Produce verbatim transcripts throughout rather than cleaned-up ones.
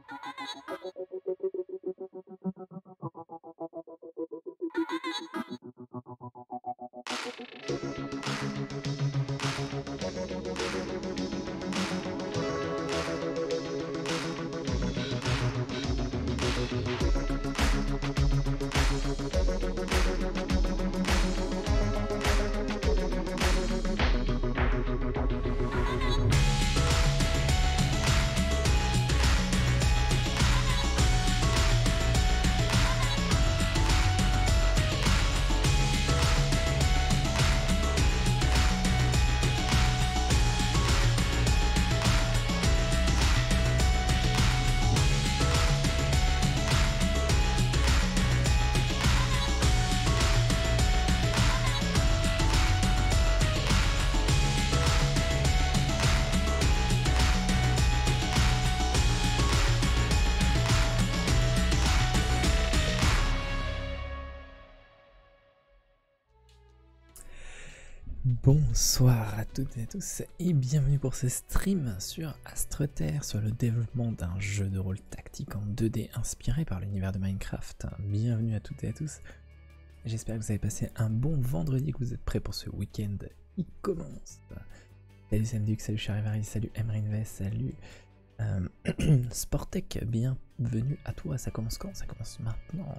Bonsoir à toutes et à tous et bienvenue pour ce stream sur AstroTerre sur le développement d'un jeu de rôle tactique en deux D inspiré par l'univers de Minecraft. Bienvenue à toutes et à tous. J'espère que vous avez passé un bon vendredi, que vous êtes prêts pour ce week-end qui commence. Salut Samduk, salut Charivari, salut Emrinve, salut euh, Sportec, bienvenue à toi. Ça commence quand? Ça commence maintenant.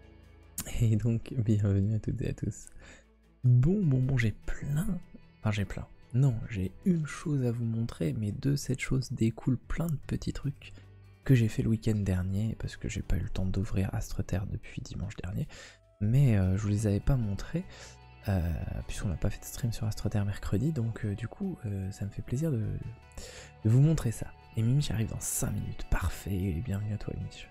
Et donc bienvenue à toutes et à tous. Bon, bon, bon, j'ai plein, enfin j'ai plein, non, j'ai une chose à vous montrer, mais de cette chose découle plein de petits trucs que j'ai fait le week-end dernier, parce que j'ai pas eu le temps d'ouvrir AstroTerre depuis dimanche dernier, mais euh, je vous les avais pas montrés, euh, puisqu'on n'a pas fait de stream sur AstroTerre mercredi, donc euh, du coup, euh, ça me fait plaisir de, de vous montrer ça. Et Mimi, j'arrive dans cinq minutes, parfait, et bienvenue à toi Mimi.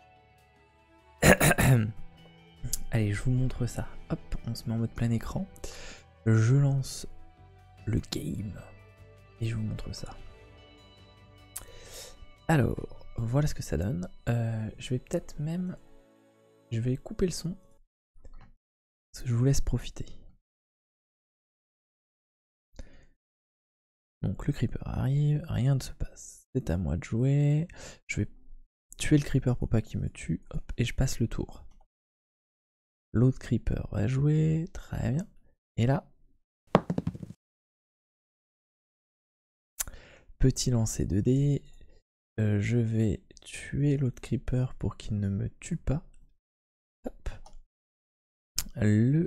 Allez, je vous montre ça. Hop, on se met en mode plein écran. Je lance le game et je vous montre ça. Alors, voilà ce que ça donne. Euh, je vais peut-être même... Je vais couper le son. Parce que je vous laisse profiter. Donc le creeper arrive, rien ne se passe. C'est à moi de jouer. Je vais tuer le creeper pour pas qu'il me tue. Hop, et je passe le tour. L'autre creeper va jouer, très bien. Et là, petit lancer deux dés, euh, je vais tuer l'autre creeper pour qu'il ne me tue pas. Hop. Le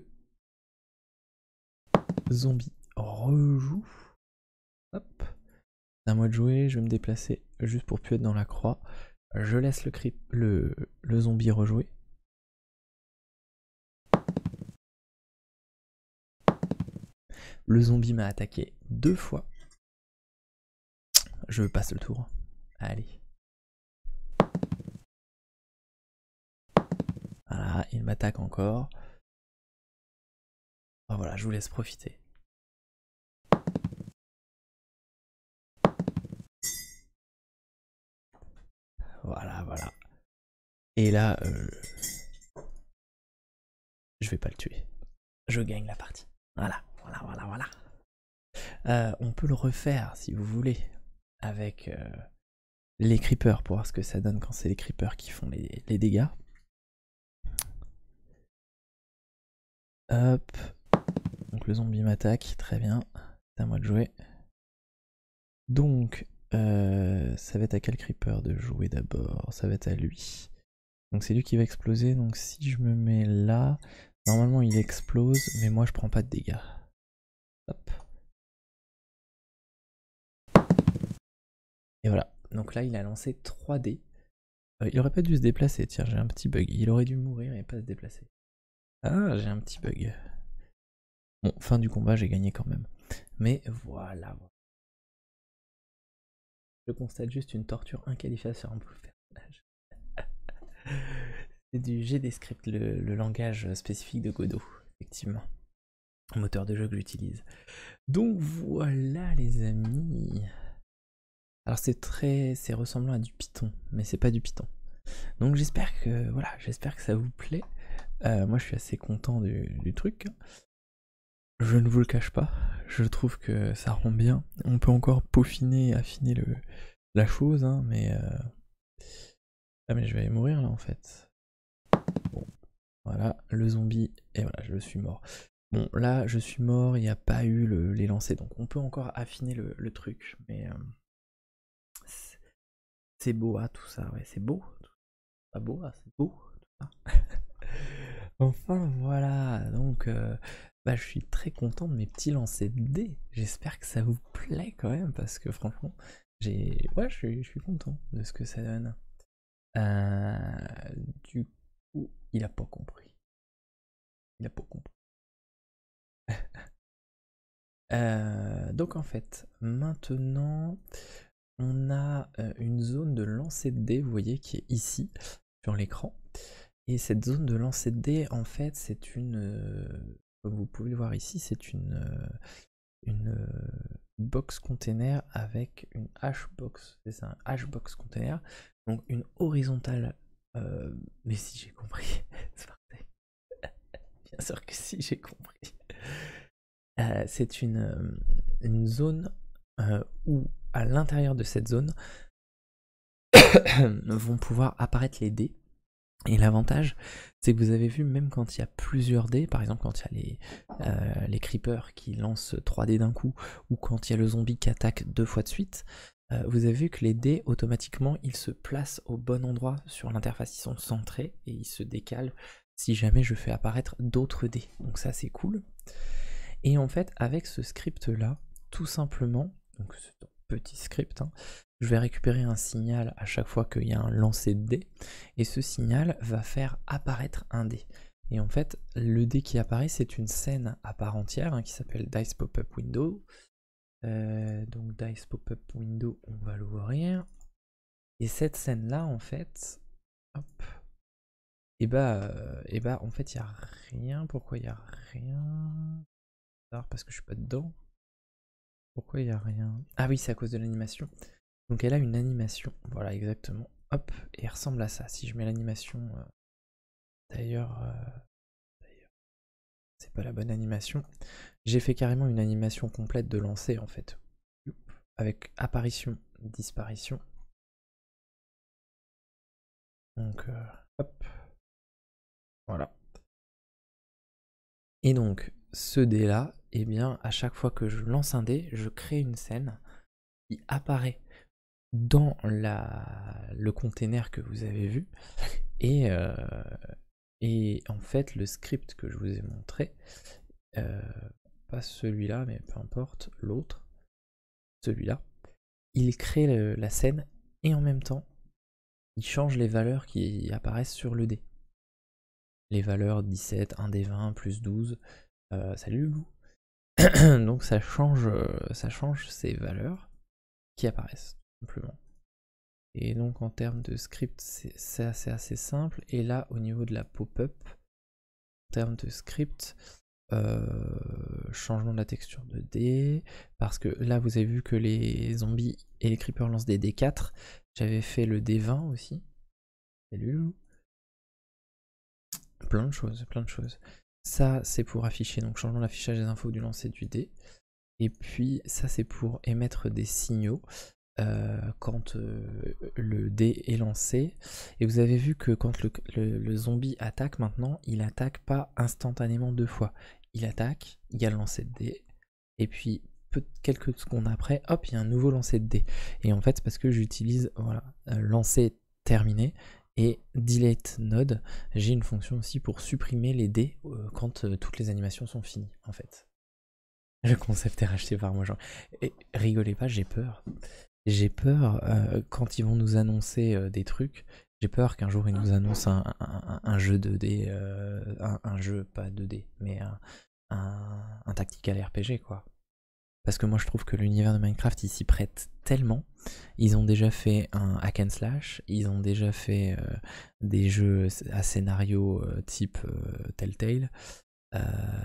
zombie rejoue. Hop. C'est à moi de jouer, je vais me déplacer juste pour plus être dans la croix. Je laisse le, creep, le, le zombie rejouer. Le zombie m'a attaqué deux fois. Je passe le tour. Allez. Voilà, il m'attaque encore. Oh, voilà, je vous laisse profiter. Voilà, voilà. Et là, euh, je vais pas le tuer. Je gagne la partie. Voilà. Voilà, voilà, voilà. Euh, on peut le refaire si vous voulez avec euh, les creepers pour voir ce que ça donne quand c'est les creepers qui font les, les dégâts. Hop. Donc le zombie m'attaque, très bien. C'est à moi de jouer. Donc, euh, ça va être à quel creeper de jouer d'abord? Ça va être à lui. Donc c'est lui qui va exploser. Donc si je me mets là, normalement il explose, mais moi je prends pas de dégâts. Hop. Et voilà, donc là il a lancé trois dés. Euh, il aurait pas dû se déplacer, tiens j'ai un petit bug. Il aurait dû mourir et pas se déplacer. Ah, j'ai un petit bug. Bon, fin du combat, j'ai gagné quand même. Mais voilà. Je constate juste une torture inqualifiable sur un personnage. C'est du G D Script, le, le langage spécifique de Godot, effectivement. Moteur de jeu que j'utilise. Donc voilà les amis. Alors c'est très, c'est ressemblant à du Python, mais c'est pas du Python. Donc j'espère que voilà, j'espère que ça vous plaît. Euh, moi je suis assez content du, du truc. Je ne vous le cache pas, je trouve que ça rend bien. On peut encore peaufiner, affiner le, la chose, hein, mais euh, Ah mais je vais mourir là en fait. Bon, voilà, le zombie, et voilà, je suis mort. Bon, là, je suis mort, il n'y a pas eu le, les lancers, donc on peut encore affiner le, le truc, mais... Euh, c'est beau, ah, tout ça, ouais, c'est beau. Pas beau, ah, c'est beau, tout ça. Enfin, voilà, donc... Euh, bah, je suis très content de mes petits lancers de dés. J'espère que ça vous plaît quand même, parce que franchement, j'ai... Ouais, je suis, je suis content de ce que ça donne. Euh, du coup, il a pas compris. Il a pas compris. euh, donc en fait, maintenant, on a euh, une zone de lancer de dés, vous voyez, qui est ici, sur l'écran. Et cette zone de lancer de dés, en fait, c'est une... Euh, comme vous pouvez le voir ici, c'est une... Euh, une euh, box container avec une hashbox. C'est ça, un hashbox container. Donc une horizontale... Euh, mais si j'ai compris, c'est parfait. Bien sûr que si j'ai compris. Euh, c'est une, euh, une zone euh, où, à l'intérieur de cette zone, vont pouvoir apparaître les dés. Et l'avantage, c'est que vous avez vu, même quand il y a plusieurs dés, par exemple quand il y a les, euh, les creepers qui lancent trois dés d'un coup, ou quand il y a le zombie qui attaque deux fois de suite, euh, vous avez vu que les dés, automatiquement, ils se placent au bon endroit sur l'interface, ils sont centrés, et ils se décalent si jamais je fais apparaître d'autres dés. Donc ça, c'est cool. Et en fait, avec ce script-là, tout simplement, donc c'est un petit script, hein, je vais récupérer un signal à chaque fois qu'il y a un lancer de dés, et ce signal va faire apparaître un dé. Et en fait, le dé qui apparaît, c'est une scène à part entière hein, qui s'appelle Dice Pop-Up Window. Euh, donc Dice Pop-Up Window, on va l'ouvrir. Et cette scène-là, en fait, hop, et bah, euh, et bah, en fait, il n'y a rien. Pourquoi il n'y a rien? Parce que je suis pas dedans. Pourquoi il n'y a rien? Ah oui, c'est à cause de l'animation. Donc elle a une animation, voilà exactement. Hop, et elle ressemble à ça. Si je mets l'animation, euh... d'ailleurs, euh... c'est pas la bonne animation. J'ai fait carrément une animation complète de lancer en fait, avec apparition, disparition. Donc euh... hop, voilà. Et donc ce dé là, eh bien à chaque fois que je lance un dé, je crée une scène qui apparaît dans la... le container que vous avez vu. Et, euh, et en fait, le script que je vous ai montré, euh, pas celui-là, mais peu importe, l'autre, celui-là, il crée le, la scène et en même temps, il change les valeurs qui apparaissent sur le dé. Les valeurs dix-sept, un des vingt, plus douze, euh, salut Loulou. Donc ça change, ça change ces valeurs qui apparaissent, tout simplement. Et donc en termes de script, c'est assez, assez simple. Et là, au niveau de la pop-up, en termes de script, euh, changement de la texture de dés, parce que là vous avez vu que les zombies et les creepers lancent des D quatre. J'avais fait le D vingt aussi. Salut. Plein de choses, plein de choses. Ça c'est pour afficher, donc changement d'affichage des infos du lancer du dé. Et puis ça c'est pour émettre des signaux. Euh, quand euh, le dé est lancé, et vous avez vu que quand le, le, le zombie attaque maintenant, il attaque pas instantanément deux fois, il attaque, il y a le lancer de dé, et puis peu, quelques secondes après, hop, il y a un nouveau lancer de dé, et en fait c'est parce que j'utilise, voilà, euh, lancer terminé, et delete node, j'ai une fonction aussi pour supprimer les dés euh, quand euh, toutes les animations sont finies, en fait. Le concept est racheté par moi, genre, et rigolez pas, j'ai peur. J'ai peur euh, quand ils vont nous annoncer euh, des trucs, j'ai peur qu'un jour ils nous annoncent un, un, un jeu deux D, euh, un, un jeu pas deux D, mais un, un, un tactical R P G quoi. Parce que moi je trouve que l'univers de Minecraft il s'y prête tellement. Ils ont déjà fait un hack and slash, ils ont déjà fait euh, des jeux à scénario euh, type euh, Telltale. Euh...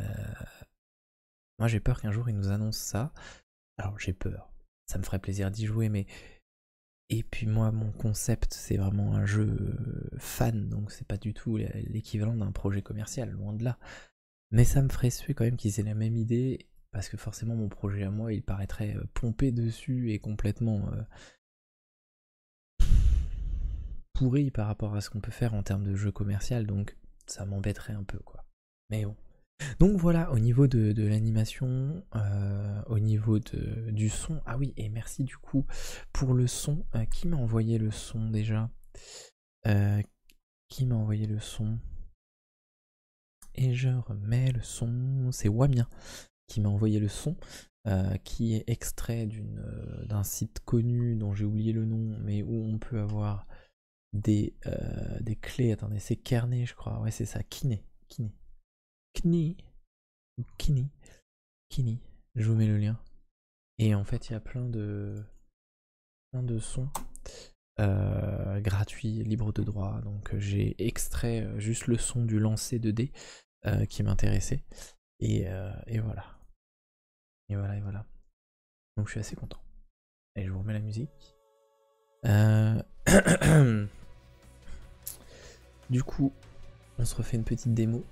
Moi j'ai peur qu'un jour ils nous annoncent ça. Alors j'ai peur. Ça me ferait plaisir d'y jouer, mais... Et puis moi, mon concept, c'est vraiment un jeu fan, donc c'est pas du tout l'équivalent d'un projet commercial, loin de là. Mais ça me ferait suer quand même qu'ils aient la même idée, parce que forcément mon projet à moi, il paraîtrait pompé dessus et complètement... Euh... pourri par rapport à ce qu'on peut faire en termes de jeu commercial, donc ça m'embêterait un peu quoi. Mais bon. Donc voilà, au niveau de, de l'animation, euh, au niveau de, du son, ah oui, et merci du coup pour le son. Euh, qui m'a envoyé le son déjà euh, Qui m'a envoyé le son? Et je remets le son, c'est Wamien qui m'a envoyé le son, euh, qui est extrait d'une, euh, d'un site connu dont j'ai oublié le nom, mais où on peut avoir des, euh, des clés. Attendez, c'est Kearney, je crois. Ouais, c'est ça, Kiné. Kiné. Kini. Kini. Kini. Je vous mets le lien. Et en fait, il y a plein de, plein de sons euh, gratuits, libres de droit. Donc, j'ai extrait juste le son du lancer de dés euh, qui m'intéressait. Et, euh, et voilà. Et voilà, et voilà. Donc, je suis assez content. Et je vous remets la musique. Euh... du coup, on se refait une petite démo.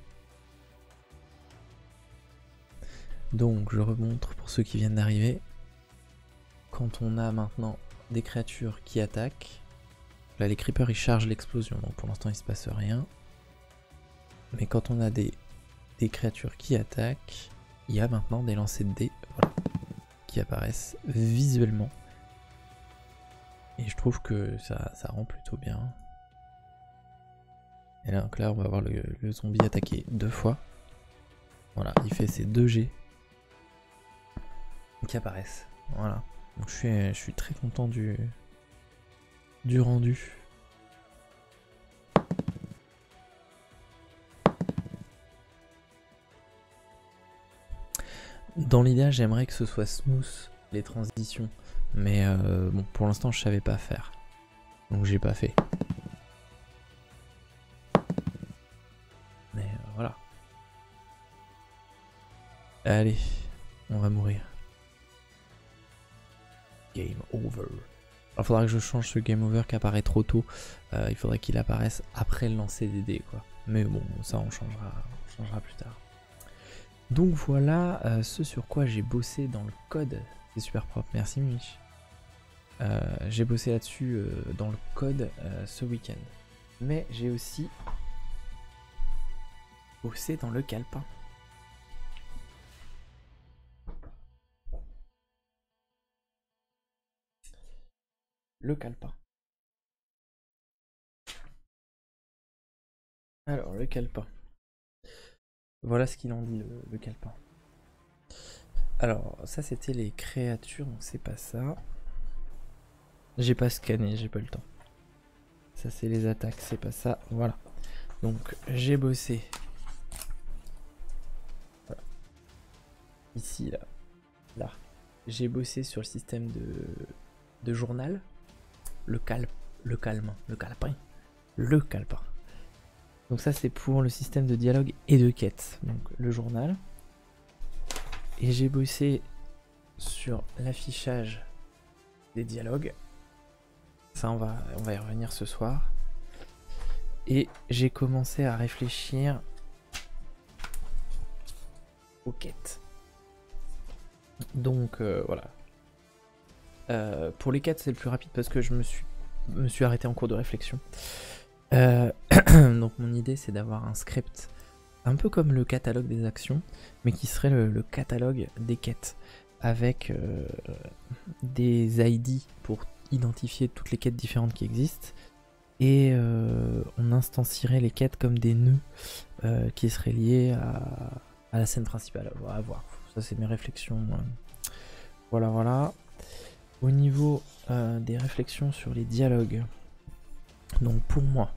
Donc, je remontre pour ceux qui viennent d'arriver. Quand on a maintenant des créatures qui attaquent, là les creepers ils chargent l'explosion, donc pour l'instant il se passe rien. Mais quand on a des, des créatures qui attaquent, il y a maintenant des lancers de dés, voilà, qui apparaissent visuellement. Et je trouve que ça, ça rend plutôt bien. Et là, donc là on va voir le, le zombie attaquer deux fois. Voilà, il fait ses deux G qui apparaissent. Voilà. Donc je suis, je suis très content du, du rendu. Dans l'idéal, j'aimerais que ce soit smooth les transitions, mais euh, bon, pour l'instant, je savais pas faire, donc j'ai pas fait. Mais euh, voilà. Allez, on va mourir. Game over. Il faudra que je change ce game over qui apparaît trop tôt. Euh, il faudrait qu'il apparaisse après le lancer des dés, quoi. Mais bon, ça on changera, on changera plus tard. Donc voilà euh, ce sur quoi j'ai bossé dans le code. C'est super propre, merci Mich. Euh, j'ai bossé là-dessus euh, dans le code euh, ce week-end. Mais j'ai aussi bossé dans le calepin. Le calepin. Alors, le calepin. Voilà ce qu'il en dit, le, le calepin. Alors, ça c'était les créatures, donc c'est pas ça. J'ai pas scanné, j'ai pas le temps. Ça c'est les attaques, c'est pas ça. Voilà. Donc, j'ai bossé. Voilà. Ici, là. Là. J'ai bossé sur le système de, de journal. Le cal, le calme, le calepin. Le calepin. Donc ça c'est pour le système de dialogue et de quête. Donc le journal. Et j'ai bossé sur l'affichage des dialogues. Ça on va, on va y revenir ce soir. Et j'ai commencé à réfléchir aux quêtes. Donc euh, voilà. Euh, pour les quêtes c'est le plus rapide parce que je me suis, me suis arrêté en cours de réflexion. Euh, donc mon idée c'est d'avoir un script un peu comme le catalogue des actions, mais qui serait le, le catalogue des quêtes, avec euh, des I D pour identifier toutes les quêtes différentes qui existent, et euh, on instancierait les quêtes comme des nœuds euh, qui seraient liés à, à la scène principale. À voir, ça c'est mes réflexions. Voilà, voilà. Au niveau euh, des réflexions sur les dialogues, donc pour moi,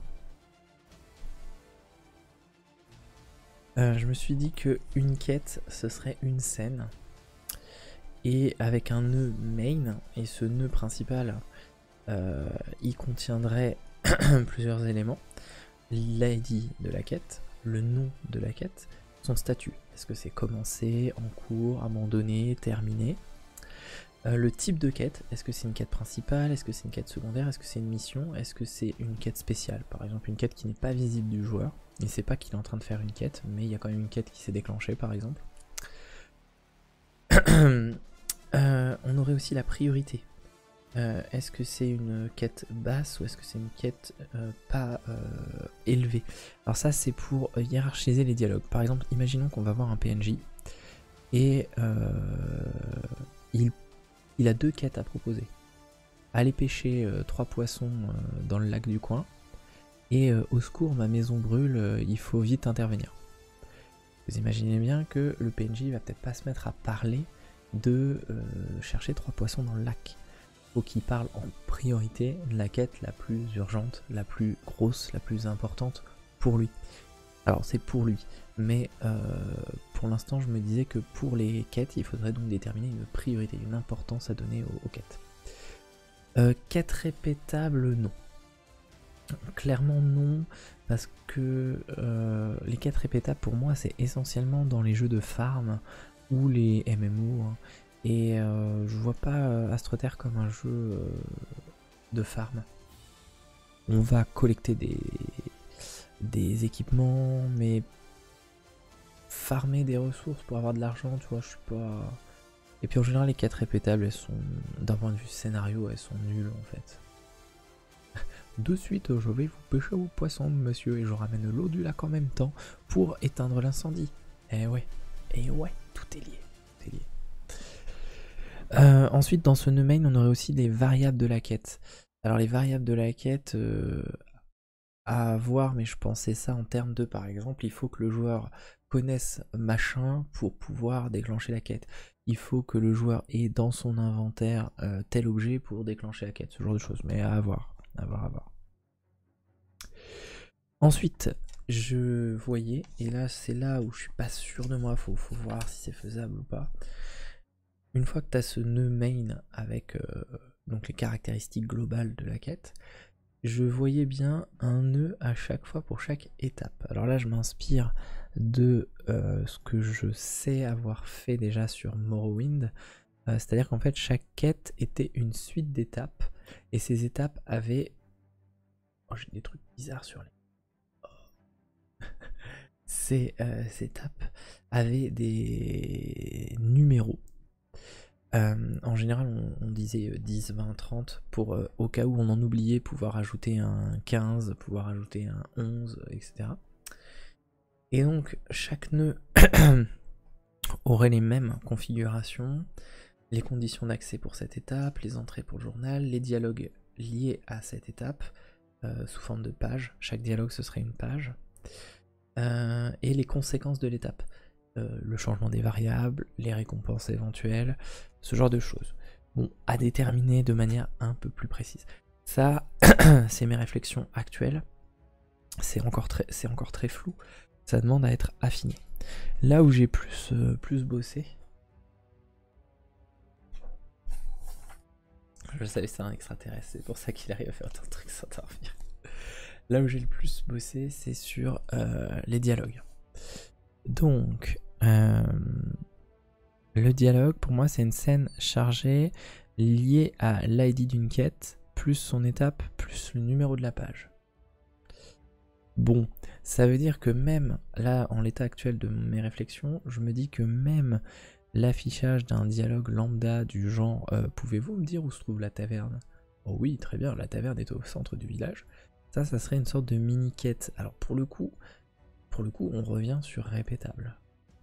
Euh, je me suis dit que une quête ce serait une scène et avec un nœud main, et ce nœud principal euh, il contiendrait plusieurs éléments: l'I D de la quête, le nom de la quête, son statut, est-ce que c'est commencé, en cours, abandonné, terminé, euh, le type de quête, est-ce que c'est une quête principale, est-ce que c'est une quête secondaire, est-ce que c'est une mission, est-ce que c'est une quête spéciale, par exemple une quête qui n'est pas visible du joueur. Il ne sait pas qu'il est en train de faire une quête, mais il y a quand même une quête qui s'est déclenchée par exemple. euh, on aurait aussi la priorité. Euh, est-ce que c'est une quête basse ou est-ce que c'est une quête euh, pas euh, élevée? Alors ça c'est pour euh, hiérarchiser les dialogues. Par exemple, imaginons qu'on va voir un P N J et euh, il, il a deux quêtes à proposer. Aller pêcher euh, trois poissons euh, dans le lac du coin et euh, au secours ma maison brûle, euh, il faut vite intervenir. Vous imaginez bien que le P N J va peut-être pas se mettre à parler de euh, chercher trois poissons dans le lac. Faut qu'il parle en priorité de la quête la plus urgente, la plus grosse, la plus importante pour lui. Alors c'est pour lui, mais euh, pour l'instant je me disais que pour les quêtes, il faudrait donc déterminer une priorité, une importance à donner aux, aux quêtes. Euh, quête répétable, non. Clairement non, parce que euh, les quêtes répétables pour moi c'est essentiellement dans les jeux de farm ou les M M O. Hein. Et euh, je vois pas Astroterre comme un jeu euh, de farm. On va collecter des, des équipements, mais farmer des ressources pour avoir de l'argent, tu vois, je suis pas... Et puis en général les quêtes répétables, elles sont, d'un point de vue scénario, elles sont nulles en fait. De suite, je vais vous pêcher vos poissons, monsieur, et je ramène l'eau du lac en même temps pour éteindre l'incendie. Eh ouais, eh ouais, tout est lié, tout est lié. Euh, ensuite, dans ce nœud main, on aurait aussi des variables de la quête. Alors les variables de la quête, euh, à voir, mais je pensais ça en termes de, par exemple, il faut que le joueur connaisse machin pour pouvoir déclencher la quête. Il faut que le joueur ait dans son inventaire euh, tel objet pour déclencher la quête, ce genre de choses, mais à voir, à voir, à voir. Ensuite, je voyais, et là c'est là où je suis pas sûr de moi, faut, faut voir si c'est faisable ou pas. Une fois que tu as ce nœud main avec euh, donc les caractéristiques globales de la quête, je voyais bien un nœud à chaque fois pour chaque étape. Alors là je m'inspire de euh, ce que je sais avoir fait déjà sur Morrowind, euh, c'est-à-dire qu'en fait chaque quête était une suite d'étapes, et ces étapes avaient... Oh, j'ai des trucs bizarres sur les... Oh. ces, euh, ces étapes avaient des numéros. Euh, en général, on, on disait dix, vingt, trente pour euh, au cas où on en oubliait, pouvoir ajouter un quinze, pouvoir ajouter un onze, et cetera. Et donc, chaque nœud aurait les mêmes configurations, les conditions d'accès pour cette étape, les entrées pour le journal, les dialogues liés à cette étape, euh, sous forme de page. Chaque dialogue, ce serait une page. Euh, et les conséquences de l'étape. Euh, le changement des variables, les récompenses éventuelles, ce genre de choses. Bon, à déterminer de manière un peu plus précise. Ça, c'est mes réflexions actuelles. C'est encore très, c'est encore très flou. Ça demande à être affiné. Là où j'ai plus, euh, plus bossé, je savais que c'est un extraterrestre, c'est pour ça qu'il arrive à faire tant de trucs sans intervenir. Là où j'ai le plus bossé, c'est sur euh, les dialogues. Donc, euh, le dialogue, pour moi, c'est une scène chargée liée à l'I D d'une quête, plus son étape, plus le numéro de la page. Bon, ça veut dire que même là, en l'état actuel de mes réflexions, je me dis que même l'affichage d'un dialogue lambda du genre euh, « Pouvez-vous me dire où se trouve la taverne ?» Oh oui, très bien, la taverne est au centre du village. Ça, ça serait une sorte de mini-quête. Alors pour le coup, pour le coup, on revient sur répétable.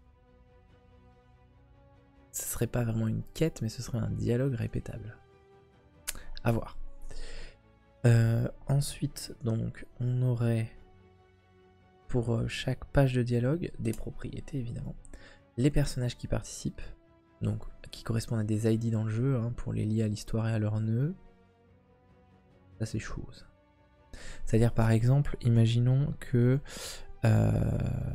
Ce serait pas vraiment une quête, mais ce serait un dialogue répétable. À voir. Euh, ensuite, donc, on aurait pour chaque page de dialogue des propriétés, évidemment. Les personnages qui participent, donc qui correspondent à des I D dans le jeu, hein, pour les lier à l'histoire et à leur nœud. Ça, c'est chose. C'est-à-dire, par exemple, imaginons que... Euh,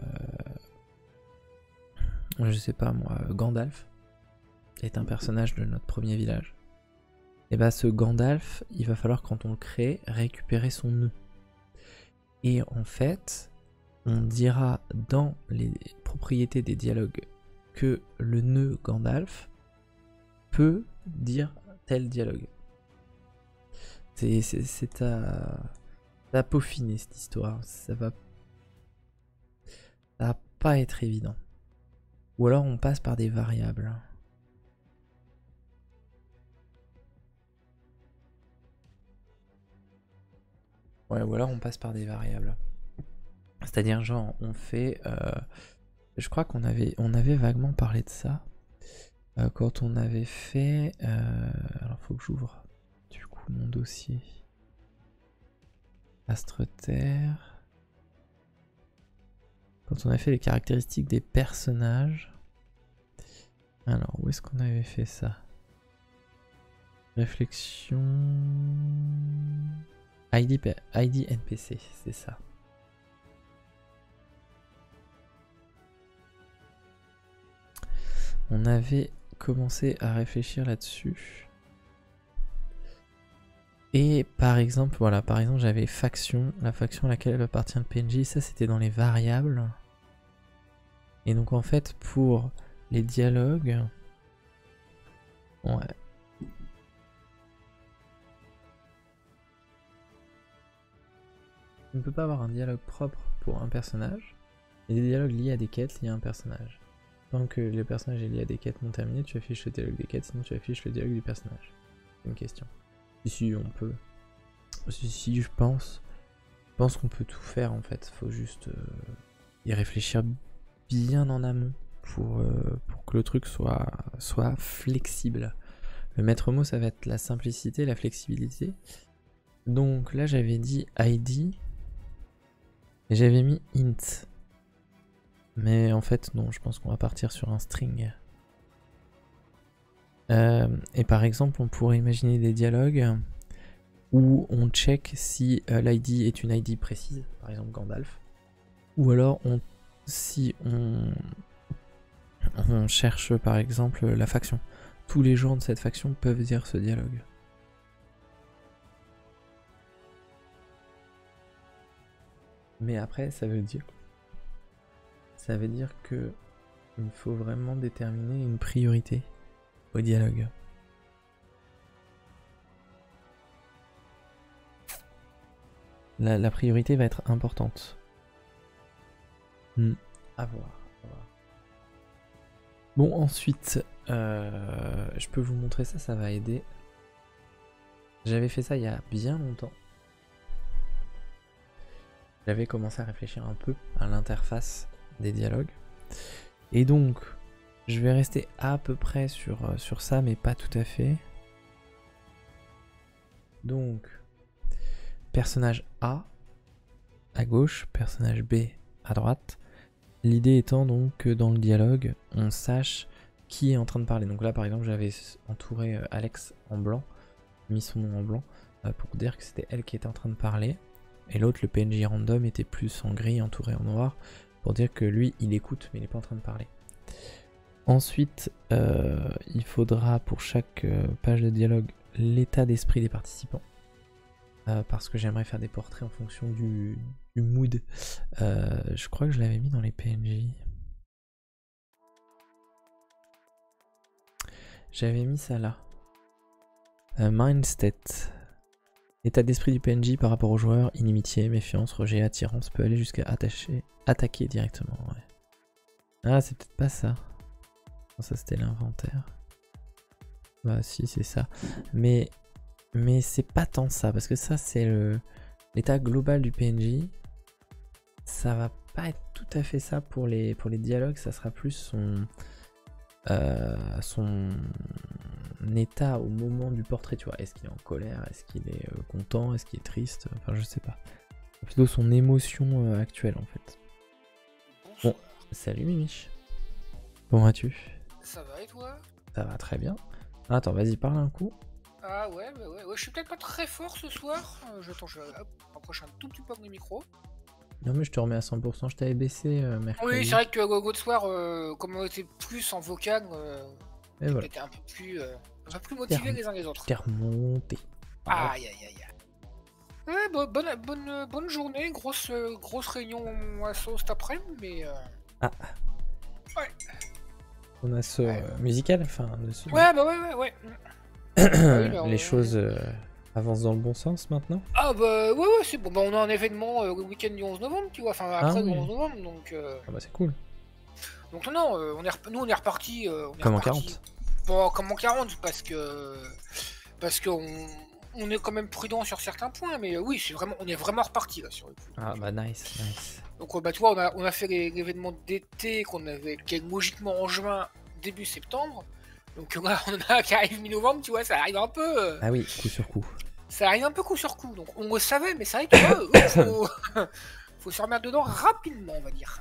je sais pas moi, Gandalf est un personnage de notre premier village. Et bah ce Gandalf, il va falloir quand on le crée, récupérer son nœud. Et en fait, on dira dans les propriétés des dialogues que le nœud Gandalf peut dire tel dialogue. C'est à, à peaufiner cette histoire, ça va, ça va pas être évident. Ou alors on passe par des variables. Ouais, ou alors on passe par des variables. C'est-à-dire genre on fait... Euh, je crois qu'on avait, on avait vaguement parlé de ça. Euh, quand on avait fait... Euh, alors faut que j'ouvre du coup mon dossier. Astre-Terre. Quand on a fait les caractéristiques des personnages. Alors où est-ce qu'on avait fait ça? Réflexion... I D, I D N P C, c'est ça. On avait commencé à réfléchir là-dessus. Et par exemple, voilà, par exemple j'avais faction, la faction à laquelle appartient le P N J, ça c'était dans les variables. Et donc en fait pour les dialogues... Ouais. On ne peut pas avoir un dialogue propre pour un personnage. Il y a des dialogues liés à des quêtes liés à un personnage. Tant que le personnage est lié à des quêtes non terminées, tu affiches le dialogue des quêtes, sinon tu affiches le dialogue du personnage. C'est une question. Si, on peut. Si, si, je pense. Je pense qu'on peut tout faire en fait. Faut juste euh, y réfléchir bien en amont pour, euh, pour que le truc soit, soit flexible. Le maître mot, ça va être la simplicité, la flexibilité. Donc là, j'avais dit I D. Et j'avais mis int. Mais en fait, non, je pense qu'on va partir sur un string. Euh, et par exemple, on pourrait imaginer des dialogues où on check si euh, l'I D est une I D précise, par exemple Gandalf. Ou alors, on, si on, on cherche par exemple la faction. Tous les gens de cette faction peuvent dire ce dialogue. Mais après, ça veut dire... Ça veut dire que il faut vraiment déterminer une priorité au dialogue. La, la priorité va être importante. Hmm. À voir, à voir. Bon, ensuite, euh, je peux vous montrer ça, ça va aider. J'avais fait ça il y a bien longtemps. J'avais commencé à réfléchir un peu à l'interface des dialogues. Et donc, je vais rester à peu près sur, sur ça, mais pas tout à fait. Donc, personnage A à gauche, personnage B à droite. L'idée étant donc que dans le dialogue, on sache qui est en train de parler. Donc là, par exemple, j'avais entouré Alex en blanc, mis son nom en blanc, pour dire que c'était elle qui était en train de parler. Et l'autre, le P N J random, était plus en gris, entouré en noir, pour dire que lui, il écoute, mais il n'est pas en train de parler. Ensuite, euh, il faudra pour chaque euh, page de dialogue l'état d'esprit des participants. Euh, parce que j'aimerais faire des portraits en fonction du, du mood. Euh, je crois que je l'avais mis dans les P N J. J'avais mis ça là. Euh, Mindstate. État d'esprit du P N J par rapport aux joueurs, inimitié, méfiance, rejet, attirance, peut aller jusqu'à attacher, attaquer directement. Ouais. Ah, c'est peut-être pas ça. Non, ça c'était l'inventaire. Bah si, c'est ça. Mais, mais c'est pas tant ça, parce que ça c'est le l'état global du P N J. Ça va pas être tout à fait ça pour les, pour les dialogues, ça sera plus son... Euh, son état au moment du portrait, tu vois. Est-ce qu'il est en colère, est-ce qu'il est euh, content, est-ce qu'il est triste, enfin je sais pas. Plutôt son émotion euh, actuelle en fait. Bonsoir. Bon, salut Mimiche. Comment vas-tu? Ça va et toi? Ça va très bien. Ah, attends, vas-y, parle un coup. Ah ouais, bah ouais, ouais, je suis peut-être pas très fort ce soir. Euh, je, attends, je vais hop, rapprocher un tout petit peu mon micro. Non mais je te remets à cent pour cent, je t'avais baissé euh, mercredi. Oui, c'est vrai que Gogo de soir, euh, comme on était plus en vocal, euh, on voilà. était un peu plus, euh, un peu plus motivés les uns les autres. T'es remonté. Aïe aïe aïe aïe. Ouais, bon, bonne, bonne, bonne journée, grosse, grosse réunion à sauce cet après-midi, mais... Euh... Ah. Ouais. On a ce ouais. euh, musical, enfin... De ce... Ouais, bah ouais, ouais, ouais. oui, bah, les on... choses euh, avancent dans le bon sens maintenant. Ah bah ouais, ouais, c'est bon, bah on a un événement euh, le week-end du onze novembre, tu vois, enfin après ah, le oui. onze novembre, donc... Euh... Ah bah c'est cool. Donc non, non, euh, on est nous on est reparti... Euh, comme en quarante. Bon, comme en quarante, parce que... Parce qu'on on est quand même prudent sur certains points, mais euh, oui, c'est vraiment, on est vraiment reparti là sur le coup. Ah bah nice, nice. Donc, euh, bah, tu vois, on a, on a fait l'événement d'été qu'on avait, qui est logiquement en juin, début septembre. Donc là, on en a qui arrive mi-novembre, tu vois, ça arrive un peu. Euh, Ah oui, coup sur coup. Ça arrive un peu coup sur coup. Donc on le savait, mais c'est vrai que tu vois, euh, faut... faut se remettre dedans rapidement, on va dire.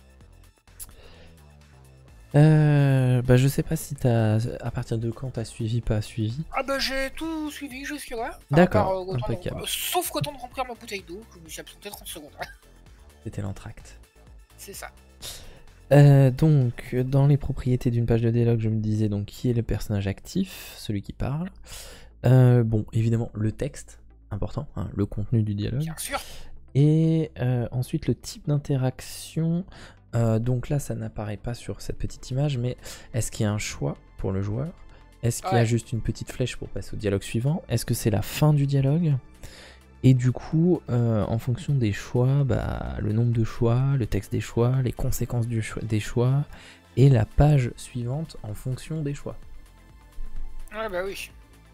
Euh, bah je sais pas si t'as, à partir de quand t'as suivi, pas suivi. Ah bah j'ai tout suivi jusque là. D'accord, euh, impeccable. de... Sauf le temps de remplir ma bouteille d'eau, je me suis absenté trente secondes. C'était l'entracte. C'est ça. Euh, donc, dans les propriétés d'une page de dialogue, je me disais donc qui est le personnage actif, celui qui parle. Euh, bon, évidemment, le texte, important, hein, le contenu du dialogue. Bien sûr. Et euh, ensuite, le type d'interaction. Euh, donc là, ça n'apparaît pas sur cette petite image, mais est-ce qu'il y a un choix pour le joueur? Est-ce qu'il y a Ouais. juste une petite flèche pour passer au dialogue suivant? Est-ce que c'est la fin du dialogue? Et du coup, euh, en fonction des choix, bah, le nombre de choix, le texte des choix, les conséquences du choix, des choix, et la page suivante en fonction des choix. Ouais bah oui.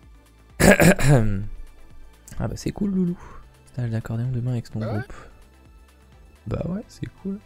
Ah bah c'est cool, Loulou. Stage d'accordéon demain avec ton Bah ouais. groupe. Bah ouais, c'est cool.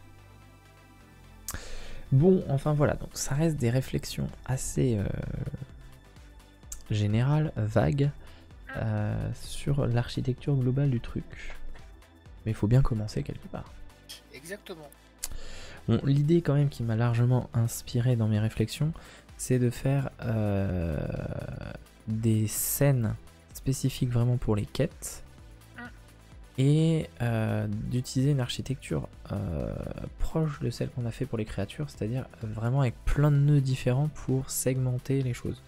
Bon, enfin voilà, donc ça reste des réflexions assez euh, générales, vagues, euh, sur l'architecture globale du truc. Mais il faut bien commencer quelque part. Exactement. Bon, l'idée quand même qui m'a largement inspiré dans mes réflexions, c'est de faire euh, des scènes spécifiques vraiment pour les quêtes, et euh, d'utiliser une architecture euh, proche de celle qu'on a fait pour les créatures, c'est-à-dire vraiment avec plein de nœuds différents pour segmenter les choses.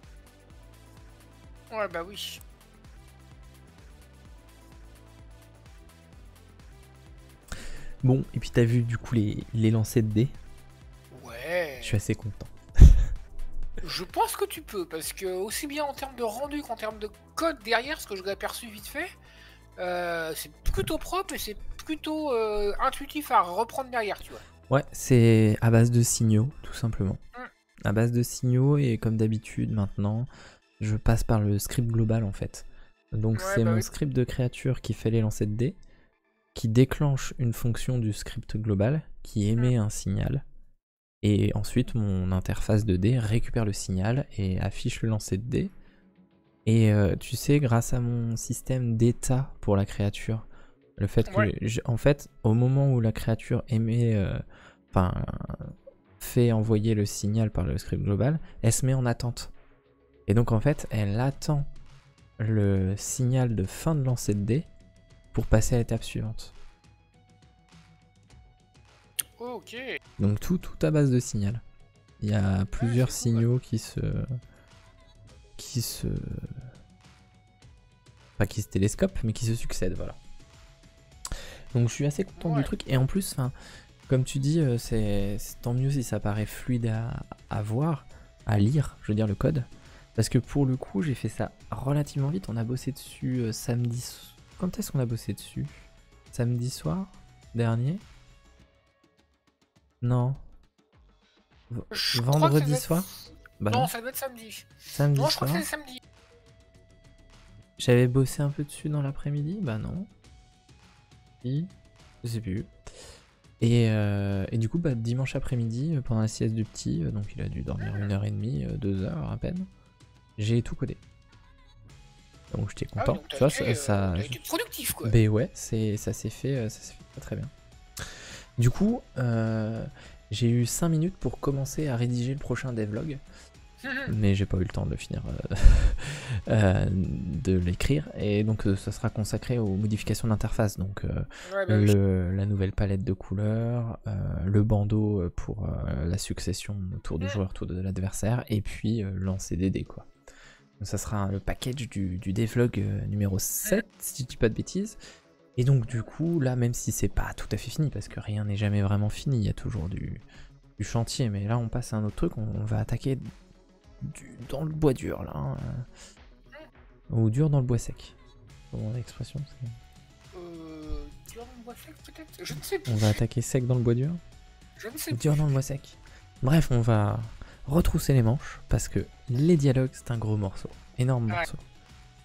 Ouais bah oui. Bon, et puis t'as vu du coup les, les lancers de dés. Ouais. Je suis assez content. Je pense que tu peux, parce que aussi bien en termes de rendu qu'en termes de code derrière, ce que je l'ai aperçu vite fait, euh, c'est plutôt propre et c'est plutôt euh, intuitif à reprendre derrière, tu vois. Ouais, c'est à base de signaux, tout simplement. Mm. À base de signaux, et comme d'habitude maintenant, je passe par le script global en fait. Donc Ouais, c'est bah mon oui. script de créature qui fait les lancers de dés, qui déclenche une fonction du script global, qui émet un signal, et ensuite mon interface de dés récupère le signal et affiche le lancer de dés. Et euh, tu sais, grâce à mon système d'état pour la créature, le fait que, Ouais. j'ai- en fait, au moment où la créature émet, euh, enfin, fait envoyer le signal par le script global, elle se met en attente. Et donc en fait, elle attend le signal de fin de lancer de dés pour passer à l'étape suivante. Ok. Donc tout, tout à base de signal. Il y a plusieurs c'est cool, signaux qui se... qui se... pas qui se télescopent, mais qui se succèdent, voilà. Donc je suis assez content Ouais. du truc, et en plus, enfin, comme tu dis, euh, c'est c'est tant mieux si ça paraît fluide à, à voir, à lire, je veux dire le code. Parce que pour le coup, j'ai fait ça relativement vite, on a bossé dessus euh, samedi... so- Quand est-ce qu'on a bossé dessus? Samedi soir dernier? Non. V- Je crois que ça Vendredi doit être- soir? Bah non, non, ça doit être samedi. samedi Non, je crois que soir. c'est samedi. J'avais bossé un peu dessus dans l'après-midi? Bah non. Si, je sais plus. Et, euh, et du coup, bah, dimanche après-midi, euh, pendant la sieste du petit, euh, donc il a dû dormir une heure et demie, euh, deux heures à peine, j'ai tout codé. Donc j'étais Ah, content. donc tu t'as vois, été, ça, euh, ça- t'as été productif, quoi. Ben ouais, c'est, ça s'est fait, euh, ça s'est fait très très bien. Du coup, euh, j'ai eu cinq minutes pour commencer à rédiger le prochain devlog, mais j'ai pas eu le temps de le finir, euh, euh, de l'écrire, et donc euh, ça sera consacré aux modifications d'interface, donc euh, Ouais, bah oui. le, la nouvelle palette de couleurs, euh, le bandeau pour euh, la succession autour du joueur, autour de l'adversaire, et puis euh, lancer des dés, quoi. Donc ça sera le package du, du devlog euh, numéro sept, si je dis pas de bêtises. Et donc du coup, là, même si c'est pas tout à fait fini, parce que rien n'est jamais vraiment fini, il y a toujours du, du chantier, mais là on passe à un autre truc, on, on va attaquer du, dans le bois dur, là. Hein, euh, ou dur dans le bois sec. Comment l'expression c'est... Euh... Dur dans le bois sec, peut-être? Je ne sais plus. On va attaquer sec dans le bois dur? Je ne sais Ou plus. dur dans le bois sec. Bref, on va retrousser les manches, parce que les dialogues, c'est un gros morceau. Énorme Ouais. morceau.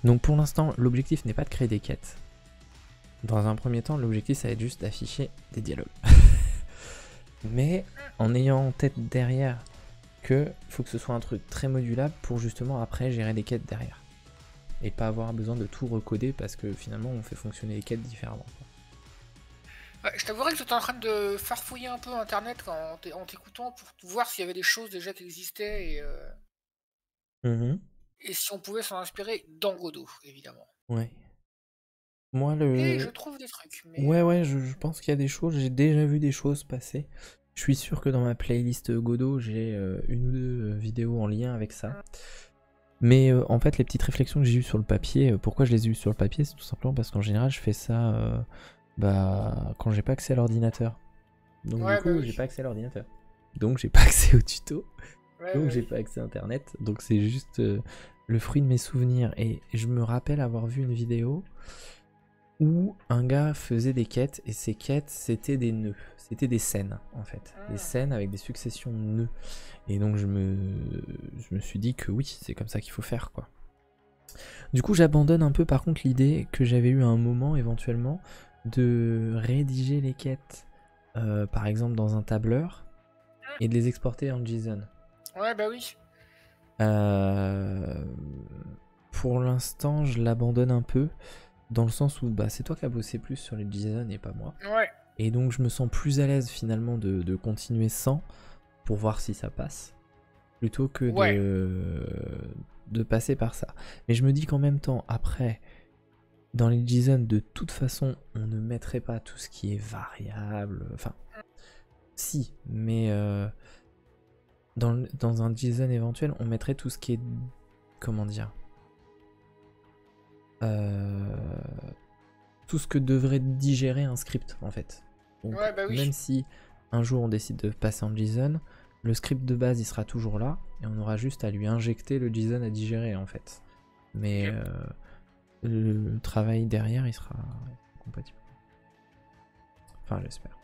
Donc pour l'instant, l'objectif n'est pas de créer des quêtes. Dans un premier temps, l'objectif ça va être juste d'afficher des dialogues. Mais en ayant en tête derrière que faut que ce soit un truc très modulable pour justement après gérer des quêtes derrière. Et pas avoir besoin de tout recoder parce que finalement on fait fonctionner les quêtes différemment. Ouais, je t'avouerais que j'étais en train de farfouiller un peu internet quand, en t'écoutant pour voir s'il y avait des choses déjà qui existaient et, euh, Mmh. et si on pouvait s'en inspirer dans Godot, évidemment. Ouais. Moi Et je le... trouve des trucs, mais... Ouais euh, ouais, je, je pense qu'il y a des choses, j'ai déjà vu des choses passer. Je suis sûr que dans ma playlist Godot, j'ai euh, une ou deux euh, vidéos en lien avec ça. Mais euh, en fait, les petites réflexions que j'ai eues sur le papier, euh, pourquoi je les ai eues sur le papier, c'est tout simplement parce qu'en général, je fais ça euh, bah, quand j'ai pas accès à l'ordinateur. Donc Ouais, du coup, bah oui. j'ai pas accès à l'ordinateur. Donc j'ai pas accès au tuto. Ouais, Donc bah j'ai oui. pas accès à internet. Donc c'est juste euh, le fruit de mes souvenirs. Et je me rappelle avoir vu une vidéo où un gars faisait des quêtes. Et ces quêtes, c'était des nœuds. C'était des scènes, en fait. Des Ah. scènes avec des successions de nœuds. Et donc je me, je me suis dit que oui, c'est comme ça qu'il faut faire, quoi. Du coup, j'abandonne un peu par contre l'idée que j'avais eu à un moment éventuellement de rédiger les quêtes, euh, par exemple dans un tableur, et de les exporter en JSON. Ouais, bah oui. Euh, pour l'instant, je l'abandonne un peu, dans le sens où bah, c'est toi qui as bossé plus sur les JSON et pas moi. Ouais. Et donc je me sens plus à l'aise finalement de, de continuer sans, pour voir si ça passe, plutôt que Ouais. de, de passer par ça. Mais je me dis qu'en même temps, après, dans les JSON, de toute façon, on ne mettrait pas tout ce qui est variable. Enfin, si, mais euh, dans, le- dans un JSON éventuel, on mettrait tout ce qui est... Comment dire euh, tout ce que devrait digérer un script, en fait. Donc, Ouais, bah oui. même si un jour on décide de passer en JSON, le script de base, il sera toujours là, et on aura juste à lui injecter le JSON à digérer, en fait. Mais Ok. euh, le, le travail derrière, il sera compatible. Enfin, j'espère.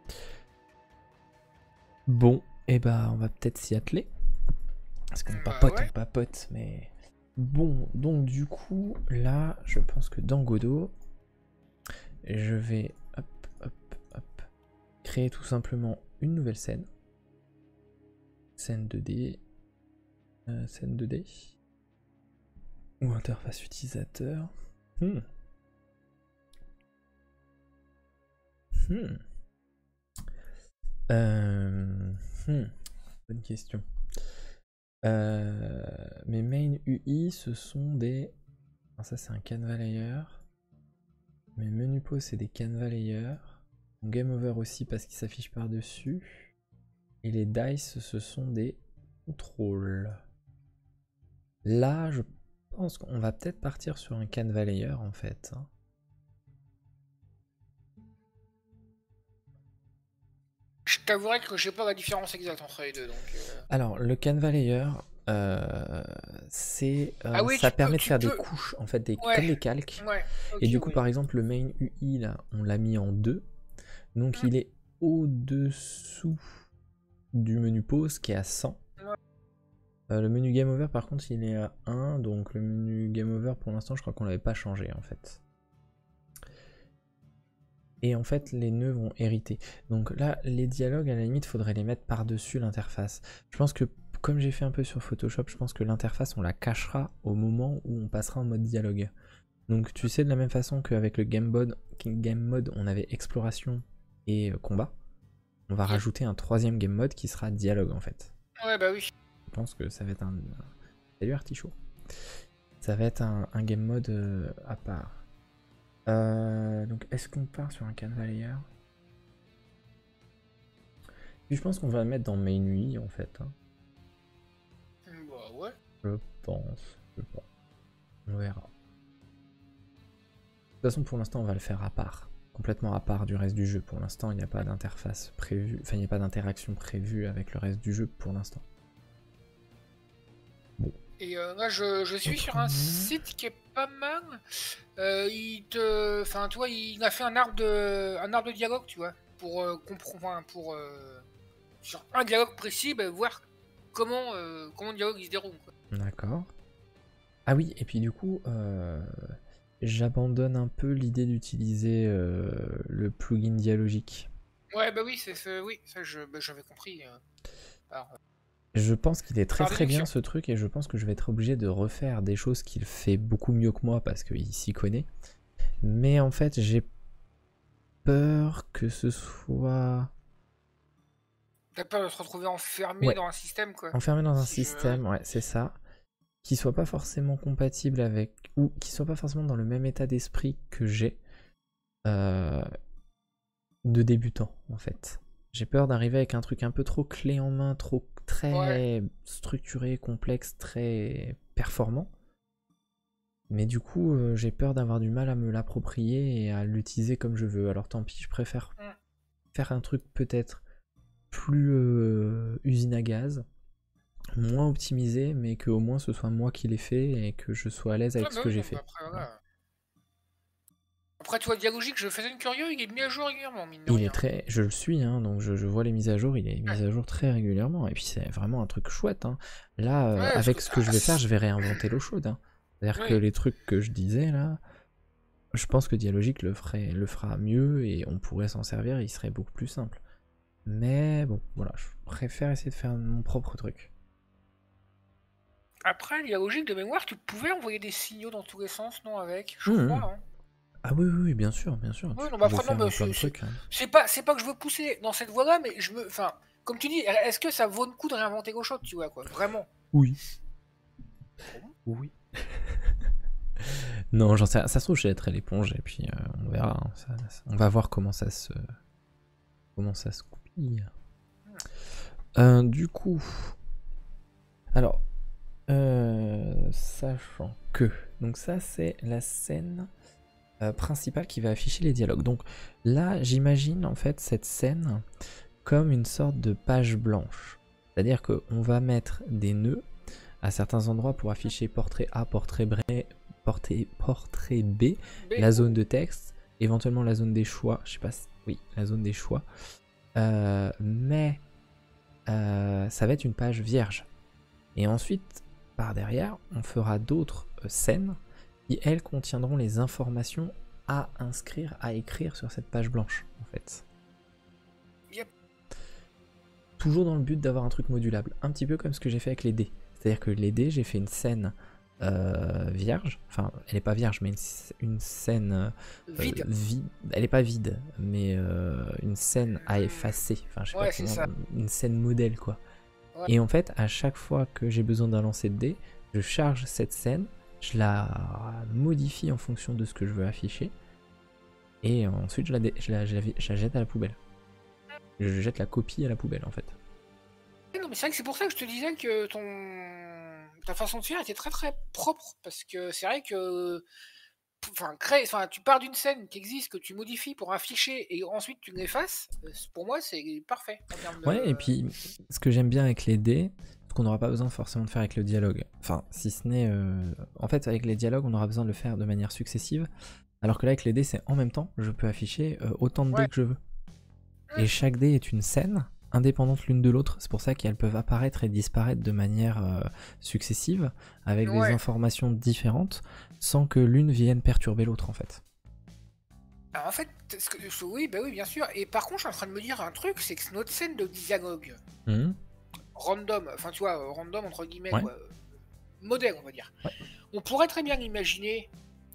Bon, et eh bah on va peut-être s'y atteler. Parce qu'on Bah papote, ouais. on papote, mais... Bon, donc du coup, là, je pense que dans Godot, je vais, hop, hop, hop, créer tout simplement une nouvelle scène. Scène deux D. Euh, scène deux D. Ou interface utilisateur. Hmm. Hmm. Euh, hmm. Bonne question. Euh, mes main U I, ce sont des... Alors ça, c'est un canvas layer. Mes menus pause, c'est des canvas layers. Mon game over aussi parce qu'il s'affiche par-dessus. Et les dice, ce sont des contrôles. Là, je pense qu'on va peut-être partir sur un canvas layer en fait. Je t'avouerais que je sais pas la différence exacte entre les deux, donc... euh, Alors, le canvas layer, euh, c'est, euh, Ah oui, ça tu peux... permet de Tu faire des peux... couches, en fait, des, Ouais. comme des calques. Ouais. Et Ok, du coup, oui. par exemple, le main U I, là, on l'a mis en deux. Donc, Mm. il est au-dessous du menu pause qui est à cent. Ouais. Euh, le menu game over, par contre, il est à un. Donc, le menu game over, pour l'instant, je crois qu'on l'avait pas changé, en fait. Et en fait, les nœuds vont hériter. Donc là, les dialogues, à la limite, faudrait les mettre par-dessus l'interface. Je pense que, comme j'ai fait un peu sur Photoshop, je pense que l'interface, on la cachera au moment où on passera en mode dialogue. Donc tu sais, de la même façon qu'avec le game mode, game mode, on avait exploration et euh, combat, on va Yep. rajouter un troisième game mode qui sera dialogue, en fait. Ouais, bah oui. Je pense que ça va être un... Salut Artichaut. Ça va être un, un game mode euh, à part. Euh, donc est-ce qu'on part sur un canvas layer? Puis je pense qu'on va le mettre dans main U I en fait. Hein. Bah ouais. Je pense. Je sais pas. On verra. De toute façon, pour l'instant, on va le faire à part. Complètement à part du reste du jeu. Pour l'instant, il n'y a pas d'interface prévue. Enfin, il n'y a pas d'interaction prévue avec le reste du jeu pour l'instant. Bon. Et euh, là, je, je suis sur un site qui est pas mal. Euh, il te, enfin, tu vois, il a fait un arbre de, un arbre de dialogue, tu vois, pour euh, comprendre, pour euh, sur un dialogue précis, bah, voir comment, euh, comment le dialogue il se déroule. D'accord. Ah oui, et puis du coup, euh, j'abandonne un peu l'idée d'utiliser euh, le plugin dialogique. Ouais, bah oui, c'est c'est- oui, ça je bah, j'avais compris. euh, par, Je pense qu'il est très par très bien déduction. ce truc et je pense que je vais être obligé de refaire des choses qu'il fait beaucoup mieux que moi parce qu'il s'y connaît. Mais en fait, j'ai peur que ce soit... T'as peur de se retrouver enfermé Ouais, dans un système, quoi. enfermé dans un Si je... ouais. système, ouais, c'est ça. Qui soit pas forcément compatible avec... Ou qui soit pas forcément dans le même état d'esprit que j'ai euh, de débutant, en fait. J'ai peur d'arriver avec un truc un peu trop clé en main, trop Ouais. très structuré, complexe, très performant. Mais du coup, euh, j'ai peur d'avoir du mal à me l'approprier et à l'utiliser comme je veux. Alors tant pis, je préfère Mm. faire un truc peut-être plus euh, usine à gaz, moins optimisé, mais que au moins ce soit moi qui l'ai fait et que je sois à l'aise Ouais, avec ce bah que oui, j'ai non, bah fait. après, Voilà. voilà. Après, tu vois, Dialogique, je faisais une curieux, il est mis à jour régulièrement, mine de Il est rien. très, je le suis, hein, donc je, je vois les mises à jour, il est Ouais, mis à jour très régulièrement, et puis c'est vraiment un truc chouette. Hein. Là, euh, ouais parce que... avec ce que ah, je vais faire, je vais réinventer l'eau chaude. Hein. C'est-à-dire que oui. les trucs que je disais là, je pense que Dialogique le, ferait, le fera mieux et on pourrait s'en servir, il serait beaucoup plus simple. Mais bon, voilà, je préfère essayer de faire mon propre truc. Après, Dialogique, de mémoire, tu pouvais envoyer des signaux dans tous les sens, non, avec, je Mmh, crois, mmh. hein. Ah oui, oui, oui, bien sûr, bien sûr, Ouais, tu non, bah pouvais après, non, faire bah, euh, plein de c'est c'est- trucs. Hein. c'est pas, c'est pas que je veux pousser dans cette voie-là, mais je me... Enfin, comme tu dis, est-ce que ça vaut le coup de réinventer Gauchot, tu vois, quoi, vraiment? Oui. Bon. Oui. Non, j'en sais rien. Ça se trouve, je jetterai l'éponge et puis euh, on verra. Hein. Ça, ça- on va voir comment ça se, comment ça se goupille. Euh, du coup, alors, euh, sachant que, donc ça c'est la scène euh, principale qui va afficher les dialogues. Donc là, j'imagine en fait cette scène comme une sorte de page blanche. C'est-à-dire qu'on va mettre des nœuds à certains endroits pour afficher portrait A, portrait B, portrait, portrait B, B, la zone de texte, éventuellement la zone des choix, je sais pas si... Oui, la zone des choix. Euh, mais euh, ça va être une page vierge. Et ensuite, par derrière, on fera d'autres euh, scènes qui, elles, contiendront les informations à inscrire, à écrire sur cette page blanche, en fait. Yep. Toujours dans le but d'avoir un truc modulable, un petit peu comme ce que j'ai fait avec les dés. C'est-à-dire que les dés, j'ai fait une scène euh, vierge, enfin, elle n'est pas vierge, mais une, une scène euh, vide. vide. Elle n'est pas vide, mais euh, une scène à effacer. Enfin, je sais Ouais, pas c'est comment, ça. une scène modèle, quoi. Ouais. Et en fait, à chaque fois que j'ai besoin d'un lancer de dés, je charge cette scène, je la modifie en fonction de ce que je veux afficher, et ensuite je la, dé- je la, je la, je la jette à la poubelle. Je jette la copie à la poubelle, en fait. Non, mais c'est vrai que c'est pour ça que je te disais que ton ta façon de faire était très très propre, parce que c'est vrai que enfin créer enfin tu pars d'une scène qui existe que tu modifies pour afficher et ensuite tu l'effaces, pour moi c'est parfait en termes de... Ouais, et puis ce que j'aime bien avec les dés, ce qu'on n'aura pas besoin forcément de faire avec le dialogue. Enfin, si ce n'est... Euh... En fait, avec les dialogues, on aura besoin de le faire de manière successive, alors que là, avec les dés, c'est en même temps, je peux afficher euh, autant de dés Ouais. que je veux. Et chaque dé est une scène, indépendante l'une de l'autre. C'est pour ça qu'elles peuvent apparaître et disparaître de manière euh, successive, avec Ouais. des informations différentes, sans que l'une vienne perturber l'autre, en fait. Alors en fait, ce que, oui, bah oui, bien sûr. Et par contre, je suis en train de me dire un truc, c'est que notre scène de dialogue Mmh. random, enfin tu vois, random entre guillemets, Ouais. quoi, modèle, on va dire. Ouais. On pourrait très bien imaginer,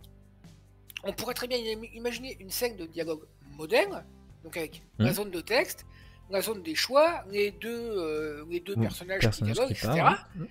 on pourrait très bien imaginer une scène de dialogue moderne, donc avec Mmh. la zone de texte, la zone des choix, les deux, euh, les deux Mmh. personnages, Personnages qui dialoguent, qui et cetera. parlent, ouais.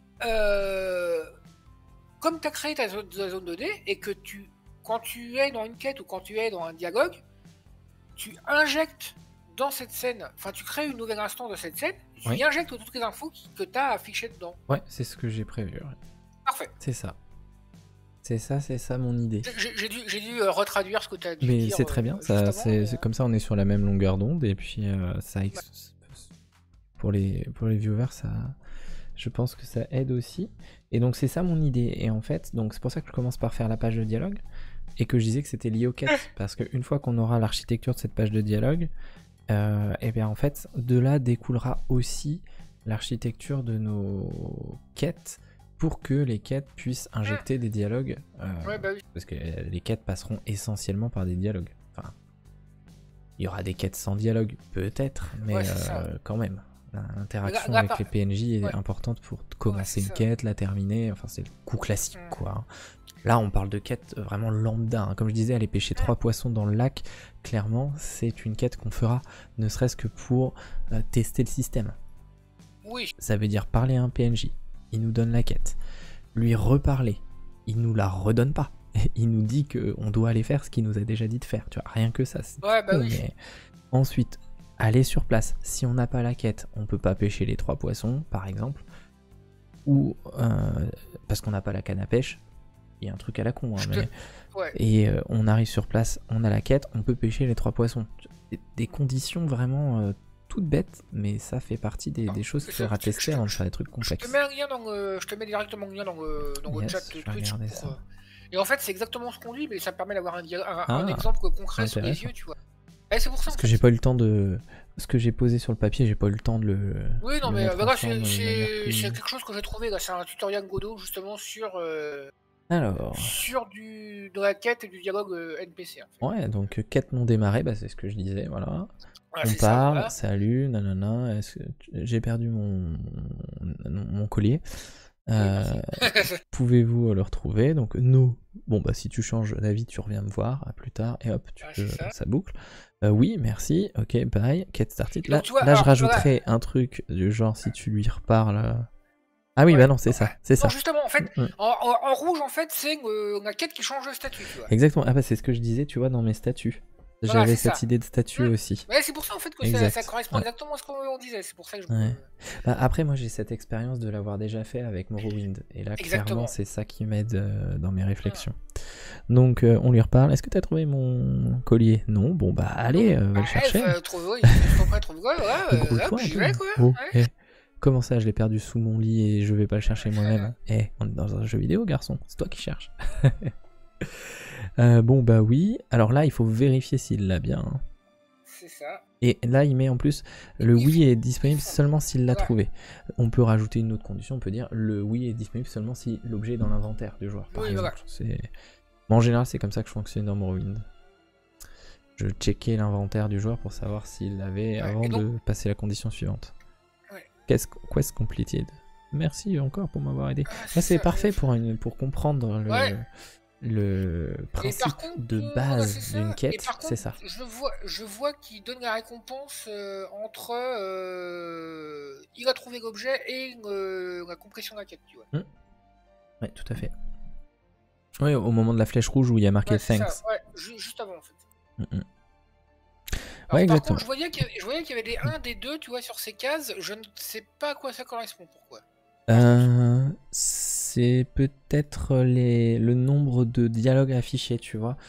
Euh, comme tu as créé ta zone, ta zone de dé et que tu, quand tu es dans une quête ou quand tu es dans un dialogue, tu injectes dans cette scène, enfin tu crées une nouvelle instance de cette scène, tu Oui. y injectes toutes les infos qui, que tu as affichées dedans. Ouais, c'est ce que j'ai prévu. Ouais. Parfait. C'est ça. C'est ça, c'est ça mon idée. J'ai, j'ai dû, j'ai dû euh, retraduire ce que tu as dû Mais dire. c'est très bien, euh, ça, juste avant, c'est, mais, c'est euh, comme ça on est sur la même longueur d'onde et puis euh, ça ex- pour les pour les viewers ça, je pense que ça aide aussi. Et donc c'est ça mon idée. Et en fait, donc c'est pour ça que je commence par faire la page de dialogue et que je disais que c'était lié aux quêtes parce qu'une fois qu'on aura l'architecture de cette page de dialogue, euh, et bien en fait de là découlera aussi l'architecture de nos quêtes pour que les quêtes puissent injecter des dialogues. Euh, Ouais, bah oui. Parce que les quêtes passeront essentiellement par des dialogues. Enfin, il y aura des quêtes sans dialogue, peut-être, mais Ouais, c'est ça. euh, quand même. L'interaction Là- là, avec par- les P N J est Ouais. importante pour commencer c'est une ça. quête, la terminer. Enfin, c'est le coup classique, Mm. quoi. hein. Là, on parle de quête vraiment lambda. hein. Comme je disais, aller pêcher trois poissons dans le lac, clairement, c'est une quête qu'on fera, ne serait-ce que pour euh, tester le système. Oui. Ça veut dire parler à un P N J, il nous donne la quête. Lui reparler, il nous la redonne pas. Il nous dit qu'on doit aller faire ce qu'il nous a déjà dit de faire. Tu vois, rien que ça. C'est Ouais, bah con, oui. mais... Ensuite, aller sur place. Si on n'a pas la quête, on peut pas pêcher les trois poissons, par exemple. Ou euh, parce qu'on n'a pas la canne à pêche. Il y a un truc à la con. Hein, Je mais... te- Ouais. Et euh, on arrive sur place, on a la quête, on peut pêcher les trois poissons. Des, des conditions vraiment euh, toutes bêtes, mais ça fait partie des, des choses qu'il Je- faudra je- tester je- avant de faire des trucs Je complexes. te mets un lien dans le- je te mets directement un lien dans le, dans le Yes, chat je vais Twitch regarder pour, ça. euh, Et en fait, c'est exactement ce qu'on dit, mais ça permet d'avoir un, dia- un, un Ah, exemple concret sous les intéressant. yeux, tu vois. Et c'est pour ça. Parce en que fait. j'ai pas eu le temps de... Ce que j'ai posé sur le papier, j'ai pas eu le temps de le... Oui, non, le mais mettre bah, là, ensemble c'est de manière c'est- plus- c'est quelque chose que j'ai trouvé. là, C'est un tutoriel Godot justement sur euh, Alors, sur du de la quête et du dialogue euh, N P C. En fait. ouais, donc euh, quête non démarrée, bah, c'est ce que je disais, voilà. Voilà, On c'est ça, parle, voilà. salut, nanana, est-ce que tu- j'ai perdu mon, mon collier. Oui, Euh, merci. Pouvez-vous le retrouver? Donc, no. Bon, bah, si tu changes d'avis, tu reviens me voir à plus tard, et hop, tu Ah, peux, c'est ça. ça boucle. Euh, oui, merci, ok, bye, quête started. Et Là, donc, tu vois, là je alors, rajouterai un truc du genre si tu lui reparles. euh, Ah oui, Ouais. bah non, c'est ça, c'est Non, ça. justement, en fait, Mm, mm. en, en- en rouge, en fait, c'est euh, la quête qui change de statut, tu vois. Exactement, ah bah c'est ce que je disais, tu vois, dans mes statuts. Voilà, J'avais c'est cette ça. idée de statut Mm. aussi. Ouais, c'est pour ça, en fait, que ça, Exact, ça correspond ouais. exactement à ce qu'on disait. C'est pour ça que je Ouais. me... Bah, après, moi j'ai cette expérience de l'avoir déjà fait avec Morrowind. Et là, Exactement. clairement, c'est ça qui m'aide euh, dans mes réflexions. Donc, euh, on lui reparle. Est-ce que t'as trouvé mon collier? Non. Bon, bah, allez, euh, va Bah, le chercher. euh, trouve, ouais, il faut pas trouver, ouais, ouais, euh, Grouille-toi hop, un j'y peu. vais, quoi. Oh, Ouais. eh, comment ça, je l'ai perdu sous mon lit et je vais pas le chercher moi-même? Eh, on est dans un jeu vidéo, garçon. C'est toi qui cherches. euh, bon, bah oui. Alors là, il faut vérifier s'il l'a bien. hein. C'est ça. Et là, il met en plus le Il oui faut- est disponible il faut- seulement s'il l'a Ouais. trouvé. On peut rajouter une autre condition, on peut dire le oui est disponible seulement si l'objet est dans l'inventaire du joueur, par Oui, exemple. voilà. C'est... Bon, en général, c'est comme ça que je fonctionne dans Morrowind. Je checkais l'inventaire du joueur pour savoir s'il l'avait Ouais, avant et donc- de passer la condition suivante. Ouais. Qu'est-ce quest completed? Merci encore pour m'avoir aidé. Ah, Là, c'est ça, parfait ouais. pour, une, pour comprendre le, Ouais. le Et principe par contre, de euh, base c'est ça. d'une Et quête, par c'est contre, ça. Je vois, je vois qu'il donne la récompense euh, entre euh, il a trouvé l'objet et euh, la compression de la quête, tu vois. Ouais, tout à fait. Oui, au moment de la flèche rouge où il y a marqué Ouais, c'est thanks. ça, ouais, ju- juste avant en fait. Mm, mm. Alors, Ouais, par exactement. contre, je voyais qu'il y, avait- je voyais qu'il y avait des un des deux, tu vois, sur ces cases. Je ne sais pas à quoi ça correspond. Pourquoi? Euh, c'est peut-être les... le nombre de dialogues affichés, tu vois.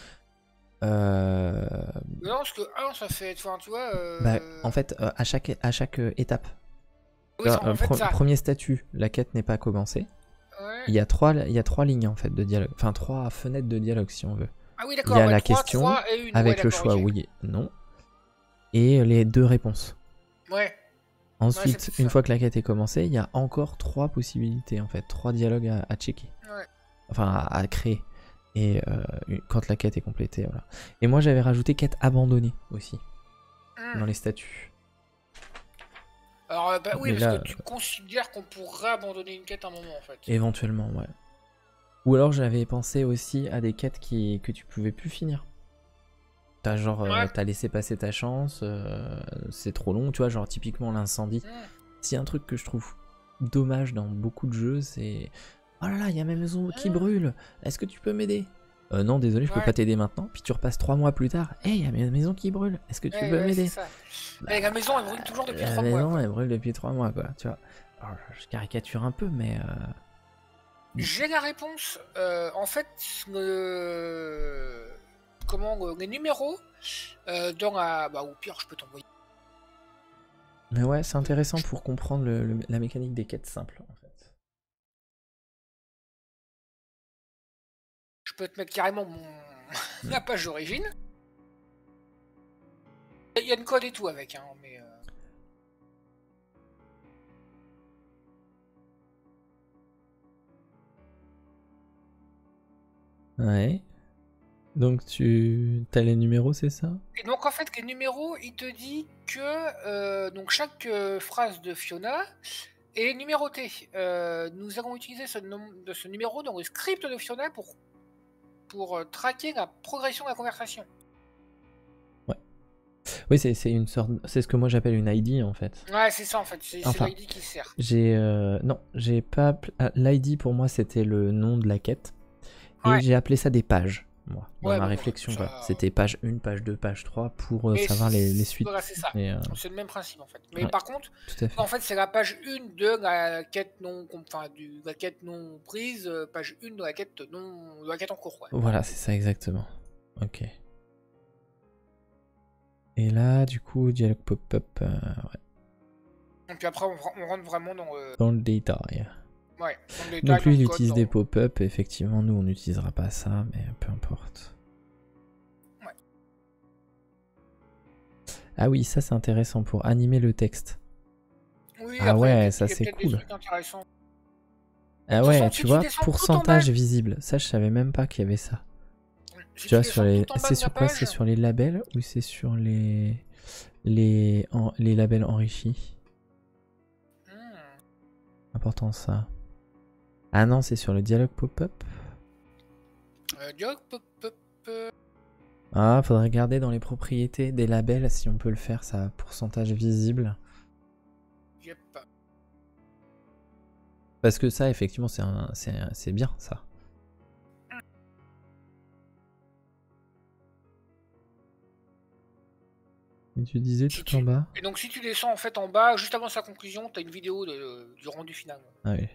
Euh, Non, parce que un, ça fait, enfin, tu vois. Euh... bah, en fait, euh, à chaque, à chaque euh, étape, oui, ça, euh, en fait, pre- ça. premier statut, la quête n'est pas commencée. Ouais. Il y a trois, il y a trois lignes en fait de dialogue, enfin trois fenêtres de dialogue si on veut. Ah oui, Il d'accord. y a ouais, la trois, question trois et une. avec ouais, le d'accord, choix ok. oui et non, et les deux réponses. Ouais. Ensuite, c'est une ça. fois que la quête est commencée, il y a encore trois possibilités en fait, trois dialogues à, à checker, Ouais. enfin à, à créer. Et euh, une- quand la quête est complétée, voilà. Et moi j'avais rajouté quête abandonnée aussi Hmm. dans les statuts. Alors, euh, bah oui, Mais parce là, que tu considères qu'on pourrait abandonner une quête à un moment, en fait. Éventuellement, ouais. Ou alors j'avais pensé aussi à des quêtes qui, que tu pouvais plus finir. T'as genre, euh, Ouais. t'as laissé passer ta chance, euh, c'est trop long, tu vois, genre typiquement l'incendie. Hmm. C'est un truc que je trouve dommage dans beaucoup de jeux, c'est... Oh là là, il y a ma maison qui Ah. brûle, est-ce que tu peux m'aider? Euh, non, désolé, je peux Ouais. pas t'aider maintenant. Puis tu repasses trois mois plus tard, hey, il y a ma maison qui brûle, est-ce que tu Ouais, peux ouais, m'aider? c'est ça. Mais la maison, elle brûle toujours depuis La trois maison, mois. quoi. elle brûle depuis trois mois, quoi, tu vois. Alors, je caricature un peu, mais... euh, J'ai la réponse. euh, en fait, le... comment euh, les numéros euh, dans la. Bah, au pire, je peux t'envoyer. Mais ouais, c'est intéressant pour comprendre le- le- la mécanique des quêtes simples, en fait. Je peux te mettre carrément mon la page d'origine. Il y a une code et tout avec, hein, mais. euh, Ouais. Donc tu as les numéros, c'est ça? Et donc en fait, les numéros, il te dit que euh, donc chaque euh, phrase de Fiona est numérotée. Euh, nous allons utiliser ce, de ce numéro dans le script de Fiona pour, pour euh, traquer la progression de la conversation. Ouais. Oui, c'est une sorte, c'est ce que moi j'appelle une I D en fait. Ouais, c'est ça en fait, c'est enfin, l'I D qui sert. J'ai euh, non, j'ai pas. L'I D pour moi c'était le nom de la quête et Ouais. j'ai appelé ça des pages. Moi, dans ouais, ma bon, réflexion, ça... voilà. C'était page un, page deux, page trois pour euh, Mais savoir les, les suites. Voilà, c'est ça. Et, euh... C'est le même principe en fait. Mais ouais, par contre, tout à fait. en fait, c'est la page un de la quête non, enfin, du, la quête non prise, page un de la quête non, de la quête en cours. Ouais. Voilà, c'est ça exactement. Ok. Et là, du coup, dialogue pop-up. Euh, ouais. Et puis après, on, on rentre vraiment dans le... Dans le détail. Ouais, dans le détail. Donc lui, il code, utilise dans... des pop-up. Effectivement, nous, on n'utilisera pas ça, mais peu importe. Ouais. Ah oui, ça, c'est intéressant pour animer le texte. Oui, ah après, ouais, ça, c'est cool. Ah ouais, façon, tu si vois, tu pourcentage visible. Ça, je savais même pas qu'il y avait ça. Si tu vois, sur les... c'est sur quoi? C'est sur les labels ou c'est sur les les en... les labels enrichis? hmm. Important ça. Ah non, c'est sur le dialogue pop-up. Euh, dialogue pop-up. Euh... Ah, faudrait regarder dans les propriétés des labels si on peut le faire, ça, pourcentage visible. Yep. Parce que ça, effectivement, c'est un... c'est bien ça. Et tu disais si tout tu... en bas. Et donc si tu descends en fait en bas, juste avant sa conclusion, t'as une vidéo de... du rendu final. Ah oui.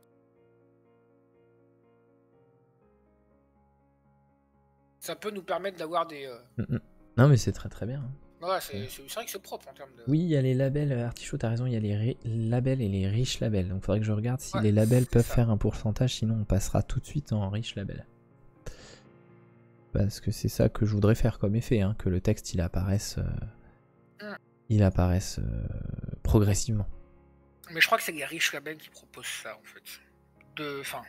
Ça peut nous permettre d'avoir des... Euh... Mm -mm. Non mais c'est très très bien. Ouais, c'est vrai que c'est propre en termes de... Oui, il y a les labels, Artichaut, t'as raison, il y a les labels et les riches labels. Donc il faudrait que je regarde si ouais, les labels peuvent ça. faire un pourcentage, sinon on passera tout de suite en riche label. Parce que c'est ça que je voudrais faire comme effet, hein, que le texte il apparaisse, euh, mm. il apparaisse euh, progressivement. Mais je crois que c'est les riches labels qui proposent ça en fait. De, enfin,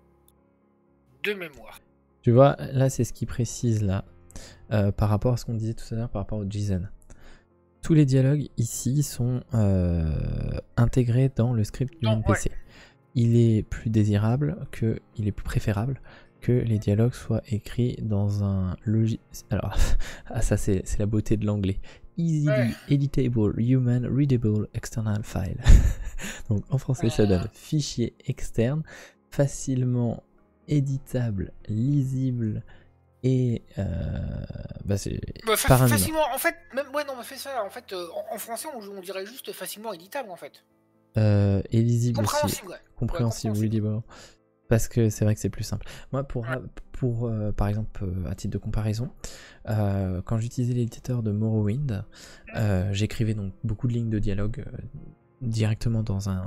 de mémoire. Tu vois, là c'est ce qui précise là, euh, par rapport à ce qu'on disait tout à l'heure par rapport au JSON. Tous les dialogues ici sont euh, intégrés dans le script du N P C. Ouais. Il est plus désirable, que, il est plus préférable que les dialogues soient écrits dans un logiciel. Alors, ah, ça c'est la beauté de l'anglais. Easily ouais. editable, human readable external file. Donc en français ça donne fichier externe, facilement éditable, lisible et euh, bah c'est bah, fa par facilement en fait même ouais non on fait ça en fait euh, en, en français on, on dirait juste facilement éditable en fait. Euh, et lisible compréhensible, aussi. Ouais. Compréhensible, ouais, readable. Parce que c'est vrai que c'est plus simple. Moi, pour, ouais. pour euh, par exemple, euh, à titre de comparaison, euh, quand j'utilisais l'éditeur de Morrowind, euh, j'écrivais donc beaucoup de lignes de dialogue euh, directement dans un,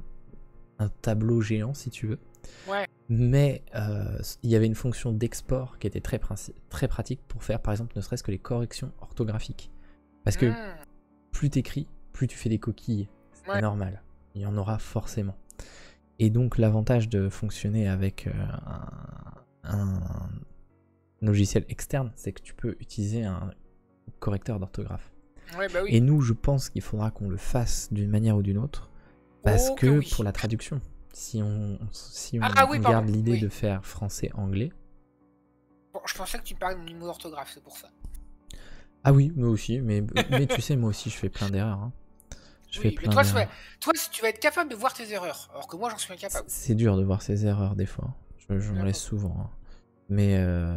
un tableau géant, si tu veux. Ouais. Mais euh, il y avait une fonction d'export qui était très, très pratique pour faire, par exemple, ne serait-ce que les corrections orthographiques. Parce que mmh. plus t'écris, plus tu fais des coquilles. C'est ouais. normal. Il y en aura forcément. Et donc l'avantage de fonctionner avec euh, un, un logiciel externe, c'est que tu peux utiliser un correcteur d'orthographe. Ouais, bah oui. Et nous, je pense qu'il faudra qu'on le fasse d'une manière ou d'une autre, parce oh, que, que oui. pour la traduction, si on, si on, ah, oui, on garde l'idée oui. de faire français-anglais... Bon, je pensais que tu parlais de niveau d'orthographe, c'est pour ça. Ah oui, moi aussi, mais, mais tu sais, moi aussi, je fais plein d'erreurs. Hein. Je oui, fais plein toi, ouais. toi, tu vas être capable de voir tes erreurs, alors que moi, j'en suis incapable. C'est dur de voir ses erreurs, des fois. Je, je m'en laisse souvent. Hein. Mais, euh...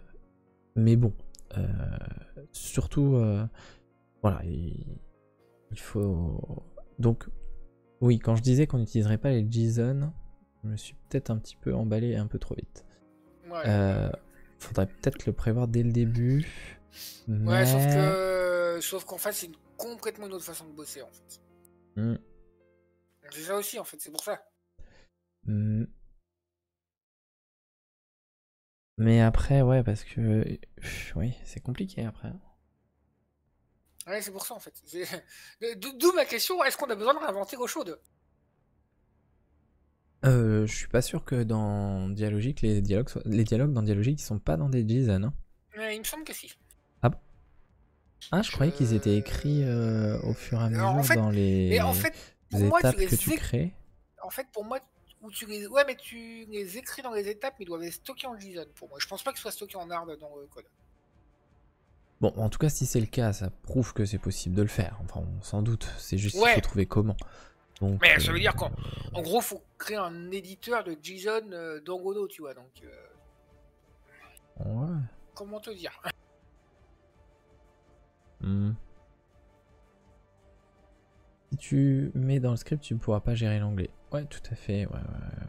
mais bon. Euh... Surtout, euh... voilà, il... il faut... Donc, oui, quand je disais qu'on n'utiliserait pas les JSON, je me suis peut-être un petit peu emballé un peu trop vite. Ouais. Euh... Faudrait peut-être le prévoir dès le début. Mais... Ouais, sauf que... Sauf qu'en fait, c'est une... complètement une autre façon de bosser, en fait. Mm. C'est ça aussi, en fait, c'est pour ça. Mm. Mais après, ouais, parce que... Oui, c'est compliqué, après. Ouais, c'est pour ça, en fait. D'où ma question, est-ce qu'on a besoin de réinventer l'eau chaude? Euh, je suis pas sûr que dans Dialogique, les dialogues, soient- les dialogues dans Dialogique, ils sont pas dans des JSON. Hein. Mais il me semble que si. Ah bon? Ah, je Je... croyais qu'ils étaient écrits euh, au fur et à Alors, en mesure fait, dans mais en les fait, pour moi, tu étapes les que tu éc- crées. En fait, pour moi, où tu les, ouais, mais tu les écris dans les étapes, mais ils doivent les stocker en JSON. Pour moi, je pense pas qu'ils soient stockés en hard dans le code. Bon, en tout cas, si c'est le cas, ça prouve que c'est possible de le faire. Enfin, on s'en doute. C'est juste qu'il Ouais. faut trouver comment. Donc, Mais ça euh, veut dire qu'en en gros, faut créer un éditeur de JSON euh, dans Godot, tu vois. Donc, euh, ouais. comment te dire? Hmm. Si tu mets dans le script, tu ne pourras pas gérer l'anglais. Ouais, tout à fait. Ouais, ouais.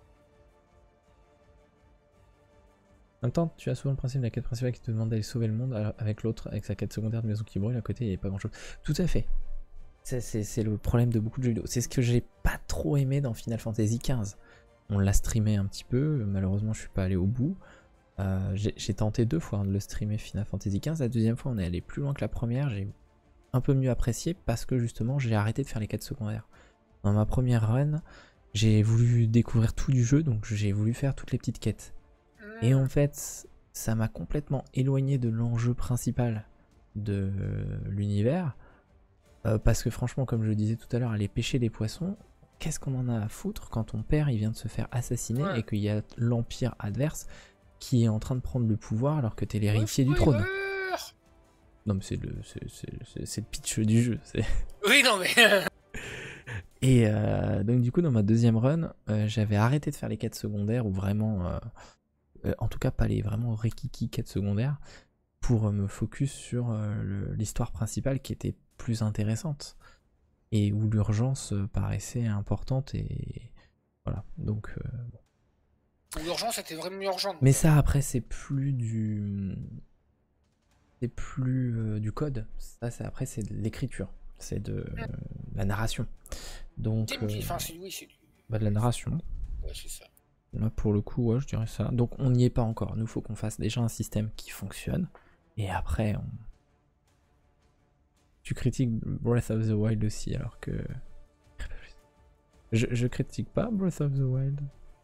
En même temps, tu as souvent le principe de la quête principale qui te demande d'aller sauver le monde, alors avec l'autre, avec sa quête secondaire de maison qui brûle, à côté, il n'y a pas grand chose. Tout à fait. C'est le problème de beaucoup de jeux vidéo. C'est ce que j'ai pas trop aimé dans Final Fantasy quinze. On l'a streamé un petit peu, malheureusement je suis pas allé au bout. Euh, j'ai tenté deux fois de le streamer Final Fantasy quinze, la deuxième fois on est allé plus loin que la première, j'ai un peu mieux apprécié parce que justement j'ai arrêté de faire les quêtes secondaires. Dans ma première run, j'ai voulu découvrir tout du jeu, donc j'ai voulu faire toutes les petites quêtes. Et en fait, ça m'a complètement éloigné de l'enjeu principal de l'univers. Euh, parce que franchement, comme je le disais tout à l'heure, aller pêcher des poissons, qu'est-ce qu'on en a à foutre quand ton père il vient de se faire assassiner ouais. et qu'il y a l'empire adverse qui est en train de prendre le pouvoir alors que t'es l'héritier du trône. Non mais c'est le, c'est le pitch du jeu. Oui non mais... Et euh, donc du coup dans ma deuxième run, euh, j'avais arrêté de faire les quêtes secondaires ou vraiment... Euh, euh, en tout cas pas les vraiment rikiki quêtes secondaires pour euh, me focus sur euh, l'histoire principale qui était plus intéressante et où l'urgence paraissait importante et voilà donc euh, bon. L'urgence était vraiment urgente. Mais ça après c'est plus du c'est plus euh, du code, ça c'est après c'est de l'écriture, c'est de euh, la narration donc euh, enfin, oui, c'est du... bah, de la narration ouais, c'est ça. Là pour le coup ouais, je dirais ça, donc on n'y est pas encore, nous faut qu'on fasse déjà un système qui fonctionne et après on... Tu critiques Breath of the Wild aussi, alors que... Je, je critique pas Breath of the Wild.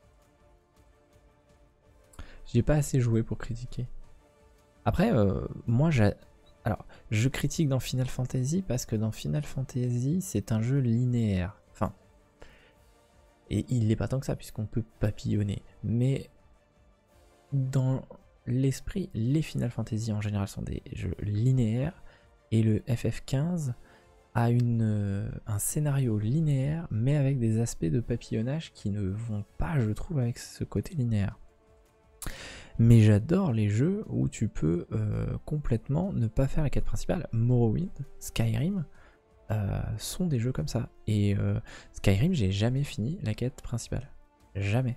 J'ai pas assez joué pour critiquer. Après, euh, moi, j'ai... Alors, je critique dans Final Fantasy parce que dans Final Fantasy, c'est un jeu linéaire. Enfin... Et il n'est pas tant que ça, puisqu'on peut papillonner. Mais... Dans l'esprit, les Final Fantasy en général sont des jeux linéaires. Et le F F quinze a une, euh, un scénario linéaire, mais avec des aspects de papillonnage qui ne vont pas, je trouve, avec ce côté linéaire. Mais j'adore les jeux où tu peux euh, complètement ne pas faire la quête principale. Morrowind, Skyrim, euh, sont des jeux comme ça. Et euh, Skyrim, j'ai jamais fini la quête principale. Jamais.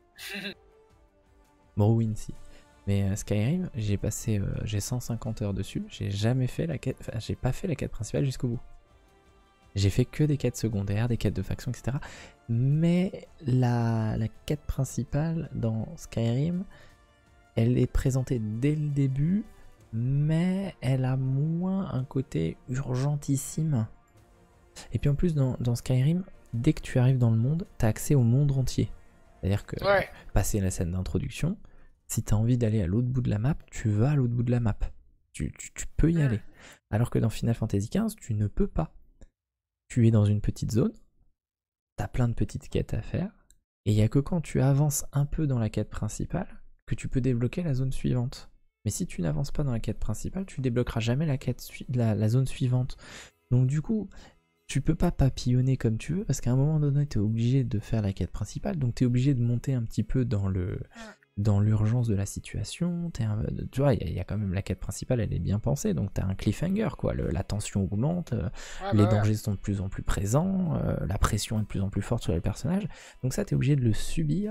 Morrowind, si. Mais euh, Skyrim, j'ai passé, euh, j'ai cent cinquante heures dessus, j'ai jamais fait la quête, enfin j'ai pas fait la quête principale jusqu'au bout. J'ai fait que des quêtes secondaires, des quêtes de faction, et cetera. Mais la, la quête principale dans Skyrim, elle est présentée dès le début, mais elle a moins un côté urgentissime. Et puis en plus dans, dans Skyrim, dès que tu arrives dans le monde, t'as accès au monde entier. C'est-à-dire que ouais. Passer la scène d'introduction, si tu as envie d'aller à l'autre bout de la map, tu vas à l'autre bout de la map. Tu, tu, tu peux y aller. Alors que dans Final Fantasy quinze, tu ne peux pas. Tu es dans une petite zone, tu as plein de petites quêtes à faire, et il n'y a que quand tu avances un peu dans la quête principale que tu peux débloquer la zone suivante. Mais si tu n'avances pas dans la quête principale, tu débloqueras jamais la, quête la, la zone suivante. Donc du coup, tu peux pas papillonner comme tu veux, parce qu'à un moment donné, tu es obligé de faire la quête principale, donc tu es obligé de monter un petit peu dans le... dans l'urgence de la situation, un, tu vois, il y, y a quand même la quête principale, elle est bien pensée, donc t'as un cliffhanger, quoi, le, la tension augmente, euh, ah les bah dangers ouais. sont de plus en plus présents, euh, la pression est de plus en plus forte sur les personnages, donc ça t'es obligé de le subir,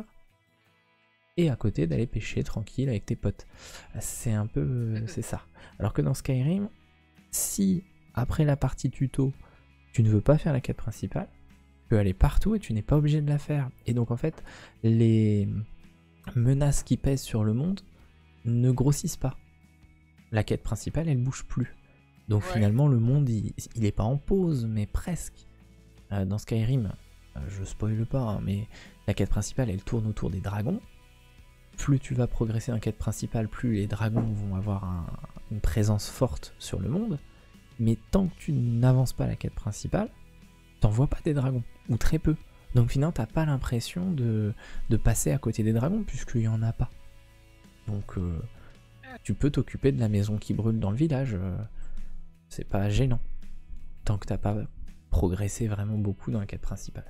et à côté d'aller pêcher tranquille avec tes potes. C'est un peu, euh, c'est ça. Alors que dans Skyrim, si après la partie tuto, tu ne veux pas faire la quête principale, tu peux aller partout et tu n'es pas obligé de la faire. Et donc en fait, les menaces qui pèsent sur le monde ne grossissent pas. La quête principale, elle bouge plus. Donc ouais. Finalement, le monde, il, il est pas en pause, mais presque. Euh, dans Skyrim, euh, je spoile pas, hein, mais la quête principale elle tourne autour des dragons. Plus tu vas progresser en quête principale, plus les dragons vont avoir un, une présence forte sur le monde. Mais tant que tu n'avances pas la quête principale, t'en vois pas des dragons, ou très peu. Donc finalement t'as pas l'impression de, de passer à côté des dragons, puisqu'il y en a pas. Donc euh, tu peux t'occuper de la maison qui brûle dans le village, euh, c'est pas gênant. Tant que t'as pas progressé vraiment beaucoup dans la quête principale.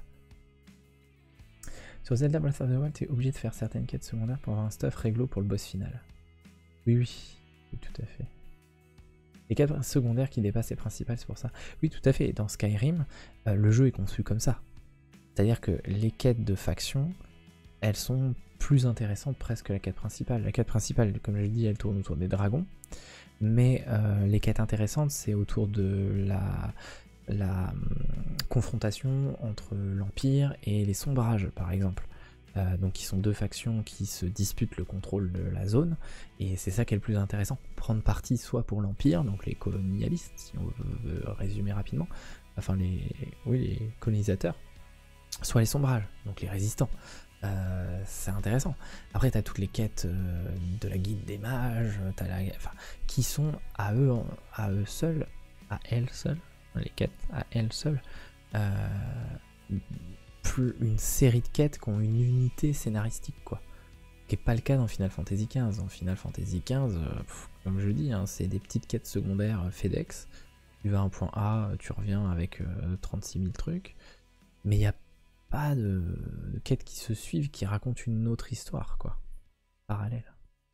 Sur Zelda Breath of the Wild, t'es obligé de faire certaines quêtes secondaires pour avoir un stuff réglo pour le boss final. Oui, oui, oui, tout à fait. Les quêtes secondaires qui dépassent les principales, c'est pour ça. Oui, tout à fait. Dans Skyrim, euh, le jeu est conçu comme ça. C'est-à-dire que les quêtes de faction, elles sont plus intéressantes presque que la quête principale. La quête principale, comme je l'ai dit, elle tourne autour des dragons. Mais euh, les quêtes intéressantes, c'est autour de la... la hum, confrontation entre l'Empire et les Sombrages, par exemple. Euh, donc qui sont deux factions qui se disputent le contrôle de la zone, et c'est ça qui est le plus intéressant. Prendre parti soit pour l'Empire, donc les colonialistes, si on veut résumer rapidement, enfin les, oui, les colonisateurs, soit les Sombrages, donc les résistants. Euh, c'est intéressant. Après t'as toutes les quêtes euh, de la guilde des mages, t'as la, enfin, qui sont à eux, à eux seuls, à elles seules, les quêtes à elles seules, euh, plus une série de quêtes qui ont une unité scénaristique, quoi. Qui n'est pas le cas dans Final Fantasy quinze. Dans Final Fantasy quinze, euh, pff, comme je dis, hein, c'est des petites quêtes secondaires euh, FedEx. Tu vas à un point A, tu reviens avec euh, trente-six mille trucs. Mais il n'y a pas de, de quêtes qui se suivent, qui racontent une autre histoire, quoi. Parallèle.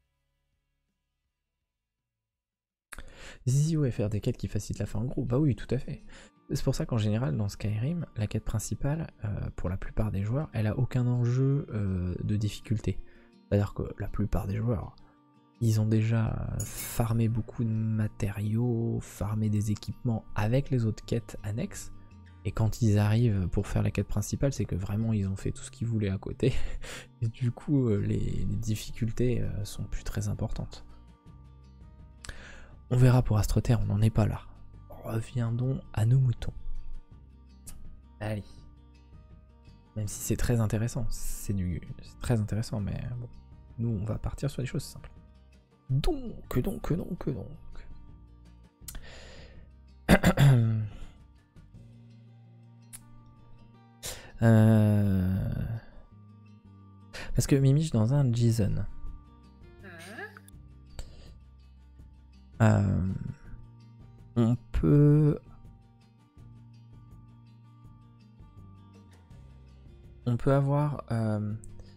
Zizi, ouais, faire des quêtes qui facilitent la fin en gros. Bah oui, tout à fait. C'est pour ça qu'en général, dans Skyrim, la quête principale, euh, pour la plupart des joueurs, elle a aucun enjeu euh, de difficulté. C'est-à-dire que la plupart des joueurs, ils ont déjà farmé beaucoup de matériaux, farmé des équipements avec les autres quêtes annexes, et quand ils arrivent pour faire la quête principale, c'est que vraiment ils ont fait tout ce qu'ils voulaient à côté, et du coup euh, les, les difficultés euh, sont plus très importantes. On verra pour Astre-Terre, on n'en est pas là. Reviendons à nos moutons. Allez. Même si c'est très intéressant, c'est du, c'est très intéressant, mais bon, nous on va partir sur des choses simples. Donc, donc, donc, donc. euh... Parce que Mimi, je suis dans un JSON. Euh... On peut... On peut avoir... Euh...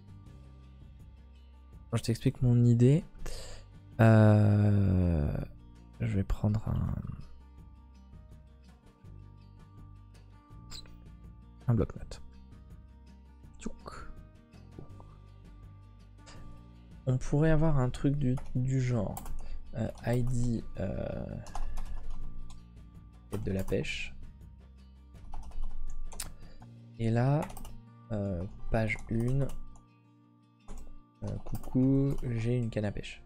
Je t'explique mon idée. Euh... Je vais prendre un... Un bloc-notes. On pourrait avoir un truc du, du genre euh, I D euh, de la pêche. Et là, euh, page un. Euh, coucou, j'ai une canne à pêche.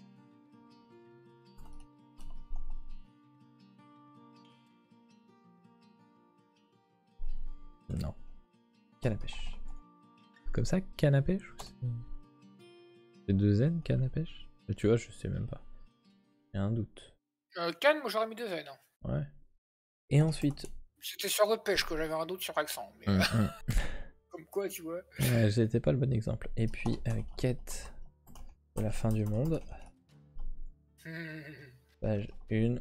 Non. Canne à pêche. Comme ça, canne à pêche ou c'est deux N, canne à pêche? Tu vois, je sais même pas. J'ai un doute. Euh, canne, moi j'aurais mis deux N. Hein. Ouais. Et ensuite... C'était sur votre pêche que j'avais un doute sur accent. Mais Hum, euh, hum. Comme quoi, tu vois. Ouais, j'étais pas le bon exemple. Et puis, euh, quête de la fin du monde. Mmh. Page un.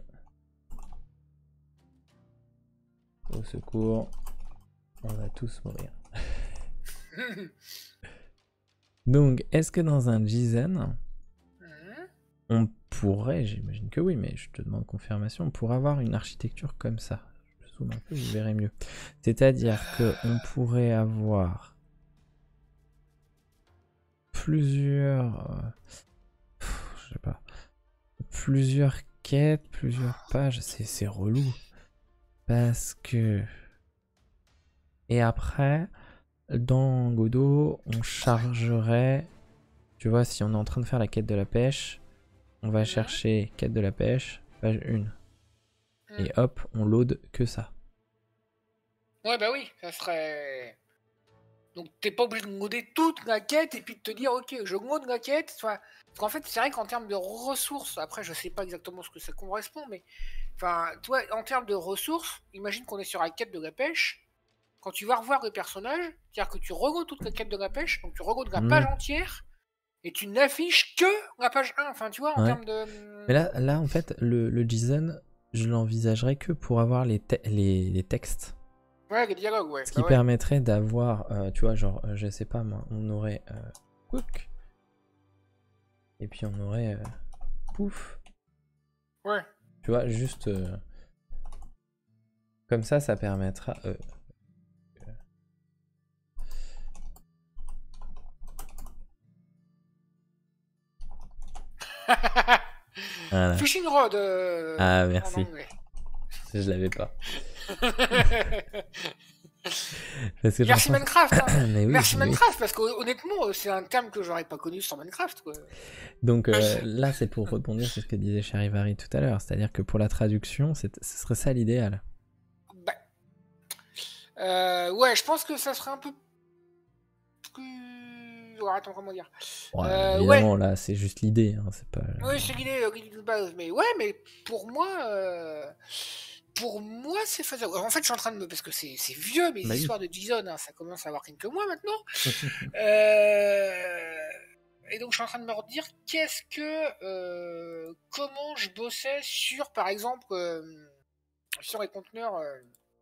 Au secours. On va tous mourir. Donc, est-ce que dans un JSON, Mmh. on pourrait, j'imagine que oui, mais je te demande confirmation, on pourrait avoir une architecture comme ça. Je zoome un peu, vous verrez mieux. C'est-à-dire qu'on pourrait avoir plusieurs... Euh, pff, je sais pas. Plusieurs quêtes, plusieurs pages. C'est relou. Parce que... Et après... Dans Godot, on chargerait, tu vois, si on est en train de faire la quête de la pêche, on va chercher quête de la pêche, page un. Et hop, on load que ça. Ouais, bah oui, ça serait... Donc t'es pas obligé de moder toute la quête et puis de te dire ok je mode la quête. Enfin, parce qu'en fait c'est vrai qu'en termes de ressources, après je sais pas exactement ce que ça correspond, mais enfin toi en termes de ressources, imagine qu'on est sur la quête de la pêche. Quand tu vas revoir le personnage, c'est-à-dire que tu regodes toute la quête de la pêche, donc tu regodes la page Mmh. entière et tu n'affiches que la page un. Enfin tu vois en Ouais. termes de. Mais là, là en fait, le, le JSON, je l'envisagerais que pour avoir les, te- les, les textes. Ouais, les dialogues, ouais. Ce bah qui ouais. permettrait d'avoir, euh, tu vois, genre, euh, je sais pas moi, on aurait euh, Cook. Et puis on aurait euh, Pouf. Ouais. Tu vois, juste euh, comme ça, ça permettra. Euh, voilà. Fishing Rod euh, Ah, en merci. anglais. Je l'avais pas. Parce que Merci j'entends- Minecraft, hein. Mais oui, Merci mais oui. Minecraft, parce que honnêtement, c'est un terme que j'aurais pas connu sans Minecraft, quoi. Donc euh, là, c'est pour rebondir sur ce que disait Charivari tout à l'heure. C'est-à-dire que pour la traduction, c'est- ce serait ça l'idéal. Bah, euh, ouais, je pense que ça serait un peu plus. Oh, attends, comment dire Ouais, euh, évidemment, ouais. là, c'est juste l'idée. Hein, c'est pas. Oui, c'est l'idée euh, l'idée de base, mais ouais, mais pour moi, euh, pour moi, c'est faisable. En fait, je suis en train de me, parce que c'est c'est vieux mes Bah oui. histoires de Jason, hein, ça commence à avoir quelques mois maintenant. euh... Et donc, je suis en train de me redire qu'est-ce que, euh, comment je bossais sur, par exemple, euh, sur les conteneurs, euh,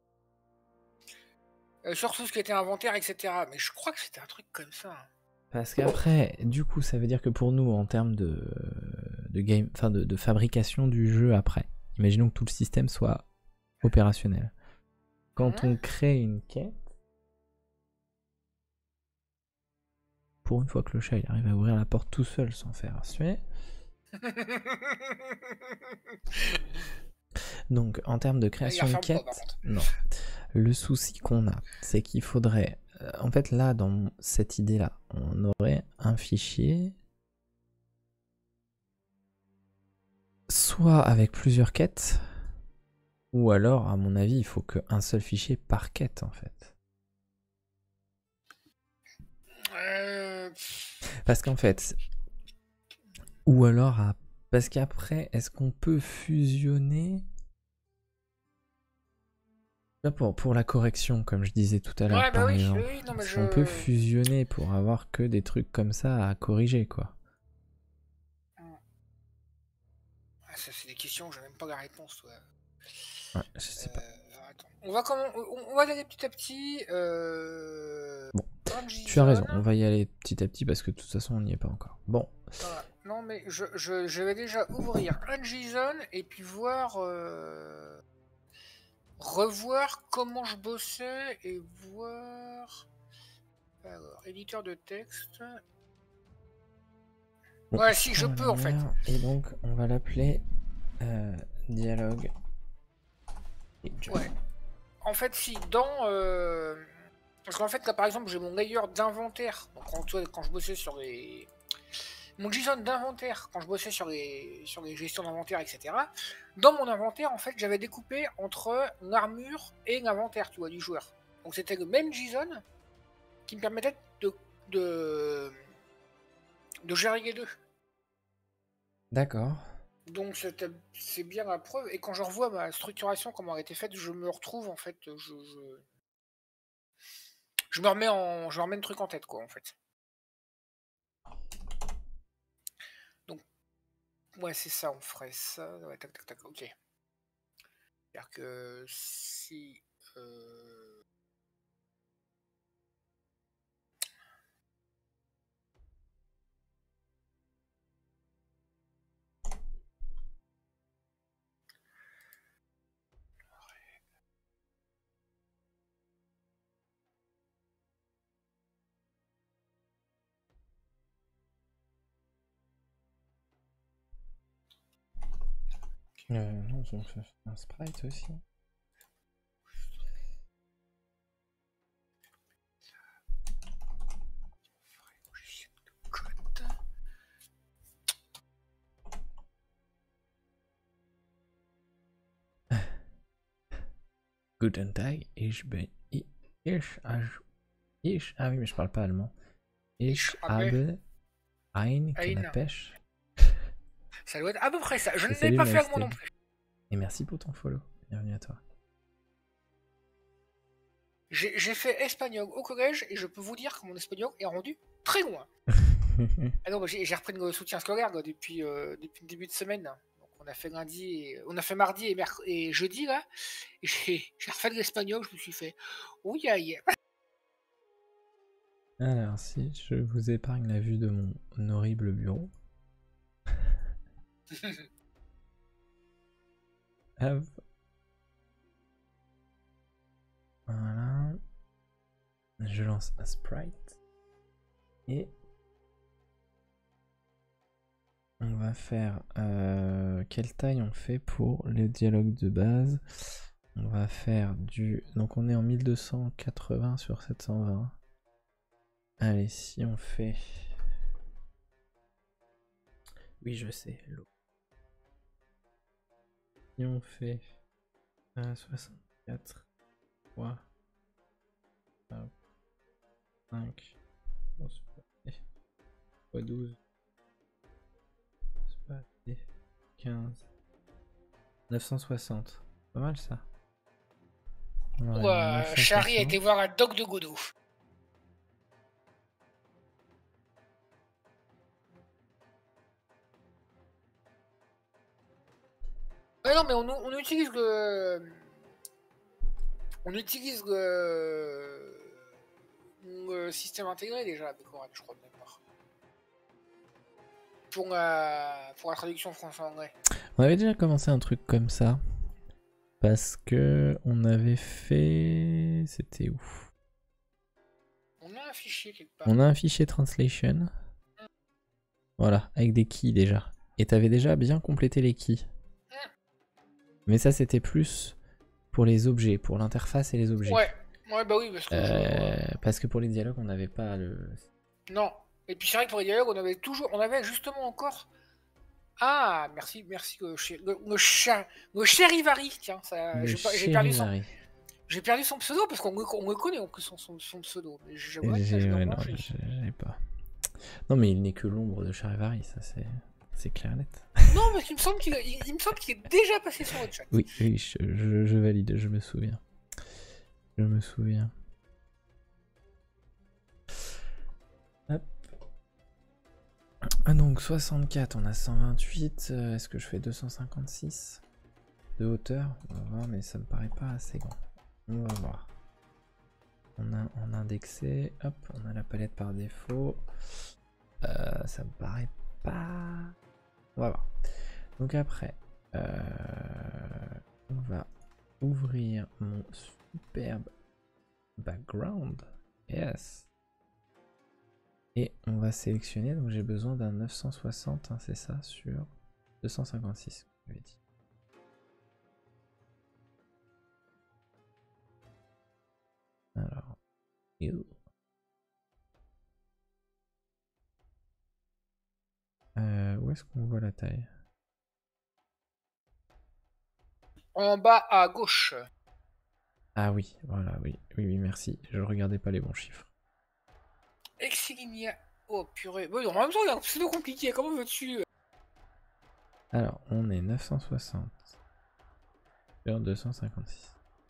euh, sur tout ce qui était inventaire, et cetera. Mais je crois que c'était un truc comme ça. Hein. Parce qu'après, du coup, ça veut dire que pour nous, en termes de, de game, enfin de, de fabrication du jeu après, imaginons que tout le système soit opérationnel. Quand Mmh. on crée une quête, pour une fois que le chat il arrive à ouvrir la porte tout seul sans faire suer. Donc, en termes de création de quête, non. Le souci qu'on a, c'est qu'il faudrait. Euh, en fait, là, dans cette idée-là, on aurait un fichier. Soit avec plusieurs quêtes, ou alors, à mon avis, il faut qu'un seul fichier par quête, en fait. Euh... Parce qu'en fait. Ou alors, à... parce qu'après, est-ce qu'on peut fusionner. Pour, pour la correction, comme je disais tout à l'heure, Ouais, bah par oui, exemple. oui, non, mais Est-ce je... qu'on peut fusionner pour avoir que des trucs comme ça à corriger, quoi. Ah, ça, c'est des questions, j'ai même pas la réponse, toi. Ouais, je sais pas. Euh, attends. On va comment on, on va y aller petit à petit. Euh... Bon, Unjison. tu as raison, on va y aller petit à petit parce que de toute façon on n'y est pas encore. Bon. Voilà. Non mais je, je, je vais déjà ouvrir Unjison et puis voir... Euh... revoir comment je bossais et voir... Alors, éditeur de texte... Bon, ouais, si, je peux en fait. Et donc, on va l'appeler euh, dialogue. Ouais. En fait, si, dans... Euh... Parce qu'en fait, là, par exemple, j'ai mon layer d'inventaire. Donc, quand, quand je bossais sur les... Mon JSON d'inventaire, quand je bossais sur les, sur les gestions d'inventaire, et cetera. Dans mon inventaire, en fait, j'avais découpé entre l'armure et l'inventaire, tu vois, du joueur. Donc, c'était le même JSON qui me permettait de... de, de gérer les deux. D'accord. Donc c'est bien la preuve. Et quand je revois ma structuration, comment elle a été faite, je me retrouve en fait, je, je, je me remets en, je me remets le truc en tête quoi en fait. Donc ouais c'est ça, on ferait ça. Ouais, tac tac tac. Ok. C'est-à-dire que si euh... Euh, non, je fais un sprite aussi. Guten Tag, ich bin ich, ich Ich, ah oui, mais je parle pas allemand. Ich Ah ben. habe ein Ein. Canapèche. Ça doit être à peu près ça. Je Et ne l'ai salut, pas fait avec Maesté. moi non plus. Et merci pour ton follow. Bienvenue à toi. J'ai j'ai fait espagnol au collège et je peux vous dire que mon espagnol est rendu très loin. Ah non, bah, j'ai j'ai repris le soutien scolaire quoi, depuis, euh, depuis le début de semaine. Donc on a fait lundi, et, on a fait mardi et, merc- et jeudi là. Et j'ai j'ai refait de l'espagnol, je me suis fait. Oui, aïe. Alors, si je vous épargne la vue de mon horrible bureau. Hop. Voilà. Je lance un sprite. Et on va faire... Euh, quelle taille on fait pour le dialogue de base? On va faire du... Donc on est en mille deux cent quatre-vingts sur sept cent vingt. Allez, si on fait... Oui, je sais, l'eau. Si on fait euh, soixante-quatre fois cinq fois douze quinze neuf cent soixante. Pas mal ça. Ou euh, Chari a été voir un doc de Godot. Ouais, non, mais on, on utilise le. On utilise le. le système intégré déjà avec Oracle, je crois, de mémoire. Pour la, pour la traduction français-anglais. On avait déjà commencé un truc comme ça. Parce que on avait fait... C'était où? On a un fichier quelque part. On a un fichier translation. Mmh. Voilà, avec des keys déjà. Et t'avais déjà bien complété les keys. Mmh. Mais ça c'était plus pour les objets, pour l'interface et les objets. Ouais, ouais bah oui, parce que... Euh, je... Parce que pour les dialogues on n'avait pas le... Non, et puis c'est vrai que pour les dialogues on avait toujours... On avait justement encore... Ah, merci, merci, le, le, le, cher, le Cherivari, tiens, j'ai perdu son... J'ai perdu son pseudo parce qu'on me, me connaît en plus son, son, son pseudo. Mais j'avoue que j'ai ouais, non, j'ai pas. Non mais il n'est que l'ombre de Charivari, ça c'est c'est clair net. Non mais il me semble qu'il il me semble qu'il est déjà passé sur le chat. Oui, oui, je, je, je valide, je me souviens. Je me souviens. Hop. Ah donc soixante-quatre, on a cent vingt-huit. Euh, Est-ce que je fais deux cent cinquante-six de hauteur? On va voir, mais ça me paraît pas assez grand. On va voir. On a, on a indexé, hop, on a la palette par défaut. Euh, ça me paraît pas... On va voir. Donc après, euh, on va ouvrir mon superbe background. Yes. Et on va sélectionner, donc j'ai besoin d'un neuf cent soixante, hein, c'est ça, sur deux cent cinquante-six, je l'avais dit. Alors, euh, où est-ce qu'on voit la taille? En bas à gauche. Ah oui, voilà, oui, oui, oui, merci. Je regardais pas les bons chiffres. Exilia. Oh purée. Bon, en même temps, il y a un pseudo compliqué. Comment veux-tu? Alors, on est neuf cent soixante sur deux cent cinquante-six.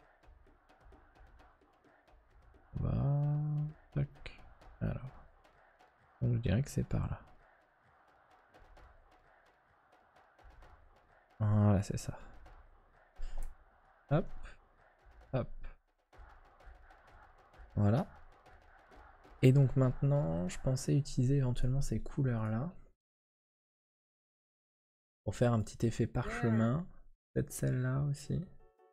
Bah, tac. Alors, donc je dirais que c'est par là. Voilà, c'est ça. Hop, hop. Voilà. Et donc maintenant, je pensais utiliser éventuellement ces couleurs-là pour faire un petit effet parchemin. Peut-être celle-là aussi.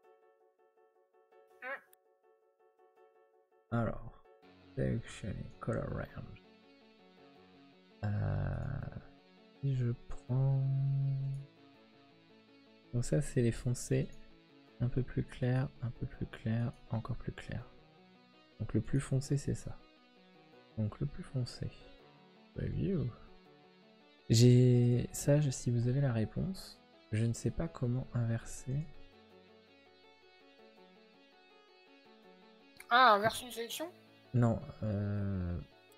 Alors, selectionner color range. Euh, si je prends... Donc ça, c'est les foncés. Un peu plus clair, un peu plus clair, encore plus clair. Donc le plus foncé, c'est ça. Donc le plus foncé. Review. J'ai ça, si vous avez la réponse, je ne sais pas comment inverser. Ah, inverser une sélection? Non, euh...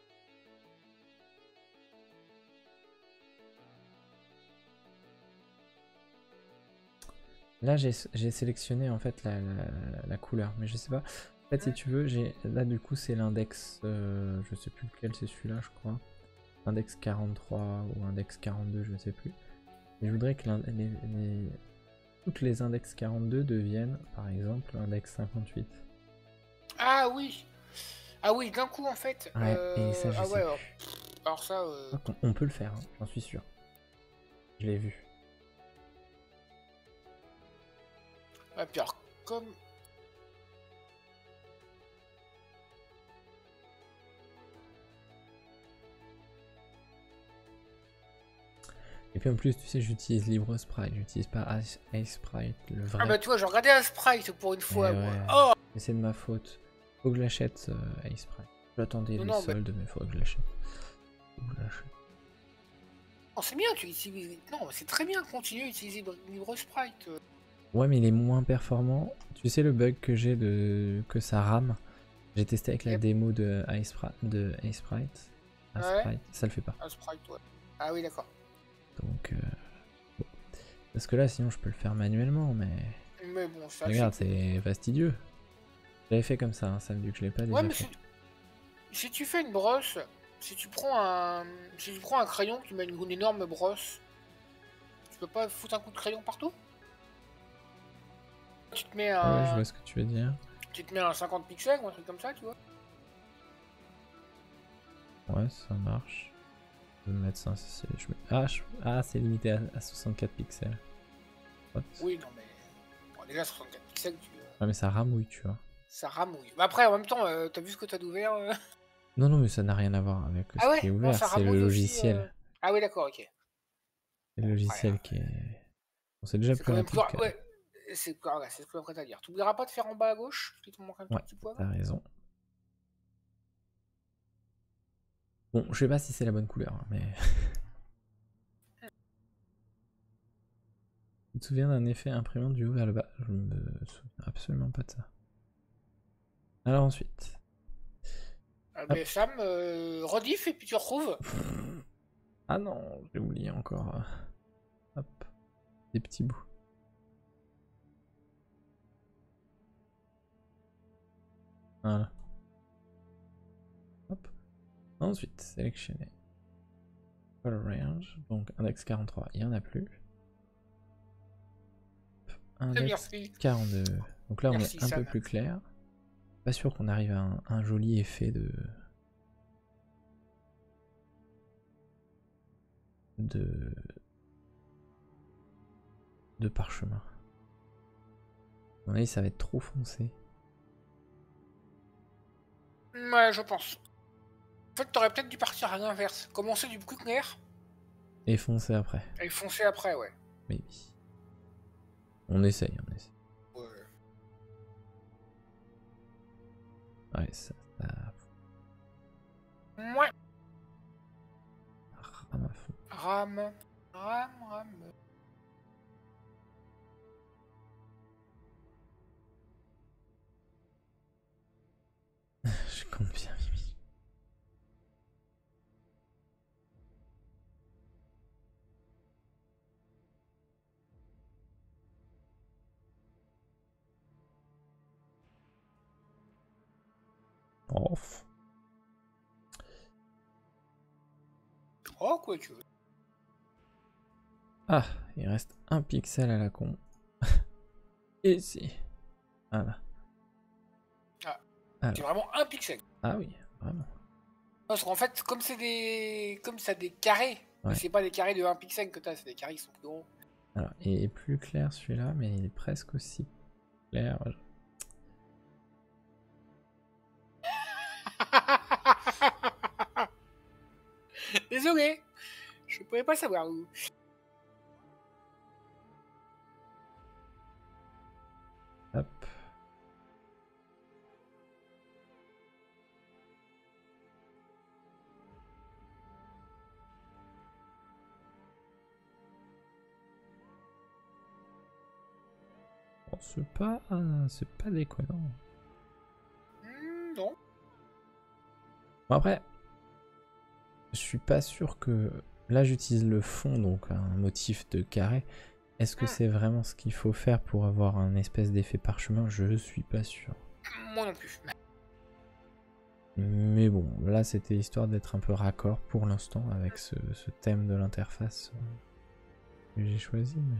Là, j'ai sélectionné en fait la, la, la couleur, mais je sais pas. En fait, si tu veux, j'ai là du coup c'est l'index, euh, je sais plus lequel c'est celui-là, je crois. Index quarante-trois ou index quarante-deux, je sais plus. Et je voudrais que les, les, toutes les index quarante-deux deviennent, par exemple, index cinquante-huit. Ah oui. Ah oui, d'un coup en fait. Ouais, Euh... et ça, je Ah sais ouais. Alors, plus. alors ça. Euh... On, on peut le faire, hein, j'en suis sûr. Je l'ai vu. Ah, puis alors, comme. Et puis en plus, tu sais, j'utilise LibreSprite, j'utilise pas iSprite, le vrai. Ah bah tu vois, j'ai regardé un sprite pour une fois, Eh moi. ouais, Oh mais c'est de ma faute. Faut que je l'achète, euh, iSprite. J'attendais non, les non, mais soldes, mais faut que je l'achète. Faut que je l'achète. non, c'est bien, tu utilises. Non, c'est très bien, continue à utiliser LibreSprite. Ouais, mais il est moins performant. Tu sais le bug que j'ai de que ça rame. J'ai testé avec la Yep. démo de iSprite, de iSprite. Ouais. iSprite, ça le fait pas. Un sprite, ouais. Ah oui, d'accord. Donc, euh, bon. Parce que là, sinon, je peux le faire manuellement, mais Mais bon, ça regarde, c'est. c'est fastidieux. J'avais fait comme ça, hein, ça me dit que je l'ai pas Ouais, déjà mais fait. si... si tu fais une brosse, si tu prends un, si tu prends un crayon, tu mets une, une énorme brosse, tu peux pas foutre un coup de crayon partout? Tu te mets Ouais, ouais, je un, vois ce que tu veux dire. tu te mets un cinquante pixels ou un truc comme ça, tu vois? Ouais, ça marche. Je vais me mettre ça. Je me... Ah, je... ah c'est limité à, à soixante-quatre pixels. What? Oui, non mais bon, déjà soixante-quatre pixels, tu... Ah, mais ça ramouille, tu vois. ça ramouille. Mais après, en même temps, euh, t'as vu ce que t'as d'ouvert? euh Non, non, mais ça n'a rien à voir avec ce Ah ouais? qui est Non, ouvert, ça c'est le ramouille aussi. euh. logiciel. Ah oui, d'accord, ok. C'est le Bon, après, logiciel euh, qui est... Bon, c'est déjà c'est plus quand même plus. rapide que... Ouais, c'est voilà, c'est ce que j'aimerais à dire. T'oublieras pas de faire en bas à gauche, parce qu'il te manque un tout Ouais, petit poids t'as là. raison. Bon, je sais pas si c'est la bonne couleur, hein, mais... Tu te souviens d'un effet imprimant du haut vers le bas? Je me souviens absolument pas de ça. Alors ensuite... Ah, Hop. mais Sam, euh, rediff et puis tu retrouves. Ah non, j'ai oublié encore. Hop, des petits bouts. Voilà. Hop. Ensuite, sélectionner. Color range, donc index quarante-trois, il n'y en a plus. Index Merci. quarante-deux. Donc là, on Merci est un Sam. peu plus clair. Pas sûr qu'on arrive à un, un joli effet de... de... de parchemin. À mon avis, ça va être trop foncé. Ouais, je pense. En fait, t'aurais peut-être dû partir à l'inverse. Commencer du plus clair Et foncé après. et foncer après, ouais. Maybe. On essaye, on essaye. Ouais. Ouais, ça... ça... Ouais. rame à fond. Ram. Ram, ram. Je compte bien, Mimi. Off. Oh, quoi tu veux. Ah, il reste un pixel à la con. Et ici. Voilà. Ah. Alors. C'est vraiment un pixel. Ah oui, vraiment. Parce qu'en fait, comme c'est des. Comme ça des carrés, Ouais. c'est pas des carrés de un pixel que t'as, c'est des carrés qui sont plus gros. Alors, il est plus clair celui-là, mais il est presque aussi clair. Désolé. Je pouvais pas savoir où. Hop. Bon, c'est pas, c'est pas déconnant. Hmm, non. Bon, après, je suis pas sûr que... Là, j'utilise le fond, donc un motif de carré. Est-ce que c'est vraiment ce qu'il faut faire pour avoir un espèce d'effet parchemin? Je suis pas sûr. Moi non plus. Mais bon, là, c'était histoire d'être un peu raccord pour l'instant avec ce, ce thème de l'interface que j'ai choisi, mais...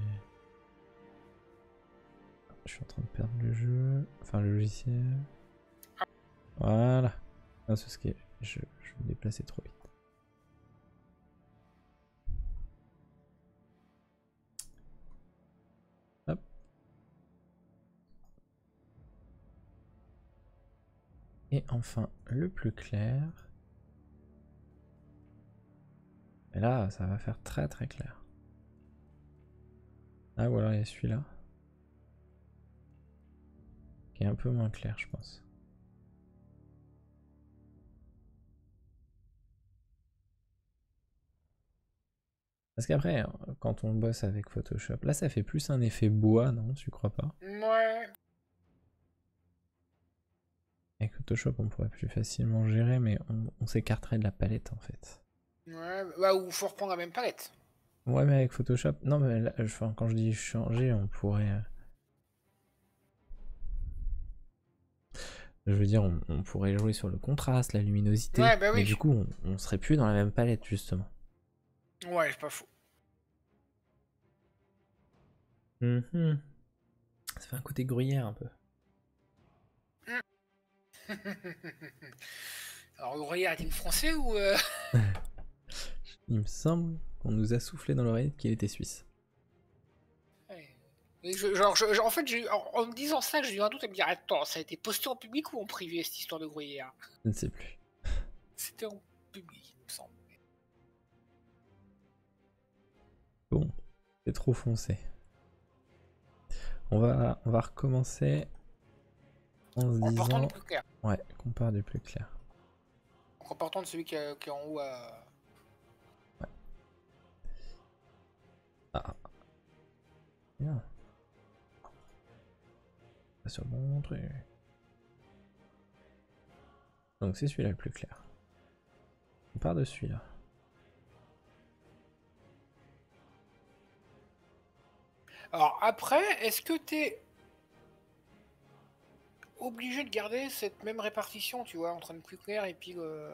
Je suis en train de perdre le jeu, enfin le logiciel. Voilà. Ah, c'est ce qui est... Je, je me déplaçais trop vite. Hop. Et enfin, le plus clair. Et là, ça va faire très très clair. Ah, ou alors il y a celui-là. Qui est un peu moins clair, je pense. Parce qu'après, quand on bosse avec Photoshop, là ça fait plus un effet bois, non? Tu crois pas? Ouais. Avec Photoshop, on pourrait plus facilement gérer, mais on, on s'écarterait de la palette en fait. Ouais, bah, ou faut reprendre la même palette. Ouais, mais avec Photoshop, non, mais là, enfin, quand je dis changer, on pourrait. Je veux dire, on, on pourrait jouer sur le contraste, la luminosité, Ouais, bah oui. mais du coup, on, on serait plus dans la même palette justement. Ouais, c'est pas faux. Mm-hmm. Ça fait un côté gruyère un peu. Alors, Gruyère est-il français ou... Euh... Il me semble qu'on nous a soufflé dans l'oreille qu'il était suisse. ouais. je, genre, je, genre, en fait, en, en me disant ça, j'ai eu un doute à me dire, attends, ça a été posté en public ou en privé, cette histoire de Gruyère? Je ne sais plus. C'était en public, il me semble. Bon, c'est trop foncé. On va, on va recommencer en se En disant... partant du plus clair. Ouais, qu'on part du plus clair. En partant de celui qui, a, qui est en haut à... Ouais. Ah. Bien. Pas sur le bon truc. Donc c'est celui-là le plus clair. On part de celui-là. Alors après, est-ce que t'es obligé de garder cette même répartition, tu vois, entre le plus clair et puis le...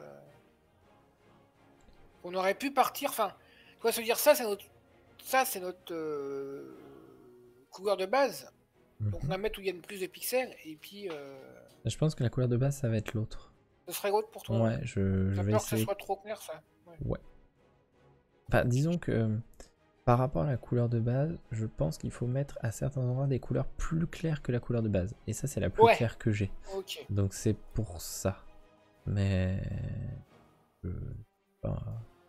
On aurait pu partir, enfin, tu vois, se dire ça, c'est notre, ça, c'est notre euh... couleur de base. Mm-hmm. Donc on va mettre où il y a plus de pixels et puis. Euh... Je pense que la couleur de base, ça va être l'autre. Ce serait l'autre pour toi. Ouais, ouais. je, je vais peur essayer. que ce soit trop clair, ça. Ouais. Ouais. Enfin, disons que euh, par rapport à la couleur de base, je pense qu'il faut mettre à certains endroits des couleurs plus claires que la couleur de base. Et ça, c'est la plus ouais. claire que j'ai. Okay. Donc c'est pour ça. Mais... Euh, ben...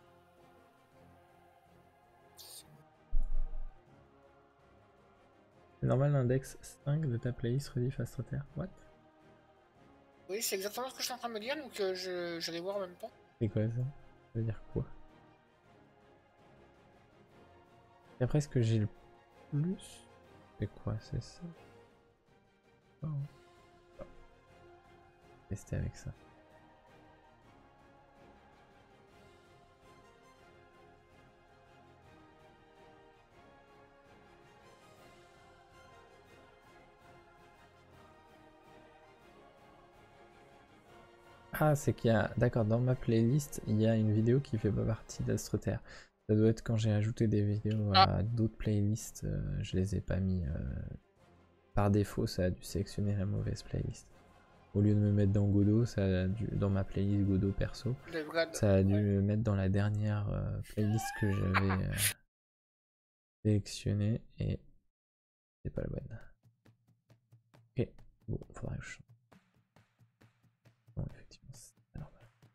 C'est normal, l'index cinq de ta playlist rediff AstroTair. What? Oui, c'est exactement ce que je suis en train de me dire, donc euh, je, je vais voir en même temps. C'est quoi ça? Ça veut dire quoi? Et après, ce que j'ai le plus... C'est quoi? C'est ça? Oh. Oh. Tester avec ça. Ah, c'est qu'il y a... D'accord, dans ma playlist, il y a une vidéo qui fait pas partie d'AstroTair. Ça doit être quand j'ai ajouté des vidéos à ah. d'autres playlists, euh, je les ai pas mis. Euh... Par défaut, ça a dû sélectionner la mauvaise playlist. Au lieu de me mettre dans Godot, ça a dû... dans ma playlist Godot perso, ça a dû ouais. me mettre dans la dernière euh, playlist que j'avais euh, sélectionnée et c'est pas la bonne. Ok, bon, faudrait que je change. Bon, effectivement, c'est normal.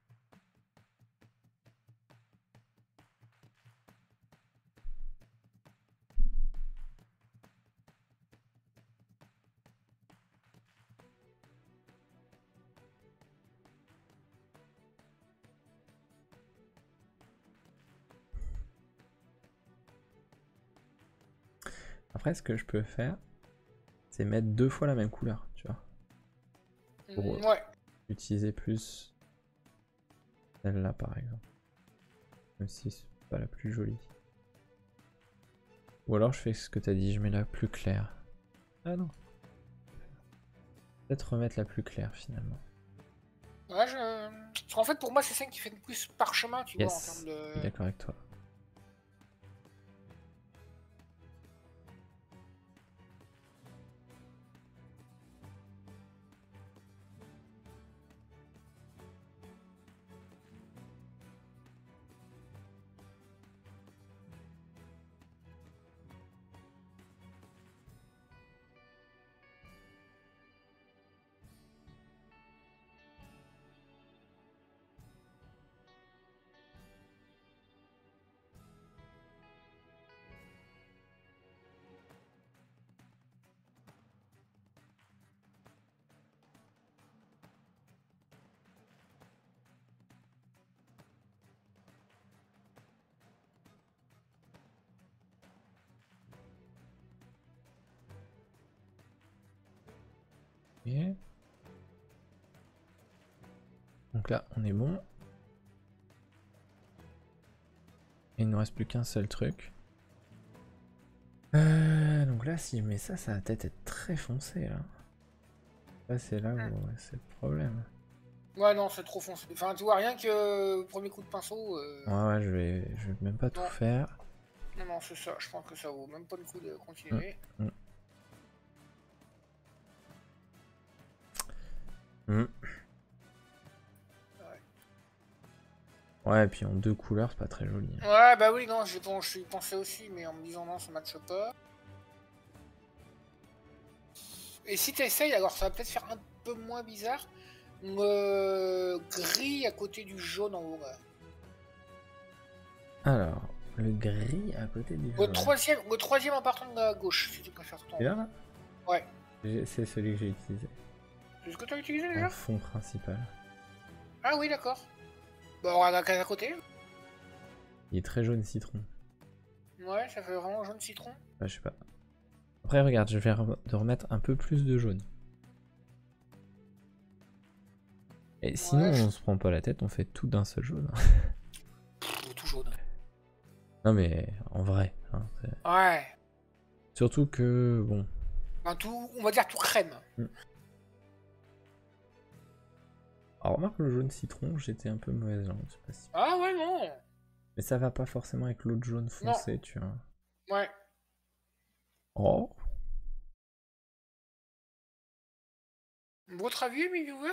Après, ce que je peux faire, c'est mettre deux fois la même couleur, tu vois. Pour mmh, ouais. utiliser plus Celle-là par exemple. Même si c'est pas la plus jolie. Ou alors je fais ce que t'as dit, je mets la plus claire. Ah non. Peut-être remettre la plus claire finalement. Ouais, je... Parce qu'en fait, pour moi, c'est celle qui fait le plus parchemin, tu Yes. vois, en termes de... D'accord avec toi. Ok. Donc là, on est bon. Il ne nous reste plus qu'un seul truc. Euh, donc là, si je mets ça, ça va peut-être être très foncé là. Là, c'est là où ouais, c'est le problème. Ouais, non, c'est trop foncé. Enfin, tu vois, rien que euh, premier coup de pinceau... Euh... Ouais, ouais, je vais, je vais même pas tout non. faire. Non, non, c'est ça. Je pense que ça vaut même pas le coup de continuer. Mmh. Mmh. Ouais. Ouais, et puis en deux couleurs, c'est pas très joli. Hein. Ouais, bah oui, non, j'ai bon, je pensé aussi, mais en me disant non, ça matche pas. Et si t'essayes, alors ça va peut-être faire un peu moins bizarre, euh, gris à côté du jaune en haut. Ouais. Alors, le gris à côté du Le jaune. troisième, le troisième en partant de la gauche, si tu préfères ton. Et là, là Ouais. C'est celui que j'ai utilisé. C'est ce que t'as utilisé déjà? En fond principal. Ah oui, d'accord. Bah, on regarde la case à côté. Il est très jaune citron. Ouais, ça fait vraiment jaune citron. Ouais, je sais pas. Après, regarde, je vais re de remettre un peu plus de jaune. Et sinon, ouais, je... on se prend pas la tête, on fait tout d'un seul jaune. Pff, tout jaune. Non, mais en vrai. Hein, ouais. surtout que, bon. Ben, tout, on va dire tout crème. Mm. Alors, remarque le jaune citron, j'étais un peu mauvaise langue, je sais pas si. Ah ouais, non. Mais ça va pas forcément avec l'autre jaune foncé, non. Tu vois. Ouais. Oh. Votre avis, mes viewers?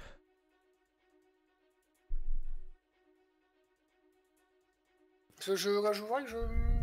Parce que je, je vois que je...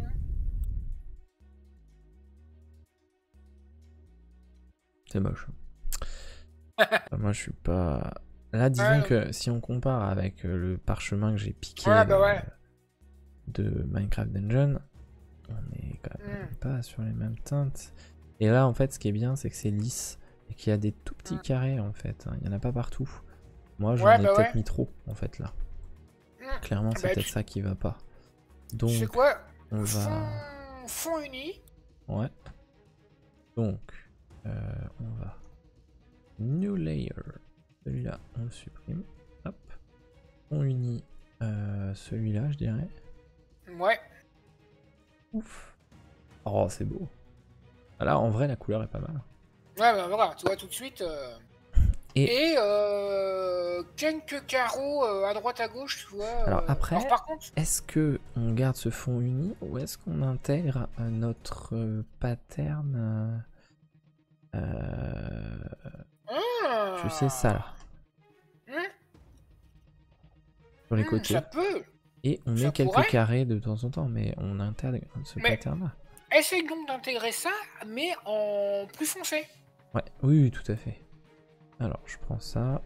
C'est moche. Moi, je suis pas... Là, disons ouais, que si on compare avec le parchemin que j'ai piqué ouais, bah ouais. de Minecraft Dungeon, on est quand même mm. pas sur les mêmes teintes. Et là, en fait, ce qui est bien, c'est que c'est lisse et qu'il y a des tout petits mm. carrés, en fait. Il y en a pas partout. Moi, j'en ouais, ai bah peut-être ouais. mis trop, en fait, là. Mm. Clairement, c'est bah, peut-être tu... ça qui va pas. Donc, c'est quoi on va... Fond, fond uni. Ouais. Donc, euh, on va... New layer. Celui-là, on le supprime. Hop. On unit euh, celui-là, je dirais. Ouais. Ouf. Oh, c'est beau. Là, en vrai, la couleur est pas mal. Ouais, bah voilà, tu vois tout de suite. Euh... Et, Et euh, quelques carreaux euh, à droite à gauche, tu vois. Alors après, Alors, par contre... est-ce que on garde ce fond uni ou est-ce qu'on intègre euh, notre euh, pattern euh, euh, ah. Tu sais ça là. Mmh. Sur les mmh, côtés. Ça peut. Et on ça met quelques pourrait. carrés de temps en temps, mais on intègre ce mais pattern là. Essaye donc d'intégrer ça, mais en plus foncé. Ouais, oui, oui, tout à fait. Alors, je prends ça.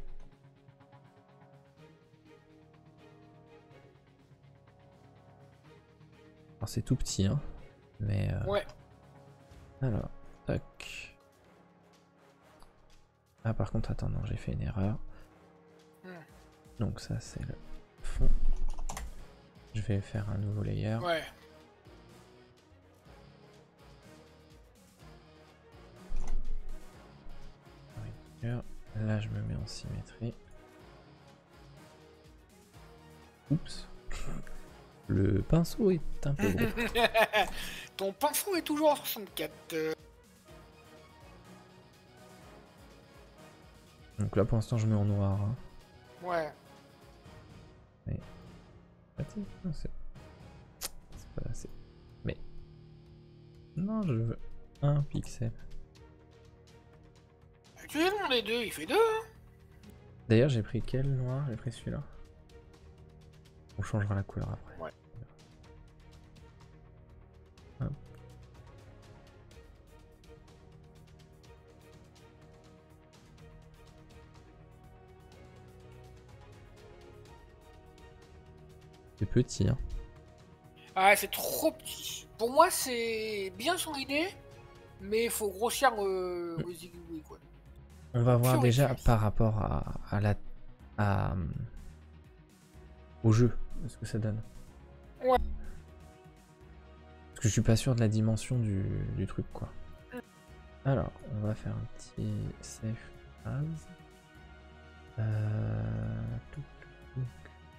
Alors, c'est tout petit, hein. Mais... Euh... Ouais. Alors, tac. Ah, par contre, attends, non, j'ai fait une erreur. Hmm. Donc ça, c'est le fond. Je vais faire un nouveau layer. Ouais. Là, je me mets en symétrie. Oups. Le pinceau est un peu gros. Ton pinceau est toujours en soixante-quatre. euh. Donc là pour l'instant je mets en noir. Hein. Ouais. Attends, non, c'est c'est pas assez. Mais non, je veux un pixel. Tu lui as demandé deux, il fait deux. Hein. D'ailleurs j'ai pris quel noir? J'ai pris celui-là. On changera la couleur après. Ouais. Hop. C'est petit, hein. Ah, c'est trop petit. Pour moi, c'est bien son idée, mais il faut grossir euh, Mm. le zigouille, quoi. On va voir Sur déjà Xbox. par rapport à, à la à, euh, au jeu ce que ça donne. Ouais. Parce que je suis pas sûr de la dimension du, du truc quoi. Alors on va faire un petit safe as. Euh... touc, touc, touc.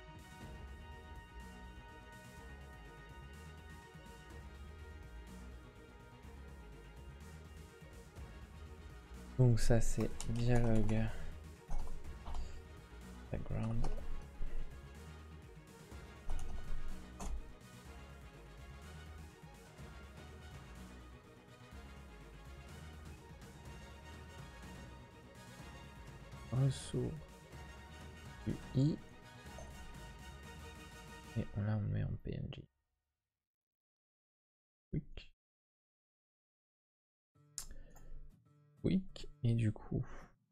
Donc ça c'est dialogue background. Ressources U I et on là on met en P N G. Quick. Quick et du coup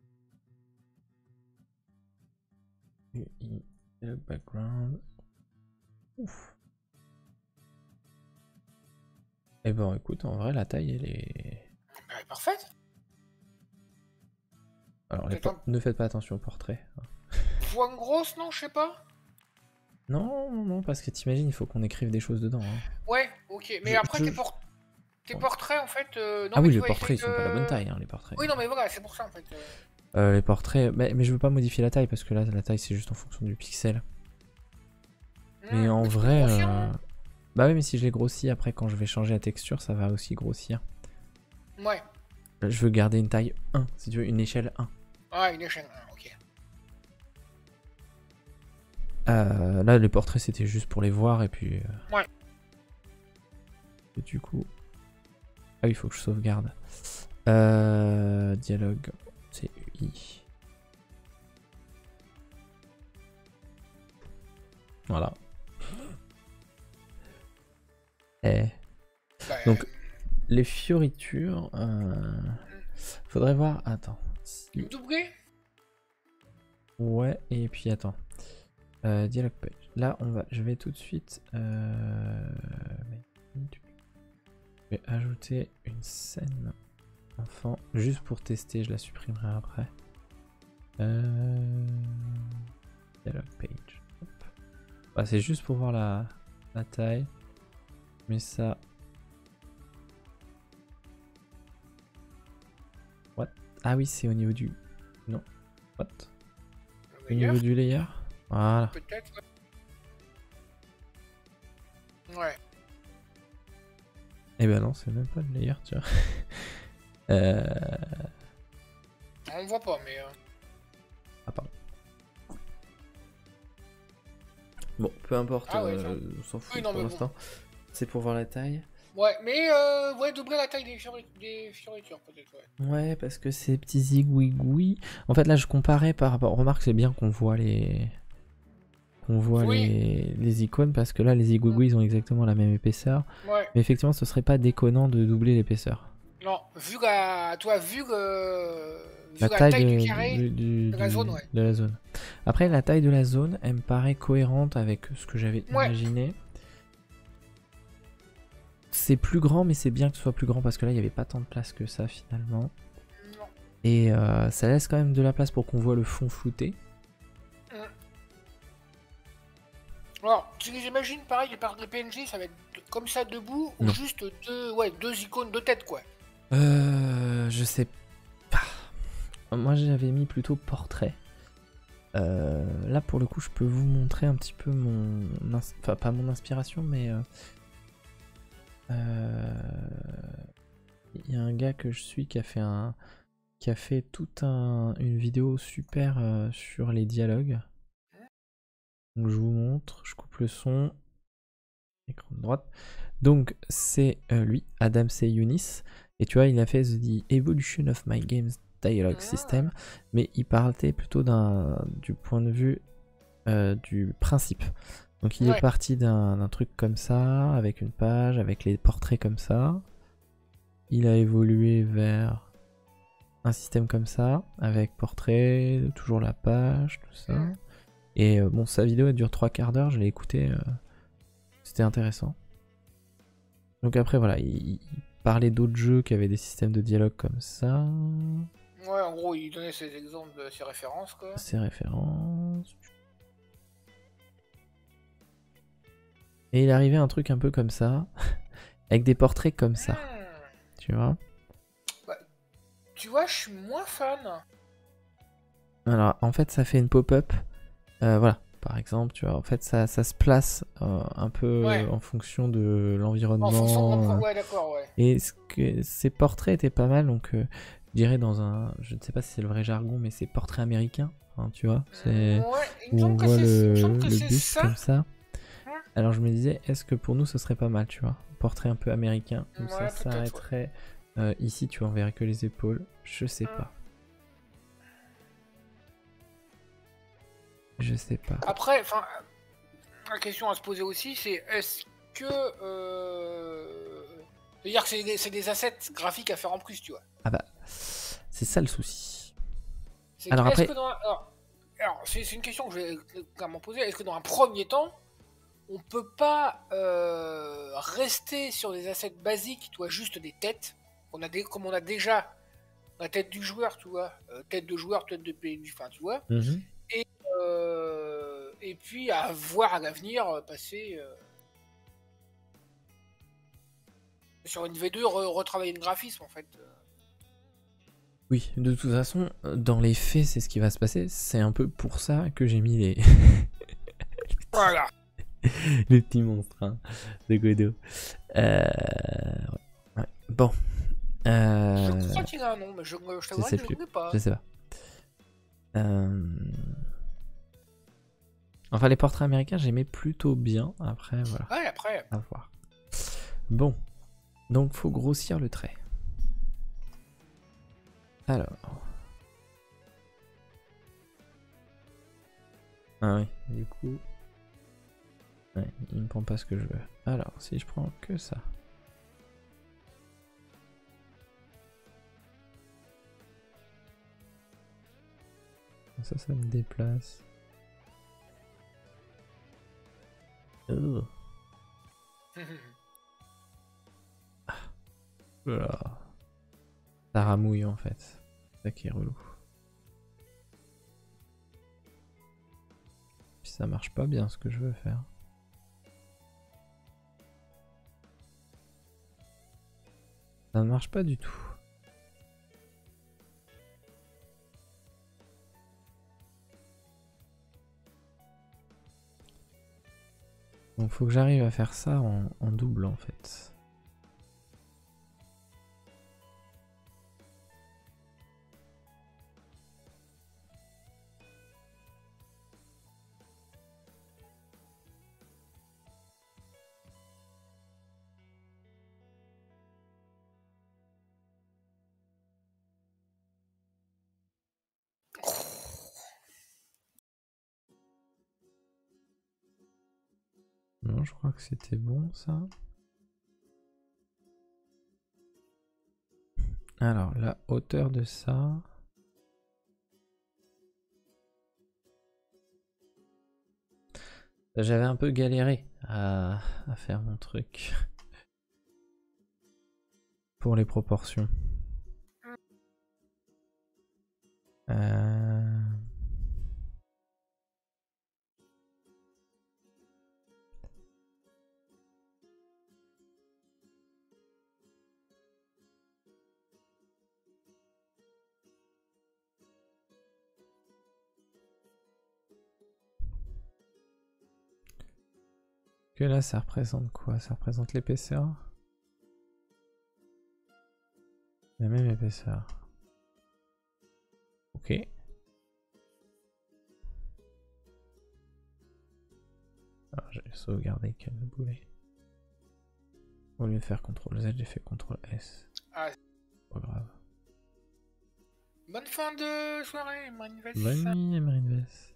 U I le background. Ouf. Et bon écoute en vrai la taille elle est. Bah, parfaite. Alors les Peut-être por- ne faites pas attention au portrait. Voix grosse, non, je sais pas. Non non non parce que t'imagines il faut qu'on écrive des choses dedans. Hein. Ouais, ok. Mais Je- après, je- tes, por- tes portraits, en fait. euh, non, Ah mais oui tu les vois, portraits ils essaye sont pas la bonne de- taille hein, les portraits. Oui, non, mais voilà, c'est pour ça, en fait. euh. Euh, les portraits, mais, mais je veux pas modifier la taille parce que là la taille c'est juste en fonction du pixel. Mais Hmm, en mais tu peux vrai, grossir, euh... hein. bah oui mais si je les grossis après quand je vais changer la texture ça va aussi grossir. Ouais. Je veux garder une taille un, si tu veux une échelle un. Ah, une échelle, ah, ok. Euh, là les portraits c'était juste pour les voir et puis... euh, Ouais. Et du coup... Ah oui il faut que je sauvegarde. Euh... Dialogue, c'est U I. Voilà. Eh. Bah, Donc les fioritures... Euh... Faudrait voir... Attends. Si- doublé. Ouais, et puis attends. Euh, dialogue page. Là, on va. Je vais tout de suite. Euh... Je vais ajouter une scène enfant juste pour tester. Je la supprimerai après. Euh... Dialogue page. Hop. Bah, c'est juste pour voir la, la taille. Mais ça. What? Ah oui, c'est au niveau du. Non. What? Au niveau du layer. Voilà. Peut-être. Ouais. Eh ben non, c'est même pas le layer, tu vois. euh... On voit pas, mais. euh, Ah pardon. Bon, peu importe, Ah ouais, euh, ça- on s'en fout Oui, non, pour mais bon. l'instant. C'est pour voir la taille. Ouais, mais euh, ouais, doubler la taille des, fiori- des fioritures, peut-être, ouais. Ouais, parce que ces petits zigouigouis. En fait, là, je comparais par rapport. Remarque, c'est bien qu'on voit les. Qu'on voit Oui. les... les icônes, parce que là, les zigouigouis, ils ont exactement la même épaisseur. Ouais. Mais effectivement, ce serait pas déconnant de doubler l'épaisseur. Non, vu la. Toi, vu que. Vu La la, taille, taille de, du carré. du- du- de la du- zone, ouais. de la zone. Après, la taille de la zone, elle me paraît cohérente avec ce que j'avais Ouais. imaginé. C'est plus grand, mais c'est bien que ce soit plus grand parce que là, il n'y avait pas tant de place que ça finalement. Non. Et euh, ça laisse quand même de la place pour qu'on voit le fond flouté. Alors, tu les imagines, pareil, les, par- les P N G, ça va être de- comme ça debout, ou Non. juste deux, ouais, deux icônes de tête, quoi. Euh, je sais pas. Moi, j'avais mis plutôt portrait. Euh, là pour le coup je peux vous montrer un petit peu mon... Enfin pas mon inspiration mais... Euh... Euh... Il y a un gars que je suis qui a fait un... qui a fait toute un... une vidéo super euh, sur les dialogues. Donc je vous montre, je coupe le son. Écran de droite. Donc c'est euh, lui, Adam C. Younis. Et tu vois, il a fait The Evolution of My Games Dialogue System. Mais il parlait plutôt d'un du point de vue euh, du principe. Donc il Ouais. est parti d'un truc comme ça, avec une page, avec les portraits comme ça. Il a évolué vers un système comme ça, avec portrait, toujours la page, tout ça. Mm. Et euh, bon, sa vidéo elle dure trois quarts d'heure, je l'ai écoutée, euh, c'était intéressant. Donc après voilà, il, il parlait d'autres jeux qui avaient des systèmes de dialogue comme ça. Ouais, en gros, il donnait ses exemples, de ses références, quoi. Ses références. Et il arrivait un truc un peu comme ça, avec des portraits comme ça, Mm. tu vois. Bah, tu vois, je suis moins fan. Alors en fait ça fait une pop-up, euh, voilà, par exemple, tu vois, en fait ça, ça se place euh, un peu Ouais. en fonction de En l'environnement. fonction euh, de... Ouais, d'accord, ouais. et ce que, ces portraits étaient pas mal, donc euh, je dirais dans un, je ne sais pas si c'est le vrai jargon, mais c'est portrait américain, hein, tu vois, c'est Ouais, il me où on semble que voit c'est il me le, semble que le c'est buste ça. comme ça. Ouais. Alors je me disais, est-ce que pour nous ce serait pas mal, tu vois, portrait un peu américain, où ça Ouais, peut-être, ouais. s'arrêterait euh, ici, tu vois, on verrait que les épaules, je sais Mm. pas. Je sais pas. Après, enfin, la question à se poser aussi, c'est est-ce que... Euh... C'est-à-dire que c'est des, c'est des assets graphiques à faire en plus, tu vois. Ah bah, c'est ça le souci. C'est Alors que, est-ce après, que dans... Alors, alors c'est c'est une question que je vais clairement poser. Est-ce que dans un premier temps, on peut pas euh, rester sur des assets basiques, tu vois, juste des têtes, on a des, comme on a déjà la tête du joueur, tu vois, euh, tête de joueur, tête de P N J, enfin, tu vois, mhm. et, euh, et puis à voir à l'avenir euh, passer euh, sur une V deux, re retravailler le graphisme, en fait. Oui, de toute façon, dans les faits, c'est ce qui va se passer. C'est un peu pour ça que j'ai mis les... Voilà. les petits monstres hein, de Godot. Euh... Ouais. Bon. Euh... Je crois qu'il a un nom, mais je, je Je t'avouerai sais que je plus. ne connais pas. Je sais pas. Euh... Enfin, les portraits américains, j'aimais plutôt bien. Après, voilà. Ouais, après. À voir. Bon. Donc, faut grossir le trait. Alors. Ah oui, du coup... Ouais, il me prend pas ce que je veux. Alors, si je prends que ça. Ça, ça me déplace. Oh. Voilà. Ça ramouille en fait. C'est ça qui est relou. Puis ça marche pas bien ce que je veux faire. Ça ne marche pas du tout. Donc faut que j'arrive à faire ça en, en double en fait. Non, je crois que c'était bon ça. Alors, la hauteur de ça... J'avais un peu galéré à, à faire mon truc. Pour les proportions. Euh... que là, ça représente quoi? Ça représente l'épaisseur? La même épaisseur. Ok. Alors, j'ai sauvegardé quel boulet. Au lieu de faire contrôle Z, j'ai fait contrôle S. Ah. Pas grave. Bonne fin de soirée, Marinevest. Bonne nuit, Marinevest.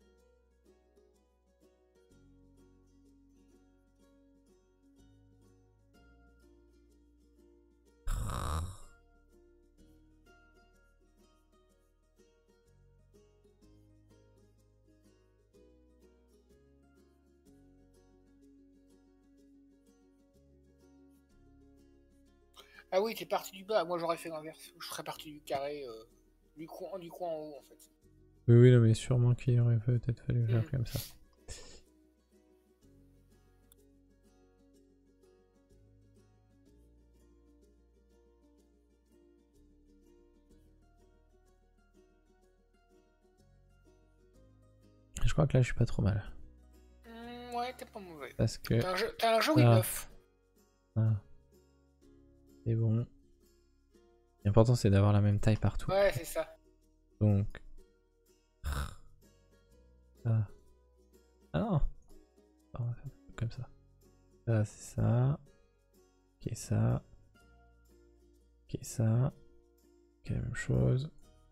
Ah oui, t'es parti du bas. Moi, j'aurais fait l'inverse. Je serais parti du carré, euh, du, coin, du coin en haut, en fait. Oui, oui, non, mais sûrement qu'il aurait peut-être fallu faire Mmh. comme ça. Je crois que là, je suis pas trop mal. Mmh, ouais, t'es pas mauvais. Parce que... T'as un jeu, t'as un joli Ah. neuf. Ah. C'est bon. L'important, c'est d'avoir la même taille partout. Ouais, c'est ça. Donc... Ah. Ah non. On va faire comme ça. Ça, c'est ça. Ok, ça. Ok, ça. Ok, la même chose.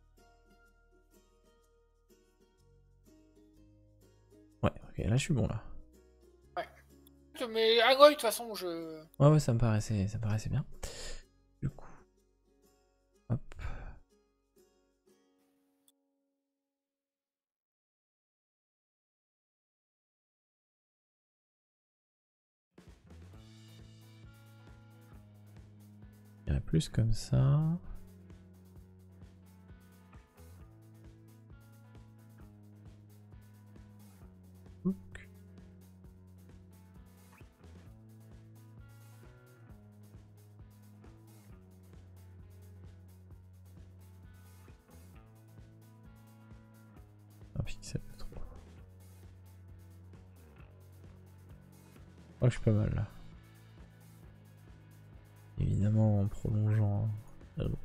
Ouais, ok, là, je suis bon, là. Mais Agoy, de toute façon, je... Ouais, ouais, ça me paraissait, ça me paraissait bien. Du coup... Hop. Il y en a plus comme ça. Ouc. Un pixel de trop. Oh, je suis pas mal là. Évidemment en prolongeant. Ah bon.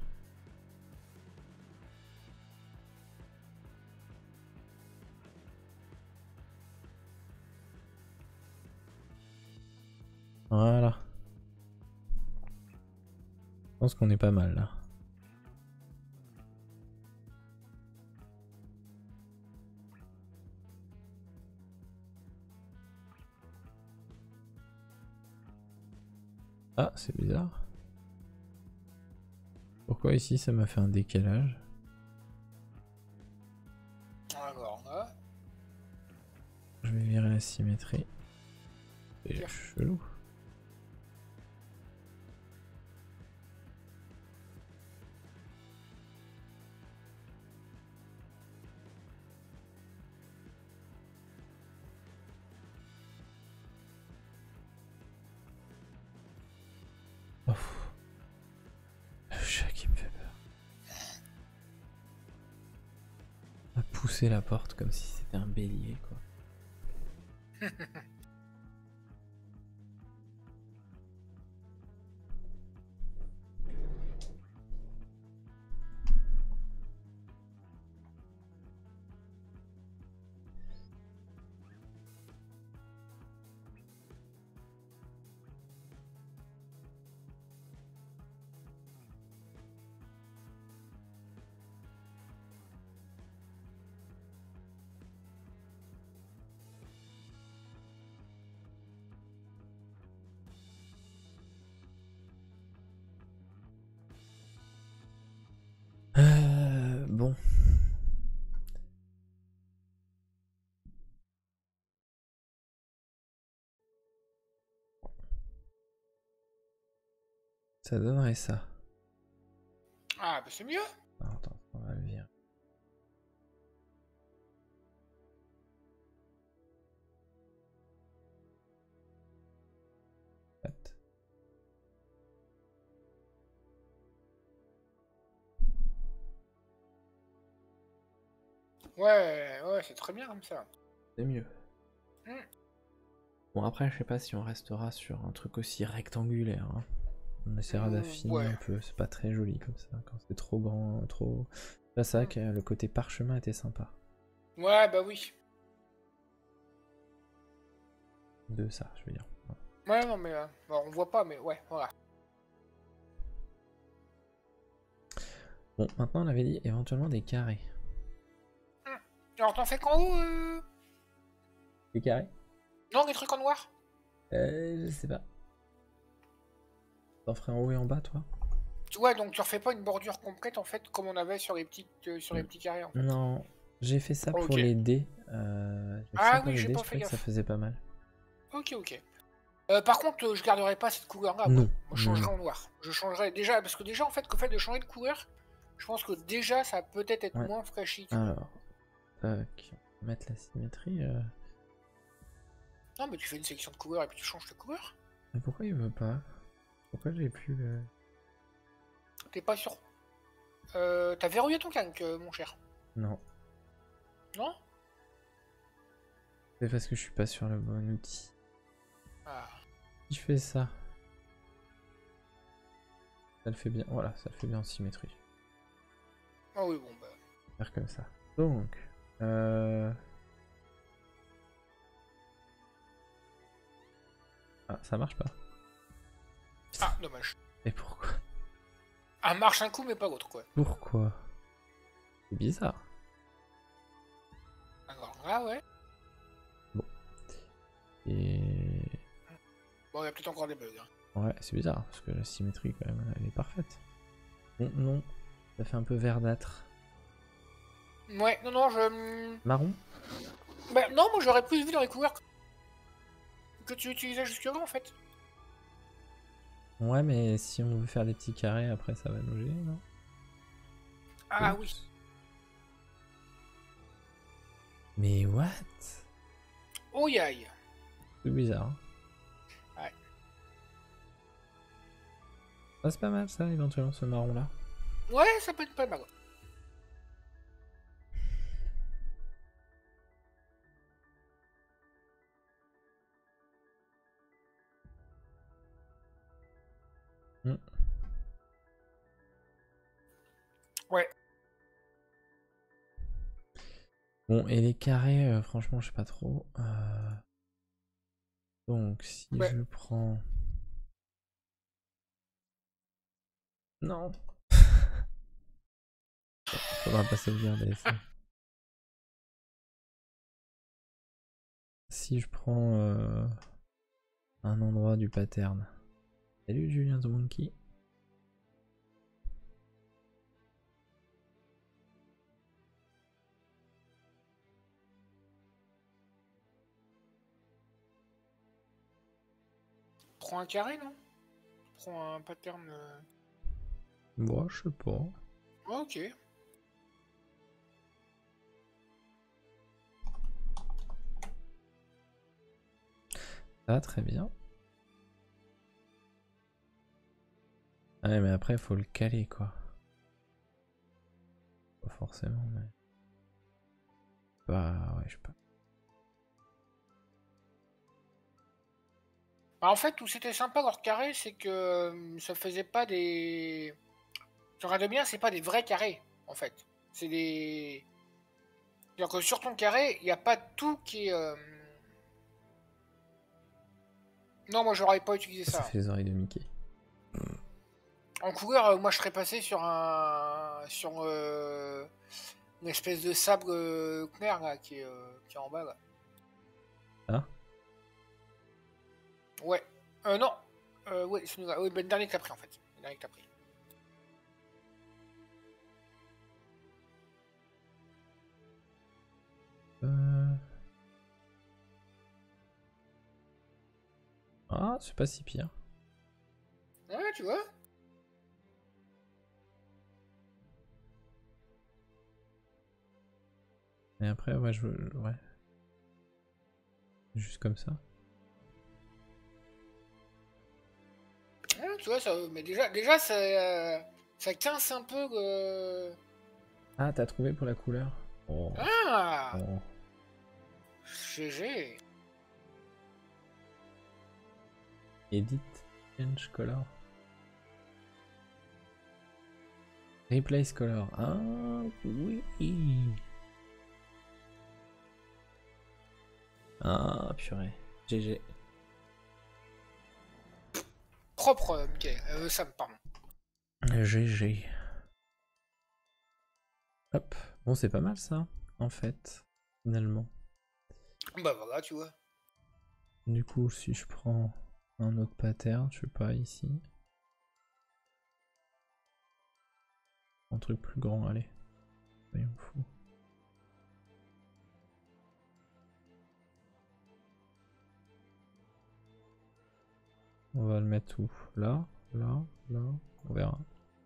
Voilà. Je pense qu'on est pas mal là. Ah, c'est bizarre. Pourquoi ici ça m'a fait un décalage? Alors, là... Je vais virer la symétrie. C'est chelou. Oh. Le chat qui me fait peur. A poussé la porte comme si c'était un bélier quoi. Euh, bon. Ça donnerait ça. Ah, bah c'est mieux. Ah, attends, on va le virer. Ouais, ouais, c'est très bien comme ça. C'est mieux. Mm. Bon, après, je sais pas si on restera sur un truc aussi rectangulaire. Hein. On essaiera Mmh, d'affiner ouais. un peu. C'est pas très joli comme ça. Quand c'est trop grand, trop. Là, c'est vrai que le côté parchemin était sympa. Ouais, bah oui. De ça, je veux dire. Ouais, non, mais euh, bon, on voit pas, mais ouais, voilà. Bon, maintenant, on avait dit éventuellement des carrés. Alors, t'en fais qu'en haut euh... Des carrés? Non, des trucs en noir? Euh, je sais pas. T'en ferais en haut et en bas, toi? Ouais, donc tu refais pas une bordure complète en fait, comme on avait sur les petites, euh, sur les petits carrés en fait. Non, j'ai fait ça pour Ok. les dés. Euh, j'ai fait Ah ça pour oui, les j'ai dés, pas je fait trouvais que ça gaffe. faisait pas mal. Ok, ok. Euh, par contre, euh, je garderai pas cette couleur-là. Non. Moi, je Non, changerai non. en noir. Je changerai déjà, parce que déjà en fait, le fait de changer de couleur, je pense que déjà ça va peut-être être Ouais. moins flashy. Tu vois. Alors, tac, on va mettre la symétrie. Euh... Non, mais tu fais une sélection de couleurs et puis tu changes de couleur. Mais pourquoi il veut pas? Pourquoi j'ai plus le... T'es pas sûr. Euh, T'as verrouillé ton canc, euh, mon cher. Non. Non? C'est parce que je suis pas sur le bon outil. Ah. Si je fais ça, ça le fait bien. Voilà, ça le fait bien en symétrie. Ah oui, bon bah. Faire comme ça. Donc, euh... ah, ça marche pas. Ah, dommage. Et pourquoi? Ah, marche un coup, mais pas l'autre, quoi. Pourquoi? C'est bizarre. Alors là, ouais. Bon. Et... Bon, il y a peut-être encore des bugs. Hein. ouais, c'est bizarre, parce que la symétrie, quand même, elle est parfaite. Non, non. Ça fait un peu verdâtre. Ouais, non, non, je... Marron? Bah non, moi j'aurais plus vu dans les couleurs que tu utilisais jusque-là, en fait. Ouais, mais si on veut faire des petits carrés, après, ça va nous gêner, non? Ah Oups. oui. Mais what? Oh yaï. C'est bizarre. Hein. Ouais. Ah, c'est pas mal ça, éventuellement, ce marron là. Ouais, ça peut être pas mal. Mm. Ouais. Bon, et les carrés, euh, franchement, je sais pas trop. Euh... Donc, si Ouais. je prends... Non. Faudra pas sauvegarder ça. Si je prends euh, un endroit du pattern. Salut Julien the Monkey. Prends un carré, non? Prends un pattern... Euh... Bon, je sais pas. Ok. Ah, très bien. Ah ouais, mais après, il faut le caler, quoi. Pas forcément, mais... Bah, ouais, je sais pas. Bah, en fait, où c'était sympa leur carré, c'est que euh, ça faisait pas des... Tu regardes bien, c'est pas des vrais carrés, en fait. C'est des... C'est-à-dire que sur ton carré, il n'y a pas tout qui est... Euh... Non, moi j'aurais pas utilisé Ça, ça. ça fait les oreilles de Mickey. En couleur, euh, moi je serais passé sur un... Sur euh... une espèce de sable euh, clair, là, qui est, euh, qui est en bas, là. Ah? Ouais. Euh, non. Euh, ouais, c'est nous... ouais, ben, le dernier que t'as pris, en fait. Le dernier que t'as pris. Euh... Ah, c'est pas si pire. Ouais, tu vois. Et après, ouais, je veux... Ouais. Juste comme ça. Ouais, tu vois, ça... Mais déjà, déjà ça, euh... ça quince un peu... Euh... Ah, t'as trouvé pour la couleur? Oh. Ah Oh. G G. Edit, change color. Replace color. Ah oui. Ah purée. G G. Propre, euh, Michael. Euh, Sam, pardon. G G. Hop. Bon, c'est pas mal ça, en fait, finalement. Bah voilà, tu vois. Du coup, si je prends un autre pattern, je sais pas, ici. Un truc plus grand, allez. Soyons fous. On va le mettre où? Là, là, là, on verra.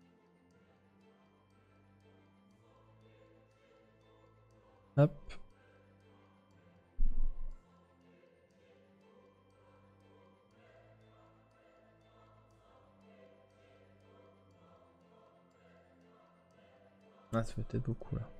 Hop. Ah, ça fait peut-être beaucoup là.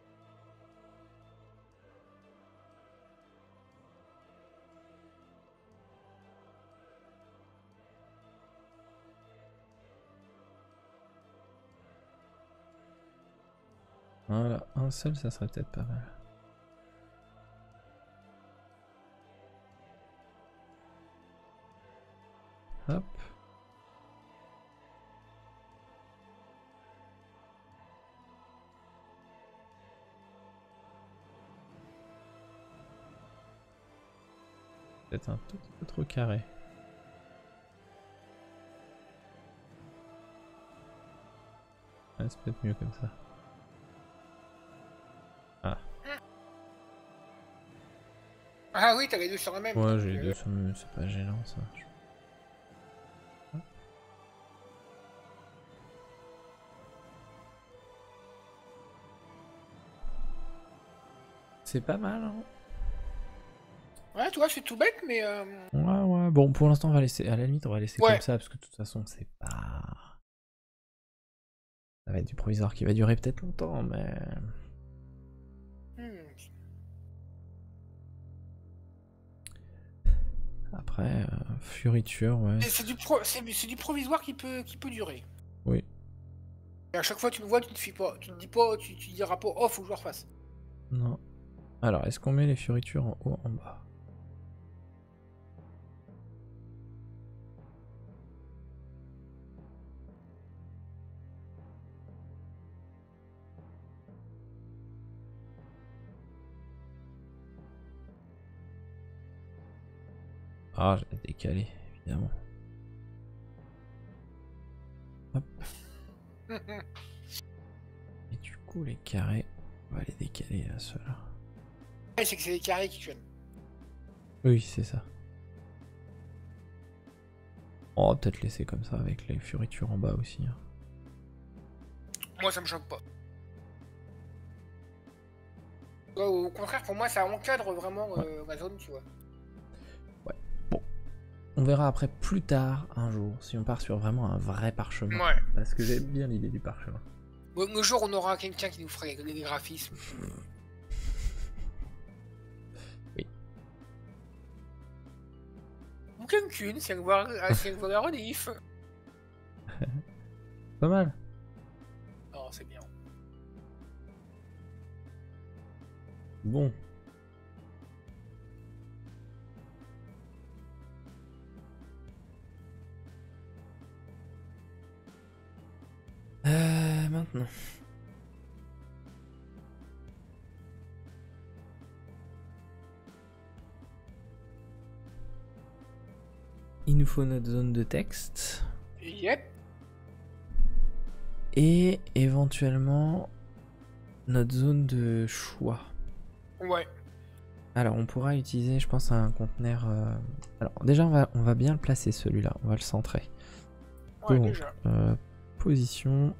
Voilà, un seul, ça serait peut-être pas mal. Hop. Peut-être un tout petit peu trop carré. Ouais, c'est peut-être mieux comme ça. Ah. Ah oui, t'as les deux sur la même. Ouais, donc, j'ai les euh, deux sur le... C'est pas gênant ça. C'est pas mal, hein. Ouais, tu vois, c'est tout bête, mais... Euh... Ouais, ouais. Bon, pour l'instant, on va laisser. À la limite, on va laisser Ouais. comme ça, parce que de toute façon, c'est pas... Ça va être du provisoire qui va durer peut-être longtemps, mais... Hmm. Après, euh, Furiture, ouais. Et C'est du, pro... c'est c'est du provisoire qui peut, qui peut durer. Oui. Et à chaque fois que tu me vois, tu te fies pas. Tu te dis pas, tu, tu diras pas, oh, faut que je le refasse. Non. Alors, est-ce qu'on met les Furitures en haut, en bas? Ah, je vais décaler, évidemment. Hop. Et du coup, les carrés, on va les décaler là, ceux-là. Ouais, c'est que c'est les carrés qui gênent. Oui, c'est ça. On va peut-être laisser comme ça avec les Furitures en bas aussi. Hein. Moi, ça me choque pas. Ouais, au contraire, pour moi, ça encadre vraiment euh, Ouais. la zone, tu vois. Ouais. Bon. On verra après plus tard, un jour, si on part sur vraiment un vrai parchemin. Ouais. Parce que j'aime bien l'idée du parchemin. Bon, le jour, on aura quelqu'un qui nous fera les, les graphismes. Oui. Ou quelqu'un, si elle voit, si elle voit la rediff. Pas mal. Non, c'est bien. Bon. Euh, maintenant. Il nous faut notre zone de texte. Yep. Et éventuellement notre zone de choix. Ouais. Alors on pourra utiliser, je pense, un conteneur... Euh... Alors déjà on va, on va bien le placer celui-là, on va le centrer. Ouais, Donc, déjà. euh, position.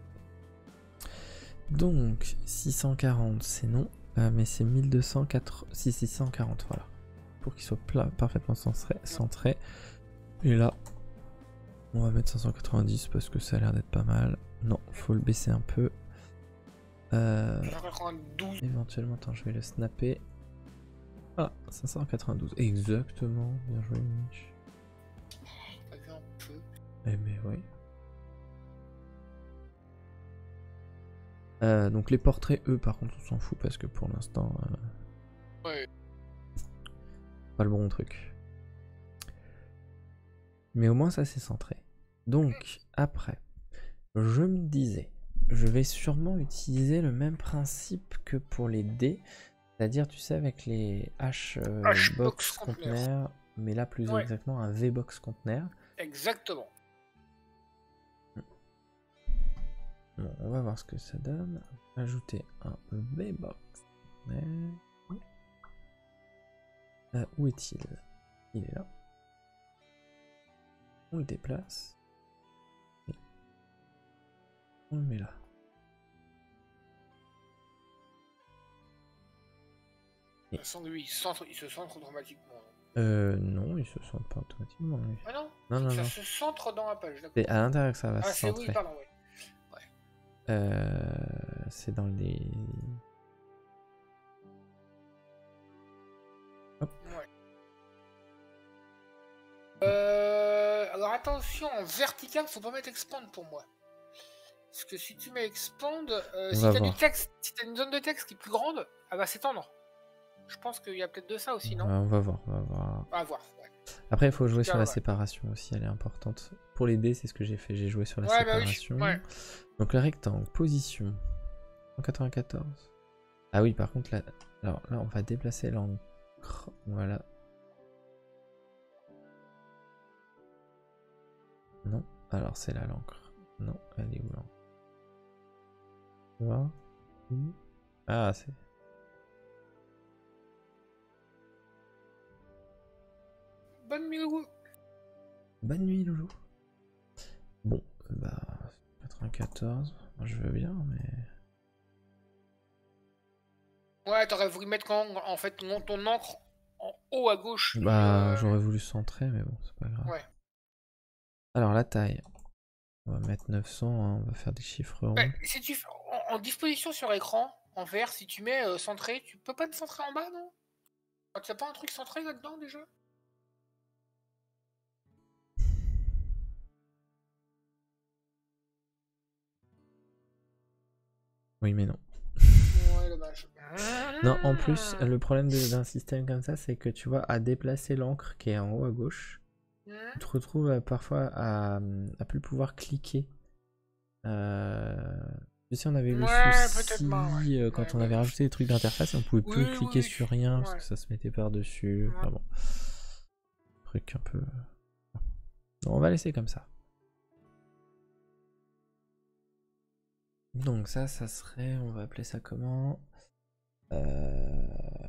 Donc six cent quarante c'est non, euh, mais c'est mille deux cent quatre... si, six cent quarante, voilà. Pour qu'il soit plat, parfaitement centré, centré. Et là, on va mettre cinq cent quatre-vingt-dix parce que ça a l'air d'être pas mal. Non, faut le baisser un peu. Euh, cinq cent quatre-vingt-douze. éventuellement, attends, je vais le snapper. Ah, cinq cent quatre-vingt-douze, exactement. Bien joué, Mitch. Eh ben oui. Euh, donc les portraits, eux, par contre, on s'en fout parce que pour l'instant, euh, Ouais. pas le bon truc. Mais au moins ça c'est centré. Donc après, je me disais, je vais sûrement utiliser le même principe que pour les dés, c'est-à-dire tu sais avec les H euh, H-box box container. container, mais là plus Ouais. exactement un V box container. Exactement. Bon, on va voir ce que ça donne. Ajouter un V box container. Euh, où est-il? Il est là. On le déplace. Et on le met là. De toute façon, lui, il, centre, il se centre automatiquement. Euh, non, il se centre pas automatiquement. Lui. Ah non, Non, non, ça non. se centre dans la page, d'accord. C'est à l'intérieur que ça va Ah, se c'est centrer. oui, pardon, oui. Ouais. Euh, c'est dans les... Hop. Ouais. Euh, alors attention, en vertical, faut pas mettre expand pour moi. Parce que si tu mets expand, euh, On si va t'as du voir. texte, si t'as une zone de texte qui est plus grande, elle va s'étendre. Je pense qu'il y a peut-être de ça aussi, non? Ouais, on va voir, on va voir. À voir, ouais. Après, il faut jouer sur la ouais. séparation aussi, elle est importante. Pour les dés, c'est ce que j'ai fait, j'ai joué sur la Ouais, bah oui, séparation. ouais. Donc le rectangle, position, cent quatre-vingt-quatorze. Ah oui, par contre, là, alors, là on va déplacer l'encre. Voilà. Non, alors c'est là l'encre. Non, elle est où l'encre? Là. Ah, c'est... Bonne nuit, Loulou. Bonne nuit, Loulou. Bon, bah... quatre-vingt-quatorze, moi je veux bien, mais... Ouais, t'aurais voulu mettre quand, en fait ton, ton encre en haut à gauche. Bah, euh... j'aurais voulu centrer, mais bon, c'est pas grave. Ouais. Alors, la taille. On va mettre neuf cents, hein, on va faire des chiffres ronds. Bah, si tu en, en disposition sur écran, en vert, si tu mets euh, centré, tu peux pas te centrer en bas, non? T'as pas un truc centré là-dedans déjà? Oui, mais non. Ouais, dommage. Non, en plus, le problème d'un système comme ça, c'est que tu vois, à déplacer l'encre qui est en haut à gauche, Mmh. tu te retrouves à, parfois à, à plus pouvoir cliquer. Euh... Tu sais, on avait eu le Ouais, souci peut-être pas, ouais. euh, quand Ouais, on ouais. avait rajouté des trucs d'interface, on pouvait plus Oui, cliquer oui, sur rien parce ouais. que ça se mettait par-dessus. Ouais. Enfin bon, truc un peu... Non, on va laisser comme ça. Donc ça, ça serait... On va appeler ça comment? euh...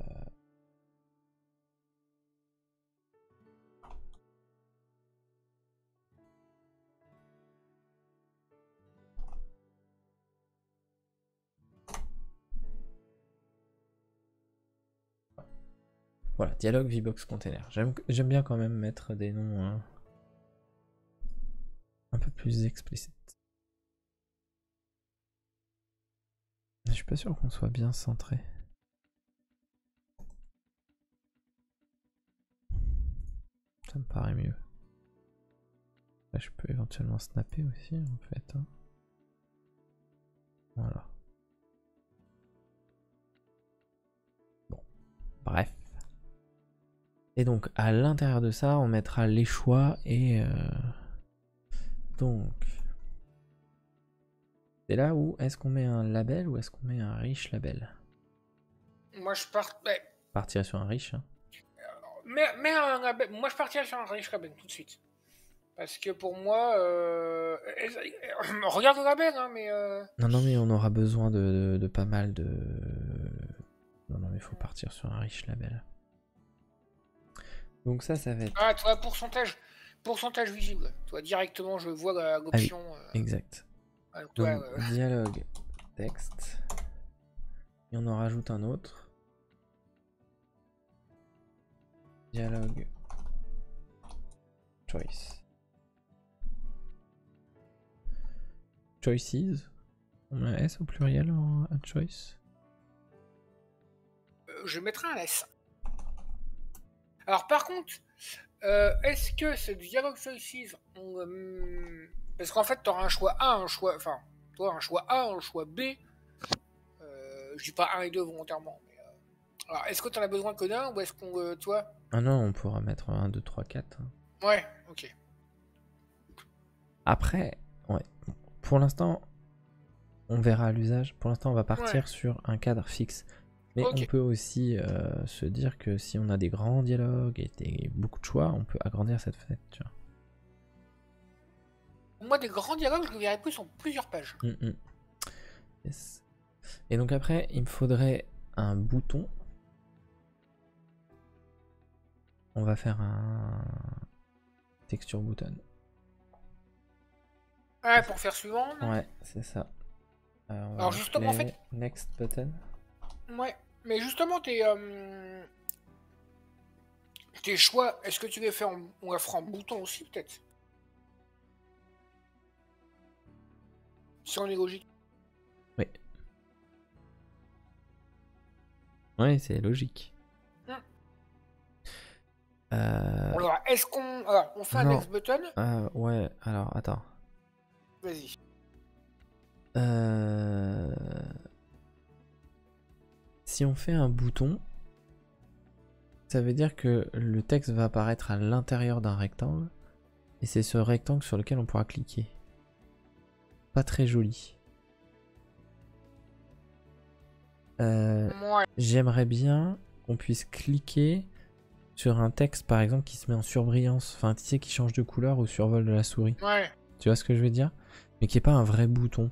Voilà, dialogue V-Box Container. J'aime bien quand même mettre des noms hein, un peu plus explicites. Je suis pas sûr qu'on soit bien centré. Ça me paraît mieux. Là, je peux éventuellement snapper aussi en fait. Hein. Voilà. Bon, bref. Et donc à l'intérieur de ça, on mettra les choix et euh... donc c'est là où est-ce qu'on met un label ou est-ce qu'on met un riche label? Moi je pars. Ouais. Partirait sur un riche. Hein. Mais, mais un label. Moi je partirais sur un riche label tout de suite. Parce que pour moi, euh... regarde le label, hein, mais. Euh... Non, non, mais on aura besoin de, de, de pas mal de. Non, non, mais il faut partir sur un riche label. Donc ça, ça va être... Ah, toi, pourcentage, pourcentage visible. Toi, directement, je vois l'option... Ah oui, exact. Euh... Donc, toi, euh... dialogue, texte. Et on en rajoute un autre. Dialogue, choice. Choices. On met un S au pluriel en à choice. Euh, je mettrai un S. Alors par contre, Euh, Est-ce que ce dialogue choices, on, euh, parce qu'en fait, tu auras un choix A, un choix, enfin, toi, un choix A, un choix B. Euh, je dis pas un et deux volontairement. Mais, euh, alors, est-ce que tu en as besoin que d'un ou est-ce qu'on, euh, toi? Ah non, on pourra mettre un, deux, trois, quatre. Ouais, ok. Après, ouais. Pour l'instant, on verra à l'usage. Pour l'instant, on va partir Ouais. sur un cadre fixe. Mais Ok. on peut aussi euh, se dire que si on a des grands dialogues et des, beaucoup de choix, on peut agrandir cette fenêtre, tu vois. Moi, des grands dialogues, je le verrais plus sur plusieurs pages. Mm -mm. Yes. Et donc après, il me faudrait un bouton. On va faire un texture button. Ouais, pour faire suivant. Non Ouais, c'est ça. Euh, on va Alors justement, en fait, next button. ouais. Mais justement, tes, euh, tes choix, est-ce que tu les fais en, on la fera en bouton aussi, peut-être? Si on est logique. Oui. Oui, c'est logique. Hmm. Euh... Alors, est-ce qu'on... Alors, on fait un non. next button? Euh, ouais, alors, attends. Vas-y. Euh... Si on fait un bouton, ça veut dire que le texte va apparaître à l'intérieur d'un rectangle, et c'est ce rectangle sur lequel on pourra cliquer. Pas très joli. Euh, Ouais. J'aimerais bien qu'on puisse cliquer sur un texte par exemple qui se met en surbrillance, enfin tu sais qui change de couleur au survol de la souris. Ouais. Tu vois ce que je veux dire? Mais qui n'est pas un vrai bouton.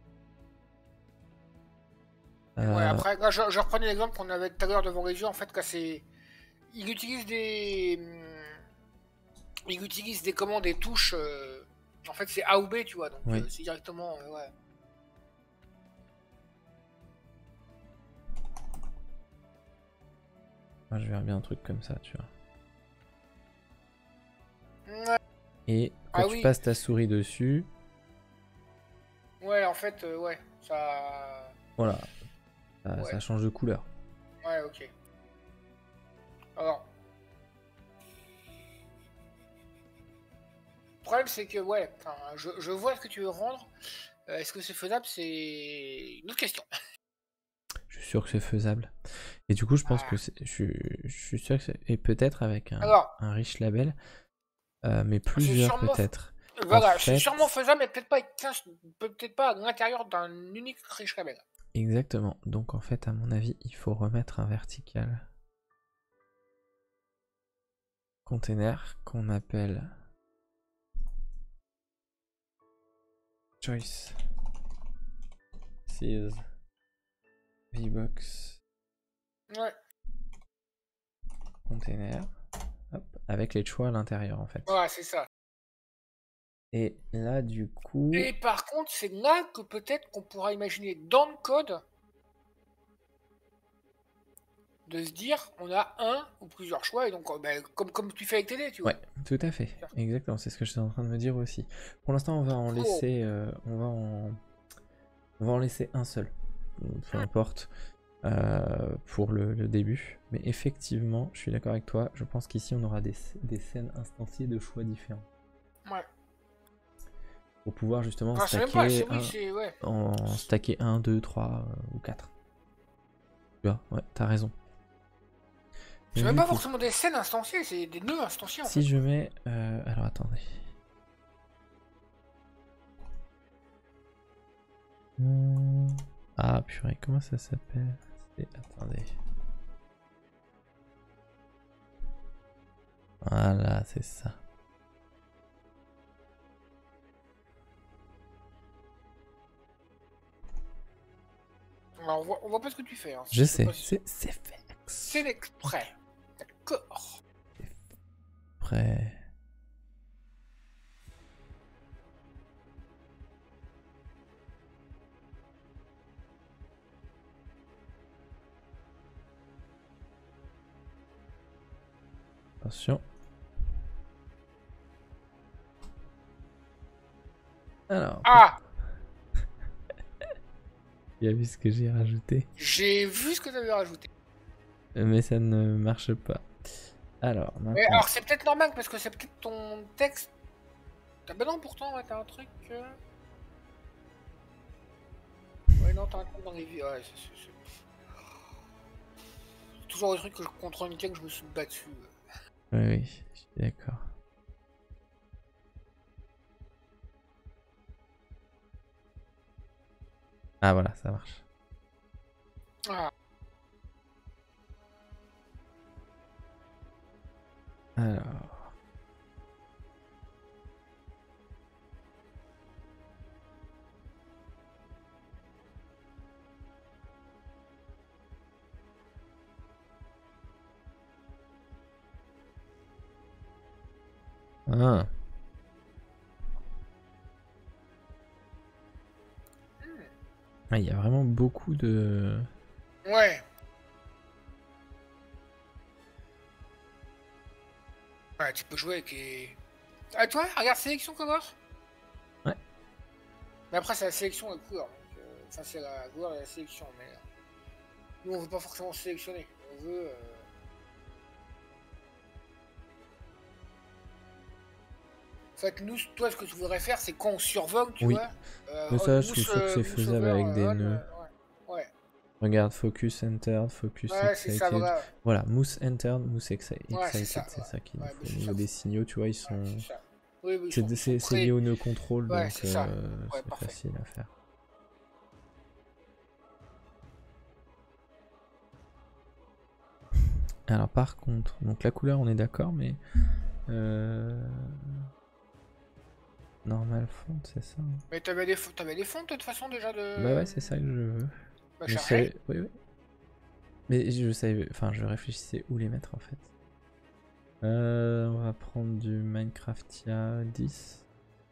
Euh... Ouais, après, là, je, je reprenais l'exemple qu'on avait tout à l'heure devant les yeux, en fait, que c'est... Il utilise des... Il utilise des commandes, des touches... Euh... En fait, c'est A ou B, tu vois, donc oui. euh, c'est directement... Euh, ouais. Moi, je verrais bien un truc comme ça, tu vois. Ouais. Et quand Ah tu oui. passes ta souris dessus... Ouais, en fait, euh, ouais, ça... Voilà, ça, ouais. ça change de couleur. Ouais, ok. Alors... Le problème, c'est que, ouais, je, je vois ce que tu veux rendre. Euh, Est-ce que c'est faisable? C'est une autre question. Je suis sûr que c'est faisable. Et du coup, je pense ah. que c'est... Je, je suis sûr que c'est... Et peut-être avec un, Alors, un riche label, euh, mais plusieurs sûrement... peut-être. Voilà, en c'est fait... sûrement faisable, mais peut-être pas, peut-être pas à l'intérieur d'un unique riche label. Exactement. Donc en fait, à mon avis, il faut remettre un vertical container qu'on appelle choice sys vbox Ouais. container, hop, avec les choix à l'intérieur en fait. Ouais, c'est ça. Et là, du coup... Et par contre, c'est là que peut-être qu'on pourra imaginer dans le code de se dire on a un ou plusieurs choix, et donc bah, comme, comme tu fais avec T D, tu vois. Ouais, tout à fait. Exactement, c'est ce que je suis en train de me dire aussi. Pour l'instant, on va en laisser... Euh, on va en... On va en laisser un seul. Peu importe. Euh, pour le, le début. Mais effectivement, je suis d'accord avec toi. Je pense qu'ici, on aura des, des scènes instanciées de choix différents. Ouais. Pour pouvoir justement enfin, stacker, pas, oui, un, ouais. en stacker un, deux, trois euh, ou quatre. Tu vois, ouais, t'as raison. C'est même pas coup, forcément des scènes instanciées, c'est des nœuds instanciés en si fait. je mets... Euh, alors attendez. Hum... Ah purée, comment ça s'appelle? Attendez. Voilà, c'est ça. Alors, on voit, on voit pas ce que tu fais. Hein. Je sais, c'est c'est fait. C'est exprès. D'accord. Après... Attention. Alors. Ah. Tu as vu ce que j'ai rajouté? J'ai vu ce que tu avais rajouté. Mais ça ne marche pas. Alors, Mais maintenant. alors c'est peut-être normal parce que c'est peut-être ton texte. Ah bah non, pourtant, ouais, t'as un truc. Euh... Ouais, non, t'as un truc dans les vies. Ouais, c'est toujours des trucs que je contre lesquels je me suis battu. Oui, oui, je suis d'accord. Ah voilà, ça marche. Ah. Alors. Ah. Ah, il y a vraiment beaucoup de... Ouais. Ouais, tu peux jouer avec les... Ah toi, regarde sélection couleur. Ouais. Mais après c'est la sélection de couleur. Donc, euh, enfin c'est la couleur et la sélection. Mais euh, nous on veut pas forcément sélectionner. On veut... Euh... En fait, nous, toi, ce que tu voudrais faire, c'est quand on survole, tu Oui. vois. Euh, Mais on ça, c'est mousse, sûr que euh, c'est mousse faisable over, avec des euh, on, nœuds. euh, ouais. Ouais. Regarde, focus entered, focus Ouais, c'est ça, excited. voilà. Voilà, mousse entered, mousse exci- Ouais, c'est excited, ça. c'est Ouais, ça qu'il nous ouais, faut. mais Au c'est niveau ça. des signaux, tu vois, ils Ouais, sont... c'est ça. Oui, oui, ils C'est sont, ils sont c'est- c'est prêts. lié au nœud contrôle, Ouais, donc c'est ça. euh, Ouais, c'est parfait. facile à faire. Alors par contre, donc la couleur on est d'accord, mais euh... normal font, c'est ça. Hein. Mais t'avais des, t'avais des fonds de toute façon déjà de... Bah ouais, c'est ça que je veux. Bah, Mais je chargé. savais... Oui, oui. Mais je savais... Enfin, je réfléchissais où les mettre en fait. Euh, on va prendre du Minecraftia dix.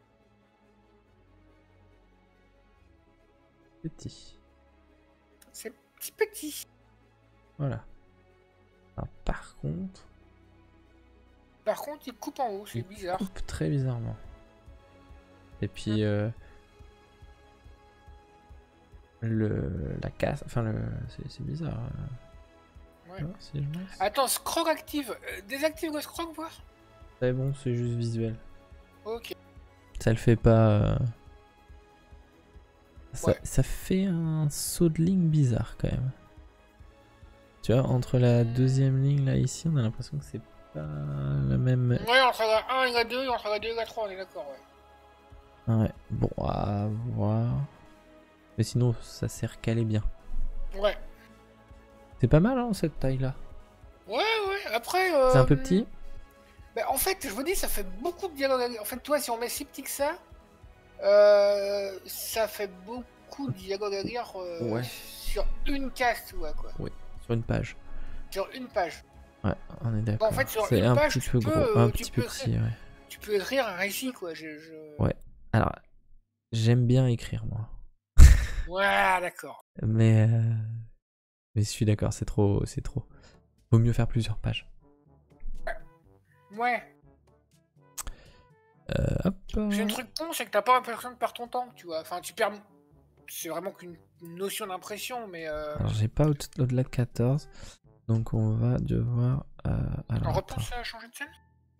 Petit. C'est petit petit. Voilà. Alors, par contre... Par contre, il coupe en haut, c'est il bizarre. coupe très bizarrement. Et puis... Euh... Le... La casse... Enfin, le... c'est bizarre. Ouais. Alors, si je lance... Attends, scroll active. Euh, désactive le scroll, voir. C'est bon, c'est juste visuel. Ok. Ça le fait pas... Euh... Ça, Ouais. ça fait un saut de ligne bizarre quand même. Tu vois, entre la deuxième ligne là ici, on a l'impression que c'est pas la même... Ouais, entre la un et la deux, entre la deux et la trois, on est d'accord, ouais. Ouais, bon, à voir. Mais sinon, ça s'est recalé bien. Ouais. C'est pas mal, hein, cette taille-là. Ouais, ouais, après... Euh... C'est un peu petit. Bah, en fait, je vous dis, ça fait beaucoup de dialogue à lire. En fait, toi, si on met si petit que ça, euh, ça fait beaucoup de dialogue à lire euh, Ouais. sur une case, tu vois, quoi. Oui, sur une page. Sur une page. Ouais, on est d'accord. Bon, en fait, sur c'est une un page, petit tu peu peux, gros, euh, un tu petit peux peu petit, écrire, ouais. Tu peux écrire un récit, quoi. Je, je... Ouais, alors, j'aime bien écrire, moi. Ouais, d'accord. Mais... Euh... Mais je suis d'accord, c'est trop, c'est trop. Vaut mieux faire plusieurs pages. Ouais. Euh, hop. C'est un truc con, c'est que t'as pas l'impression de perdre ton temps, tu vois. Enfin, tu perds... C'est vraiment qu'une notion d'impression, mais... Euh... Alors, j'ai pas au-delà de quatorze. Donc, on va devoir... Euh... Alors, On attends. repense à changer de scène.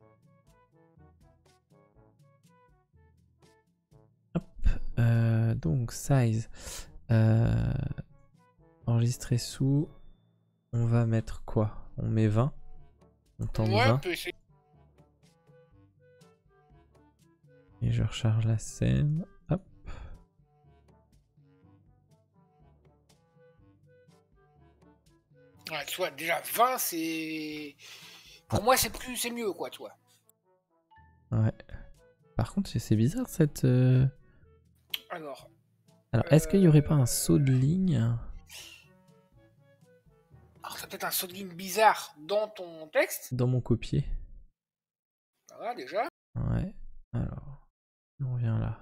Hop. Euh, donc, size. Euh... Enregistrer sous... On va mettre quoi? On met vingt. On tente Ouais, on vingt. peut essayer. Et je recharge la scène. Hop. Ouais, tu vois, déjà vingt, c'est... Pour Ah. moi, c'est plus, c'est mieux, quoi, tu vois. Ouais. Par contre, c'est bizarre cette... Euh... Alors... Alors, est-ce qu'il y aurait pas un saut de ligne? Alors, c'est peut-être un saut de ligne bizarre dans ton texte. Dans mon copier. Voilà, déjà. Ouais. Alors, on revient là.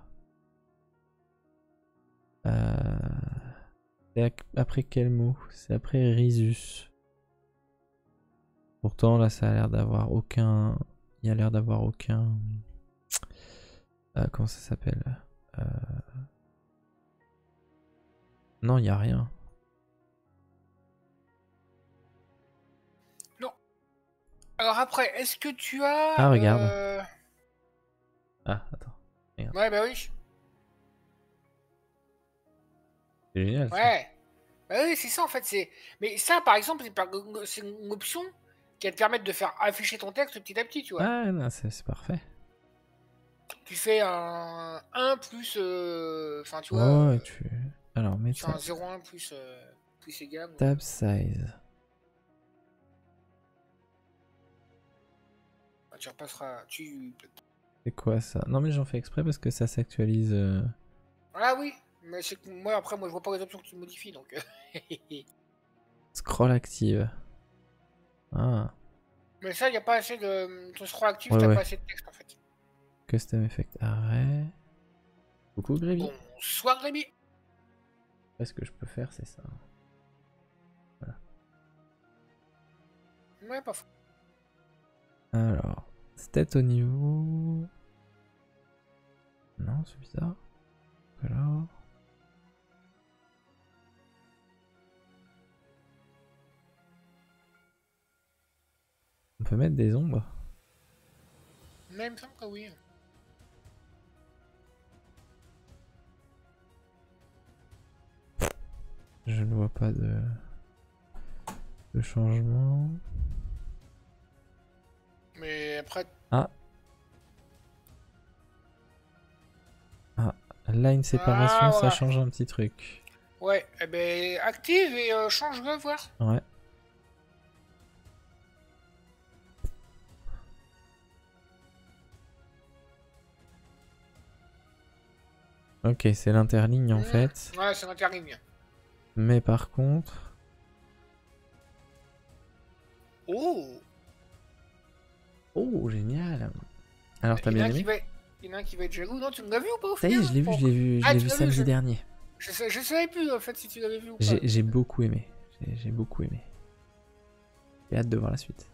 Euh... C'est après quel mot? C'est après Risus. Pourtant, là, ça a l'air d'avoir aucun... Il y a l'air d'avoir aucun... Euh, comment ça s'appelle? euh... Non, il n'y a rien. Non. Alors après, est-ce que tu as... Ah, regarde. euh, Ah, attends. Regarde. Ouais, bah oui. C'est génial, ça. Ouais. Bah oui, c'est ça en fait. C'est. Mais ça, par exemple, c'est par- c'est une option qui va te permettre de faire afficher ton texte petit à petit, tu vois. Ah, non, c'est c'est parfait. Tu fais un un plus... euh, Enfin, tu vois... Ouais, euh, ouais, tu... Alors, Tu fais un mets zéro un plus, euh, plus égal. ou- tab size. Bah, tu repasseras... Tu... C'est quoi ça? Non, mais j'en fais exprès parce que ça s'actualise. euh, Ah oui. Mais c'est que moi, après, moi, je vois pas les options que tu modifies, donc... euh, Scroll active. Ah, Mais ça, il n'y a pas assez de... Ton scroll actif, ouais, t'as ouais. pas assez de texte, en fait. Custom effect arrêt. Coucou Grévy. Bonsoir, Rémi. Ce que je peux faire, c'est ça. Ouais, pas fou. Alors, stat au niveau. Non, c'est bizarre. Alors. On peut mettre des ombres. Mais il me semble que oui. Je ne vois pas de, de changement. Mais après... Ah. Ah, line séparation, Ah, ça voilà. change un petit truc. Ouais, eh ben, active et euh, change-le, voir. Ouais. Ok, c'est l'interligne en Mmh. fait. Ouais, c'est l'interligne. Mais par contre... Oh. Oh, génial. Alors, t'as Il y en a bien un qui aimé? va être- il y en a un qui va être jaloux. Non, tu l'as vu ou pas au Ça y est, final je l'ai vu, Bon. je l'ai vu, je Ah, l'ai tu vu l'as vu, samedi je... dernier. Je, sais- je savais plus en fait si tu l'avais vu ou pas. J'ai j'ai beaucoup aimé. J'ai j'ai beaucoup aimé. J'ai hâte de voir la suite.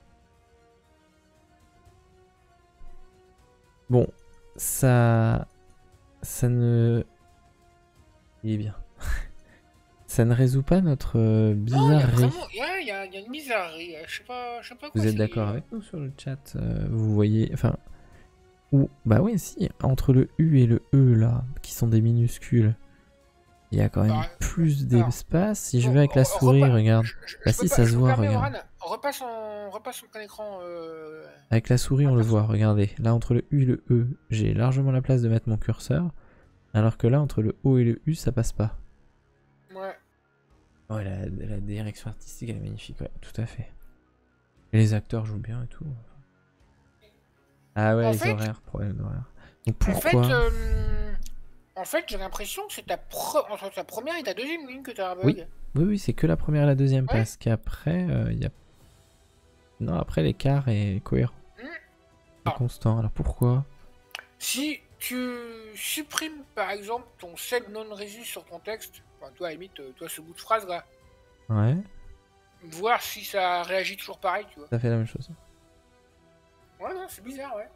Bon, ça... Ça ne... Il est bien. Ça ne résout pas notre euh, Non, il y a bizarrerie. vraiment... Il y a, il y a- il y a une bizarrerie. Je sais pas, je sais pas quoi Vous êtes c'est. d'accord avec nous sur le chat? euh, Vous voyez... Enfin... Ou... Bah oui, si. Entre le U et le E, là, qui sont des minuscules, il y a quand même Bah, plus alors, d'espace. Si je bon, vais avec la re- souris, repas- regarde. je- je- Bah je si, peux pas- ça je se me voit, permets, regarde. Oran, repasse son, repasse son plein écran. Euh... Avec la souris, on le Aperçu. voit, regardez. Là, entre le U et le E, j'ai largement la place de mettre mon curseur. Alors que là, entre le O et le U, ça passe pas. Ouais. Ouais, la, la direction artistique, elle est magnifique, ouais, tout à fait. Et les acteurs jouent bien et tout. Ah ouais, En les fait- horaires, problème d'horaire. Donc En fait, pourquoi euh, en fait, j'ai l'impression que c'est ta, pre- entre ta première et ta deuxième ligne que t'as un bug. Oui. Oui, oui, c'est que la première et la deuxième, Ouais. parce qu'après, il y a... Non, après, l'écart est cohérent. Hmm. C'est Ah. constant, alors pourquoi Si tu supprimes par exemple ton set non résus sur ton texte, enfin toi à la limite, euh, toi ce bout de phrase là, Ouais, voir si ça réagit toujours pareil, tu vois. ça fait la même chose. Ouais, non, c'est bizarre, ouais.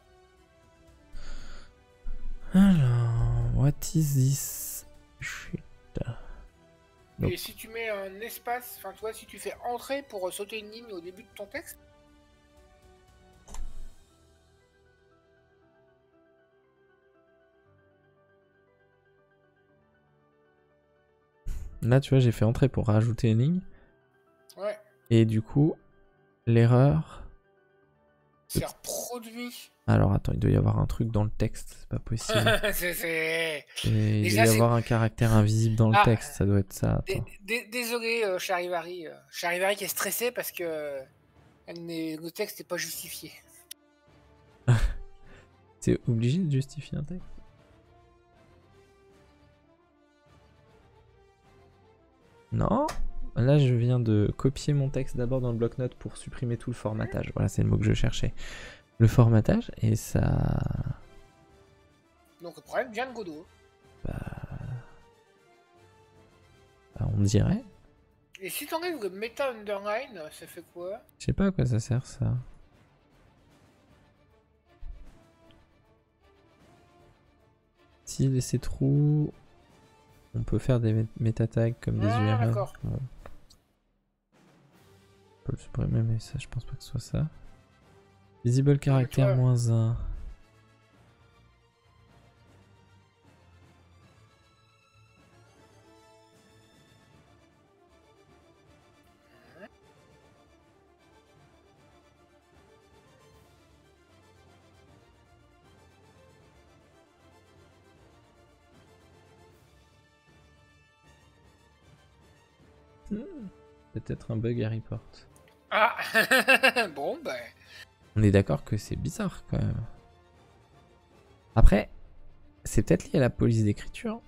Alors, what is this shit? Nope. Et si tu mets un espace, enfin tu vois, si tu fais entrer pour sauter une ligne au début de ton texte, Là, tu vois, j'ai fait entrer pour rajouter une ligne. ouais, Et du coup, l'erreur... c'est reproduit. Alors attends, il doit y avoir un truc dans le texte, c'est pas possible. C'est- c'est- Et il Déjà, doit y c'est- avoir un caractère invisible dans le Ah. texte, ça doit être ça. Dé- Attends. dé- Désolé, euh, Charivari. euh, Charivari qui est stressé parce que euh, elle n'est- le texte n'est pas justifié. C'est obligé de justifier un texte? Non. Là, je viens de copier mon texte d'abord dans le bloc-notes pour supprimer tout le formatage. Voilà, c'est le mot que je cherchais. Le formatage, et ça... Donc le problème vient de Godot. Bah, on dirait. Et si t'enlèves le meta underline, ça fait quoi? Je sais pas à quoi ça sert, ça. Si laisser trou... On peut faire des mé- méta-tags comme des Ah, U R L. d'accord. Bon. On peut le supprimer, mais ça, je pense pas que ce soit ça. Visible caractère vois. moins un. Hmm, peut-être un bug à report. Ah bon, bah. On est d'accord que c'est bizarre quand même. Après, c'est peut-être lié à la police d'écriture.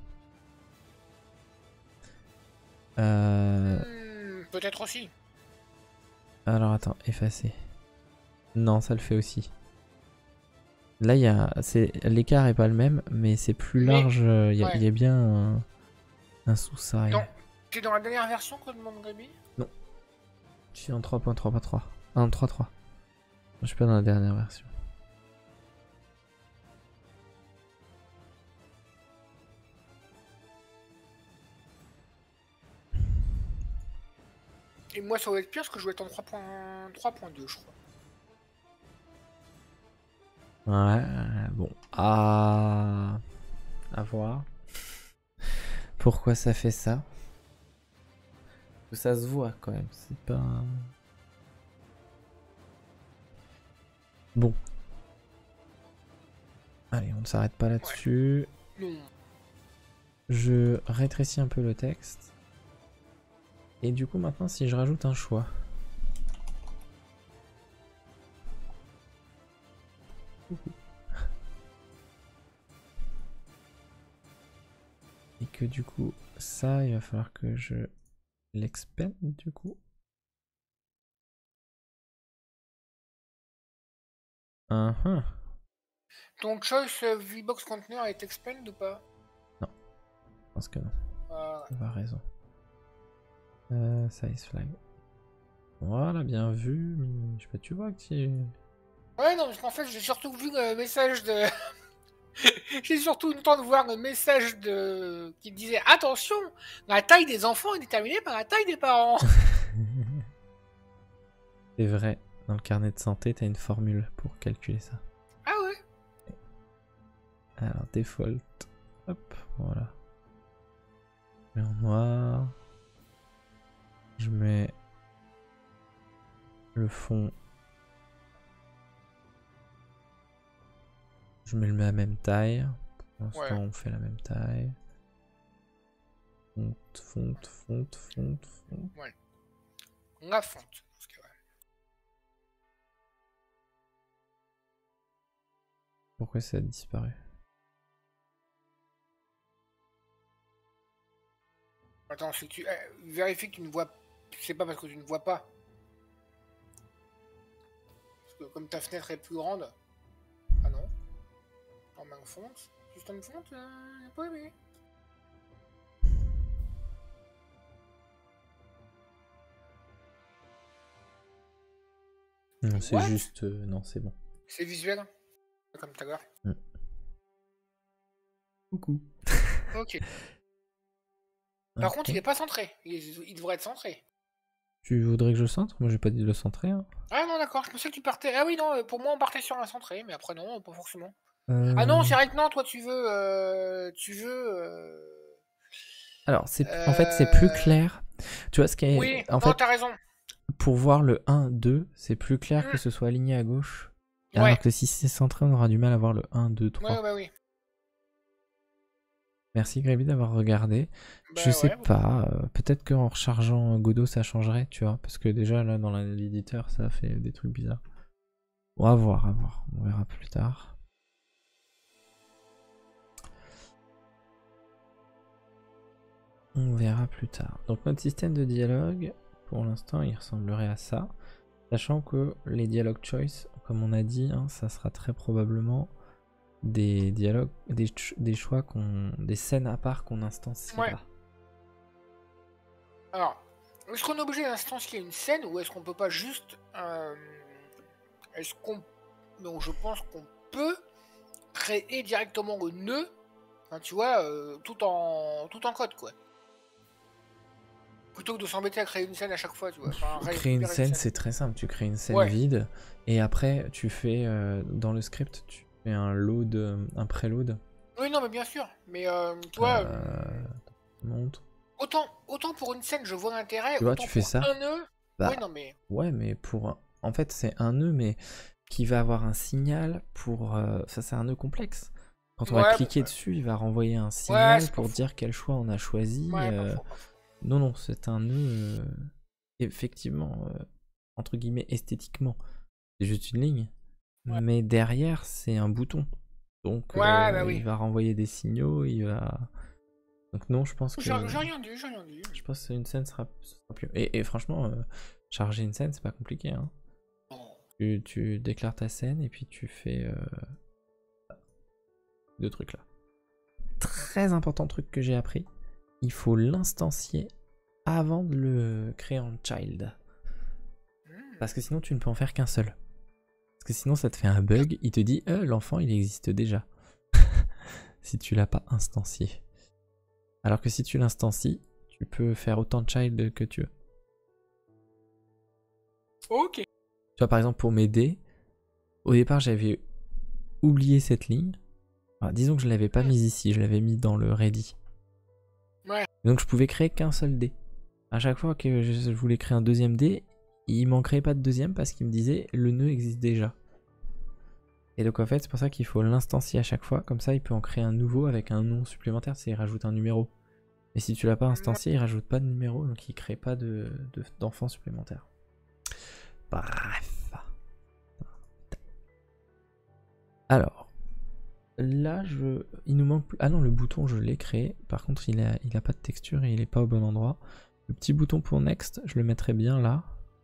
Euh... Hmm, peut-être aussi. Alors attends, effacer. Non, ça le fait aussi. Là, il y a, c'est l'écart est pas le même, mais c'est plus Mais, large. Il y, a- ouais. il y a bien un, un sous-side. Non, t'es dans la dernière version que demande Gabi? Non, je suis en trois point trois point trois. Ah, en trois point trois. Je suis pas dans la dernière version. Et moi, ça va être pire parce que je vais être en trois point deux, je crois. Ouais, bon. À... à voir. Pourquoi ça fait ça? Ça se voit quand même, c'est pas... Bon. Allez, on ne s'arrête pas là-dessus. Ouais. Je rétrécis un peu le texte. Et du coup, maintenant, si je rajoute un choix. Et que du coup, ça, il va falloir que je l'expande du coup. Uh -huh. Ton choice V-Box Container est expand ou pas? Non, je pense que non. Ah, Tu as raison. Euh, size flag. Voilà, bien vu. Je sais pas, tu vois que tu... Ouais, non, parce qu'en fait, j'ai surtout vu le message de... j'ai surtout eu le temps de voir le message de... qui disait « Attention, la taille des enfants est déterminée par la taille des parents !» C'est vrai, dans le carnet de santé, tu as une formule pour calculer ça. Ah ouais? Alors, default. Hop, voilà. Je mets en noir. Je mets le fond. Je mets le la même taille. Pour l'instant, Ouais. on fait la même taille. Fonte, fonte, fonte, fonte, fonte. Ouais. La fonte. Parce que, ouais. Pourquoi ça a disparu? Attends, si tu eh, vérifies que tu ne vois... C'est pas parce que tu ne vois pas. Parce que comme ta fenêtre est plus grande... Ah non. En main fonte. Système fonte, euh, j'ai pas aimé. Non, c'est What? juste... Euh, non, c'est bon. C'est visuel. Comme tout à l'heure. Mm. Coucou. Ok. Par contre, il est pas centré. Il, il devrait être centré. Tu voudrais que je le centre? Moi, j'ai pas dit de le centrer. Hein. Ah non, d'accord. Je pensais que tu partais... Ah oui, non, pour moi, on partait sur un centré. Mais après, non, pas forcément. Euh... Ah non, c'est vrai que non, toi, tu veux... Euh, tu veux... Euh... Alors, c'est euh... en fait, c'est plus clair. Tu vois, ce qui est... Oui, en non, fait, t'as raison. Pour voir le un, deux, c'est plus clair Mm. que ce soit aligné à gauche. Ouais. Alors que si c'est centré, on aura du mal à voir le un, deux, trois. Ouais, bah oui. Merci Gréby d'avoir regardé. Bah, je sais ouais, pas, euh, peut-être qu'en rechargeant Godot ça changerait, tu vois. Parce que déjà là dans l'éditeur ça fait des trucs bizarres. On va voir, à voir. On verra plus tard. On verra plus tard. Donc notre système de dialogue, pour l'instant il ressemblerait à ça. Sachant que les dialogue choice, comme on a dit, hein, ça sera très probablement des dialogues, des, ch des choix, qu'on, des scènes à part qu'on instanciera. Ouais. Alors, est-ce qu'on est obligé d'instancier une scène ou est-ce qu'on peut pas juste... Euh, est-ce qu'on... Donc je pense qu'on peut créer directement le nœud, hein, tu vois, euh, tout, en, tout en code, quoi. Plutôt que de s'embêter à créer une scène à chaque fois, tu vois. Enfin, Créer une récupérer scène, c'est très simple. Tu crées une scène Ouais. vide et après tu fais euh, dans le script, tu fais un load, euh, un preload. Oui, non, mais bien sûr. Mais euh, tu vois, Euh, euh, monte. autant, autant pour une scène, je vois l'intérêt, Tu vois, autant tu fais pour ça. un nœud. Bah Oui, non, mais. ouais, mais pour un- en fait c'est un nœud, mais qui va avoir un signal pour. euh, Ça, c'est un nœud complexe. Quand on va Ouais, bon, cliquer bah. dessus, il va renvoyer un Ouais, signal c'est pas pour faux. dire quel choix on a choisi. Ouais, pas euh, faux, pas faux. Non, non, c'est un nœud. euh, Effectivement, euh, entre guillemets, esthétiquement. C'est juste une ligne. Ouais. Mais derrière, c'est un bouton. Donc, Ouais, bah euh, il oui. va renvoyer des signaux, il va. Donc, non, je pense J'ai que. j'ai rien dit, j'ai rien dit. Je pense qu'une scène sera, sera plus. Et, et franchement, euh, charger une scène, c'est pas compliqué. Hein. Non. Tu, tu déclares ta scène et puis tu fais. Euh... Deux trucs là. Très important truc que j'ai appris. Il faut l'instancier avant de le créer en child. Hmm. Parce que sinon, tu ne peux en faire qu'un seul. Parce que sinon, ça te fait un bug. Il te dit, euh, l'enfant, il existe déjà. Si tu l'as pas instancié. Alors que si tu l'instancies, tu peux faire autant de child que tu veux. Ok. Tu vois, par exemple, pour m'aider, au départ, j'avais oublié cette ligne. Enfin, disons que je l'avais pas Hmm. mise ici, je l'avais mis dans le ready. Ouais. Donc je pouvais créer qu'un seul dé. À chaque fois que je voulais créer un deuxième dé, il m'en créait pas de deuxième parce qu'il me disait le nœud existe déjà. Et donc en fait, c'est pour ça qu'il faut l'instancier à chaque fois, comme ça il peut en créer un nouveau avec un nom supplémentaire, c'est il rajoute un numéro. Mais si tu l'as pas instancié, il rajoute pas de numéro, donc il crée pas de, de, d'enfant supplémentaire. Bref. Alors, là je... il nous manque... Ah non, le bouton je l'ai créé, par contre il a, il a pas de texture et il est pas au bon endroit. Le petit bouton pour next, je le mettrai bien là.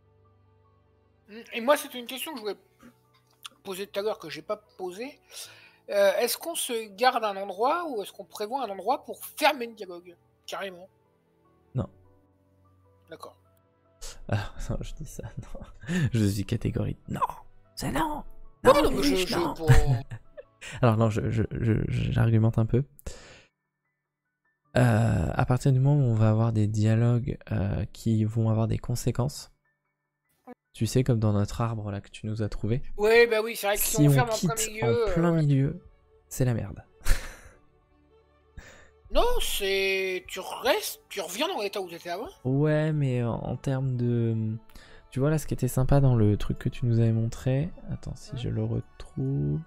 Et moi, c'était une question que je voulais poser tout à l'heure, que j'ai pas posée. Euh, est-ce qu'on se garde un endroit ou est-ce qu'on prévoit un endroit pour fermer le dialogue? Carrément. Non. D'accord. Ah non, je dis ça, non. Je suis catégorique. Non, c'est non. Non, Non, non, mais je, Lily, je, non. pour- Alors non, je, je, je- j'argumente un peu. Euh, à partir du moment où on va avoir des dialogues euh, qui vont avoir des conséquences, tu sais, comme dans notre arbre là que tu nous as trouvé, Ouais, bah oui, c'est vrai que si, si on on ferme en plein quitte milieu. en plein euh, ouais. milieu, c'est la merde. Non, c'est. Tu restes, tu reviens dans l'état où tu étais avant. Ouais, mais en, en termes de... Tu vois là, ce qui était sympa dans le truc que tu nous avais montré... Attends, si je le retrouve...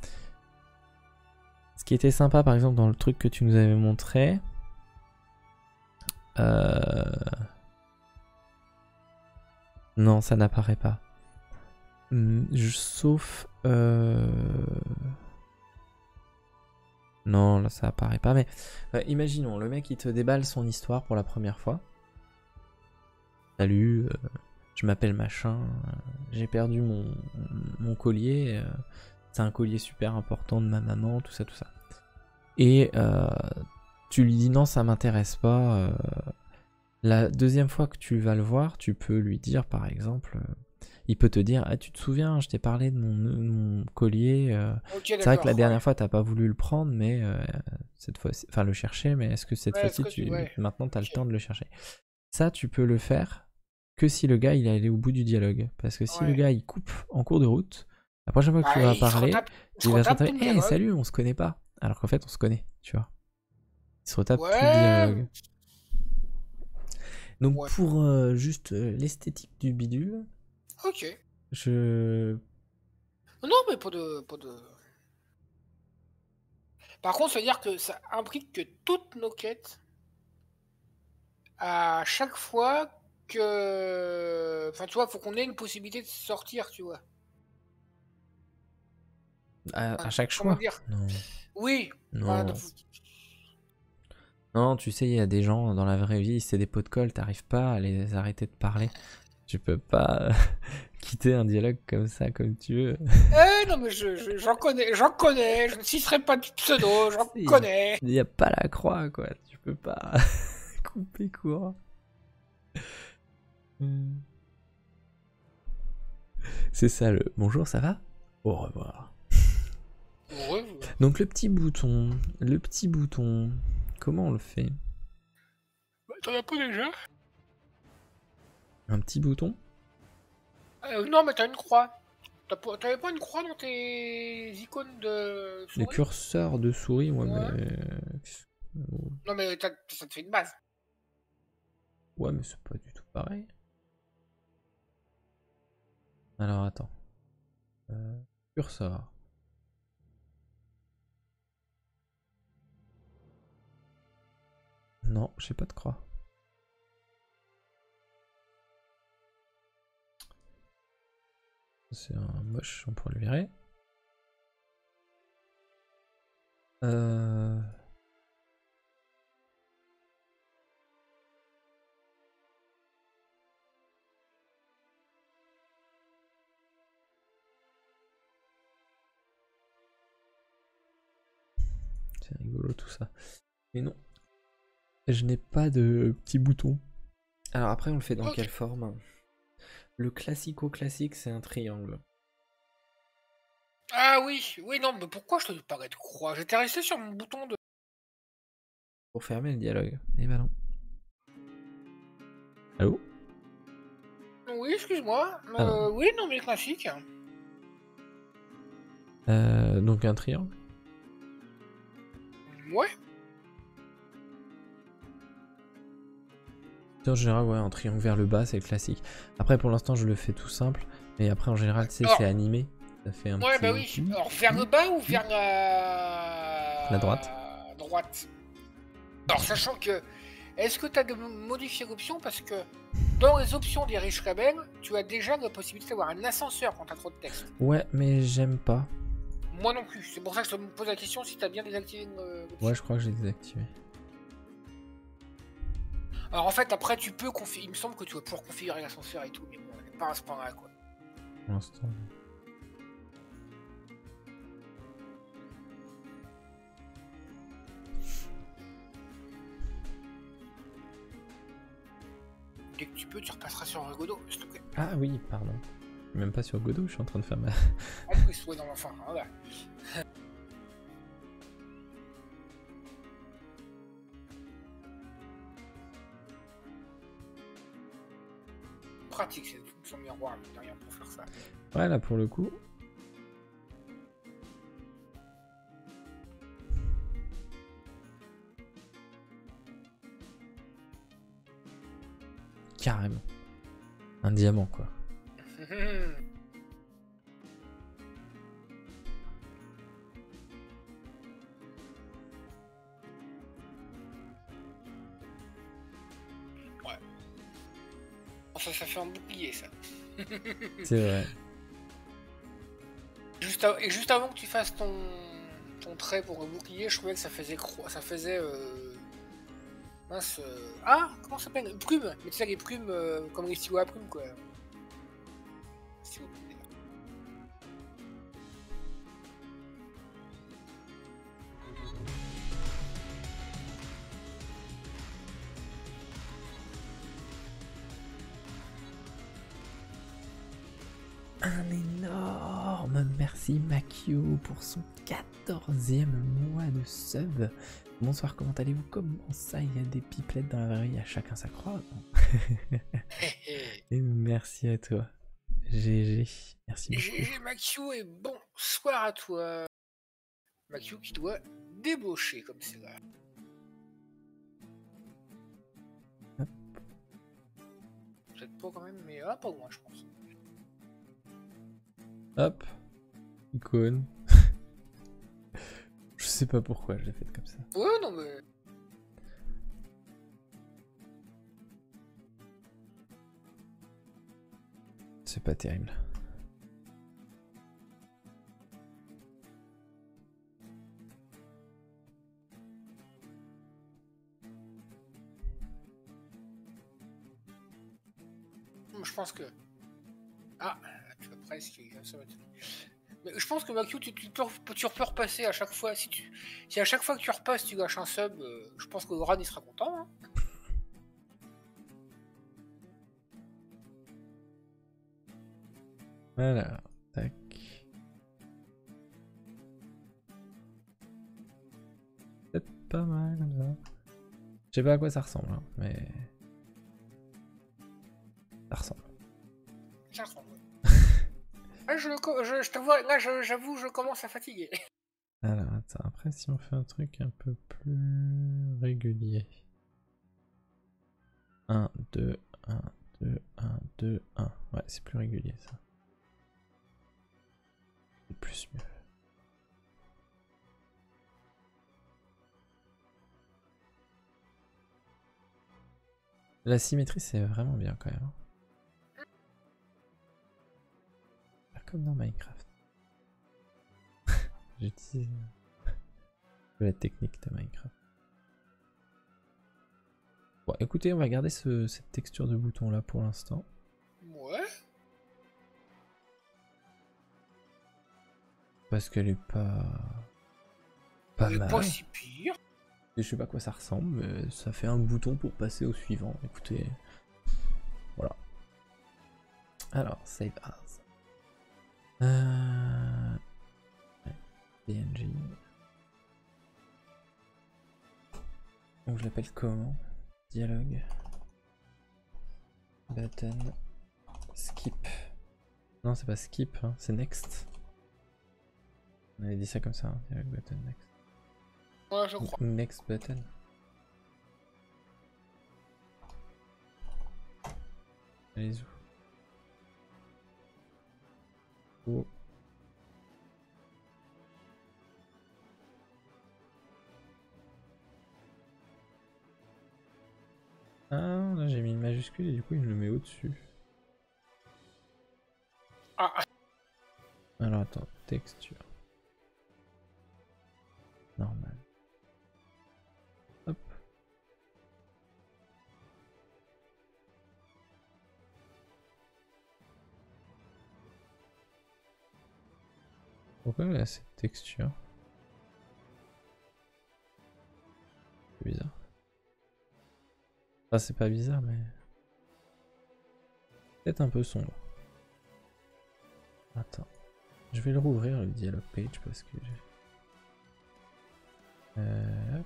Ce qui était sympa, par exemple, dans le truc que tu nous avais montré... Euh... Non, ça n'apparaît pas. Hmm, je- Sauf... Euh... Non, là, ça apparaît pas, mais... euh, imaginons, le mec, il te déballe son histoire pour la première fois. Salut, euh, je m'appelle machin, euh, j'ai perdu mon, mon collier, euh, c'est un collier super important de ma maman, tout ça, tout ça. Et euh, tu lui dis non, ça m'intéresse pas. euh, la deuxième fois que tu vas le voir, tu peux lui dire par exemple, euh, il peut te dire, ah tu te souviens, je t'ai parlé de mon, de mon collier. euh, Ok, c'est vrai que la d'accord. dernière Ouais. fois t'as pas voulu le prendre, mais euh, cette fois, enfin le chercher, mais est-ce que cette Ouais, fois-ci est-ce que tu- tu, ouais. maintenant t'as le Ok. temps de le chercher? Ça, tu peux le faire que si le gars il est allé au bout du dialogue. Parce que si le Ouais. gà il coupe en cours de route, la prochaine fois que tu Bah, vas il se parler, retape, il se il va se retape tout retaper, le hey, dialogue. salut, on se connaît pas. Alors qu'en fait, on se connaît, tu vois. Il se retape tout le Ouais. dialogue. Donc Ouais. pour euh, juste euh, l'esthétique du bidule, Ok. je... Non, mais pas de, pas de. Par contre, ça veut dire que ça implique que toutes nos quêtes, à chaque fois que. Enfin, tu vois, faut qu'on ait une possibilité de sortir, tu vois. À, à Enfin, chaque comment choix. dire? Non. Oui. Non. Bah, Non, tu sais, il y a des gens dans la vraie vie, c'est des pots de colle, t'arrives pas à les arrêter de parler. Tu peux pas quitter un dialogue comme ça, comme tu veux. Eh non, mais je, je- j'en connais, j'en connais, je ne citerai pas de pseudo, j'en Il y a- connais. Il n'y a pas la croix, quoi. Tu peux pas couper court. Hmm. C'est ça le bonjour, ça va? Au revoir. Ouais, ouais. Donc le petit bouton, le petit bouton, comment on le fait? Bah, t'en as pas déjà? Un petit bouton? Euh, non, mais t'as une croix. T'avais pas une croix dans tes icônes de souris? Les curseurs de souris, ouais, ouais. mais... Non, mais ça te fait une base. Ouais, mais c'est pas du tout pareil. Alors, attends. Euh, curseur. Non, j'ai pas de croix. C'est un moche, on pourrait le virer. Euh... C'est rigolo tout ça. Mais non. Je n'ai pas de petit bouton. Alors après, on le fait dans Okay. quelle forme? Le classico-classique, c'est un triangle. Ah oui, oui, non, mais pourquoi je te parlais de croix? J'étais resté sur mon bouton de... Pour fermer le dialogue. Eh ben non. Allô? Oui, excuse-moi. Ah euh, oui, non, mais classique. Euh, donc un triangle? Ouais. En général, ouais, un triangle vers le bas, c'est le classique. Après, pour l'instant, je le fais tout simple. Mais après, en général, tu sais, c'est animé. Ça fait un Ouais, petit... bah oui. Alors, vers le bas ou vers la... La droite. droite. Alors, sachant que... Est-ce que tu as de modifier l'option? Parce que dans les options des riches rebelles, tu as déjà la possibilité d'avoir un ascenseur quand tu as trop de texte. Ouais, mais j'aime pas. Moi non plus. C'est pour ça que je me pose la question si tu as bien désactivé l'option. Ouais, je crois que j'ai désactivé. Alors en fait, après, tu peux configurer. Il me semble que tu vas pouvoir configurer l'ascenseur et tout, mais bon, on n'est pas à ce point-là, quoi. Pour l'instant. Dès que tu peux, tu repasseras sur Godot, s'il te plaît. Ah oui, pardon. Même pas sur Godot, je suis en train de faire ma... En plus, ouais, non, enfin, voilà. Pratique cette fonction miroir, mais de rien pour faire ça. Ouais, là, pour le coup... Carrément. Un diamant, quoi. Ouais. Ça, ça fait un bouclier, ça. C'est vrai. Juste av- Et juste avant que tu fasses ton, ton trait pour le bouclier, je trouvais que ça faisait cro... ça faisait... Euh... Mince... Euh... Ah, comment ça s'appelle? Plume. Mais tu sais, les plumes, euh, comme les stylos à plumes, quoi. Stylos. Un énorme merci Makio pour son quatorzième mois de sub. Bonsoir, comment allez-vous? Comment ça, il y a des pipelettes dans la vraie vie, à chacun sa croix. Et merci à toi. G G, merci beaucoup. G G Makiou et bonsoir à toi. Makiou qui doit débaucher comme c'est là. Hop. Peut-être pas quand même, mais ah, pas loin, je pense. Hop, icône. Je sais pas pourquoi je l'ai fait comme ça. Ouais, non mais... C'est pas terrible. Je pense que... Ah, tu vas presque... Mais je pense que Makiou, tu, tu, peux, tu peux repasser à chaque fois. Si, tu, si à chaque fois que tu repasses, tu gâches un sub, euh, je pense que Goran il sera content. Hein. Voilà, tac. C'est pas mal comme ça. Je sais pas à quoi ça ressemble, hein, mais... Ça tient son mot. Là, je, je, je te vois, là, j'avoue, je commence à fatiguer. Alors, attends, après, si on fait un truc un peu plus régulier. un, deux, un, deux, un, deux, un. Ouais, c'est plus régulier, ça. C'est plus mieux. La symétrie, c'est vraiment bien, quand même. Comme dans Minecraft. J'utilise la technique de Minecraft. Bon, écoutez, on va garder ce, cette texture de bouton là pour l'instant. Ouais. Parce qu'elle est pas... Pas Elle mal. est pas si pire. Je sais pas à quoi ça ressemble, mais ça fait un bouton pour passer au suivant. Écoutez. Voilà. Alors, save as. Euh... P N G. Donc je l'appelle comment? Dialogue. Button. Skip. Non, c'est pas skip, hein, c'est next. On avait dit ça comme ça, hein, dialogue button next. Ouais, je crois. Next button. Allez-y. Oh. Ah, là j'ai mis une majuscule et du coup il me le met au-dessus. Ah. Alors attends, texture. Normal. Hop. Pourquoi là cette texture? C'est bizarre. Enfin, c'est pas bizarre, mais peut-être un peu sombre. Attends, je vais le rouvrir le dialog page parce que j'ai. Euh, hop.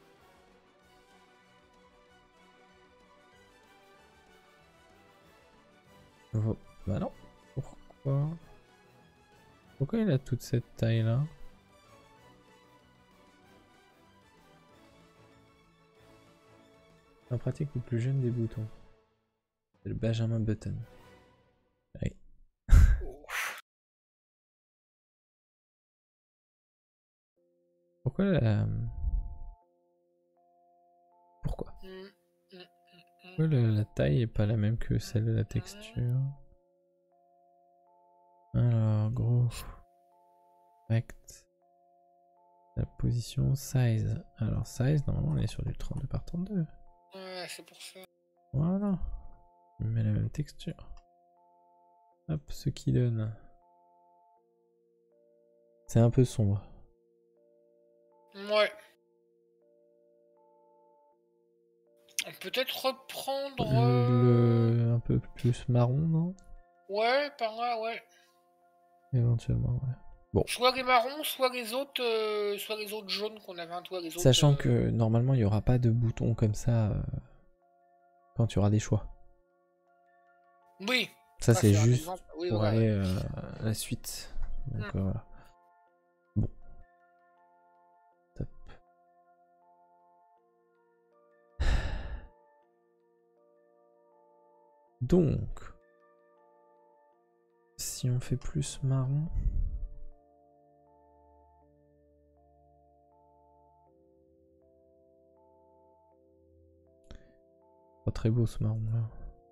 Oh. Bah non. Pourquoi? Pourquoi il a toute cette taille là? En pratique le plus jeune des boutons. C'est le Benjamin Button. Oui. Pourquoi la... Pourquoi Pourquoi la, la taille est pas la même que celle de la texture? Alors, gros. Rect. La position, size. Alors, size, normalement, on est sur du trente-deux par trente-deux. Ouais, c'est pour ça. Voilà. On met la même texture. Hop, ce qui donne. C'est un peu sombre. Ouais. On peut peut-être reprendre... Le... Un peu plus marron, non? Ouais, par là, ouais. Éventuellement, ouais. Bon. Soit les marrons, soit les autres, euh, soit les autres jaunes qu'on avait un toit, les autres. Sachant euh... que normalement il n'y aura pas de bouton comme ça euh, quand tu auras des choix. Oui. Ça, c'est juste oui, pour ouais, aller ouais. euh, à la suite. Donc Mm. euh, voilà. Bon. Top. Donc, si on fait plus marron. Pas très beau ce marron là.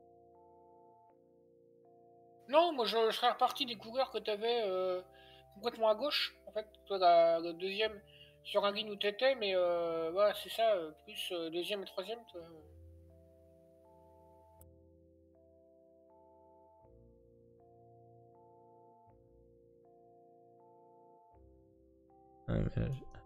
Non, moi je, je serais reparti des couleurs que tu avais euh, complètement à gauche, en fait, toi la, la deuxième sur la ligne où tu étais, mais euh, voilà, c'est ça, euh, plus euh, deuxième et troisième. Toi. Ah, mais là, j'ai-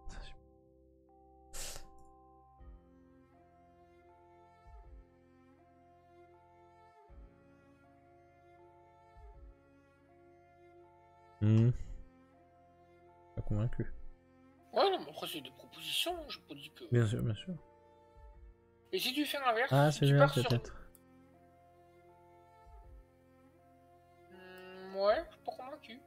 Hmm. Pas convaincu. Ouais, non, mais après c'est des propositions, je peux dire que. Bien sûr, bien sûr. Et si tu fais l'inverse, Ah, si tu celui-là pars sur. peut-être. Hmm. Ouais, je suis pas convaincu.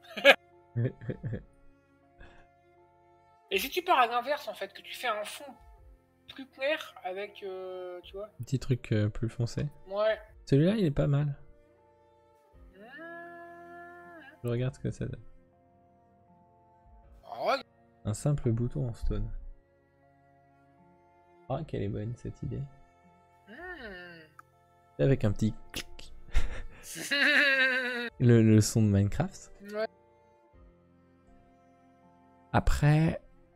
Et si tu pars à l'inverse, en fait, que tu fais un fond plus clair avec, euh, tu vois. Un petit truc euh, plus foncé. Ouais. Celui-là, il est pas mal. Mmh. Je regarde ce que ça donne. Oh, Un simple bouton en stone. Ah, quelle est bonne cette idée. mmh. Avec un petit clic. le, le son de Minecraft. Ouais. Après,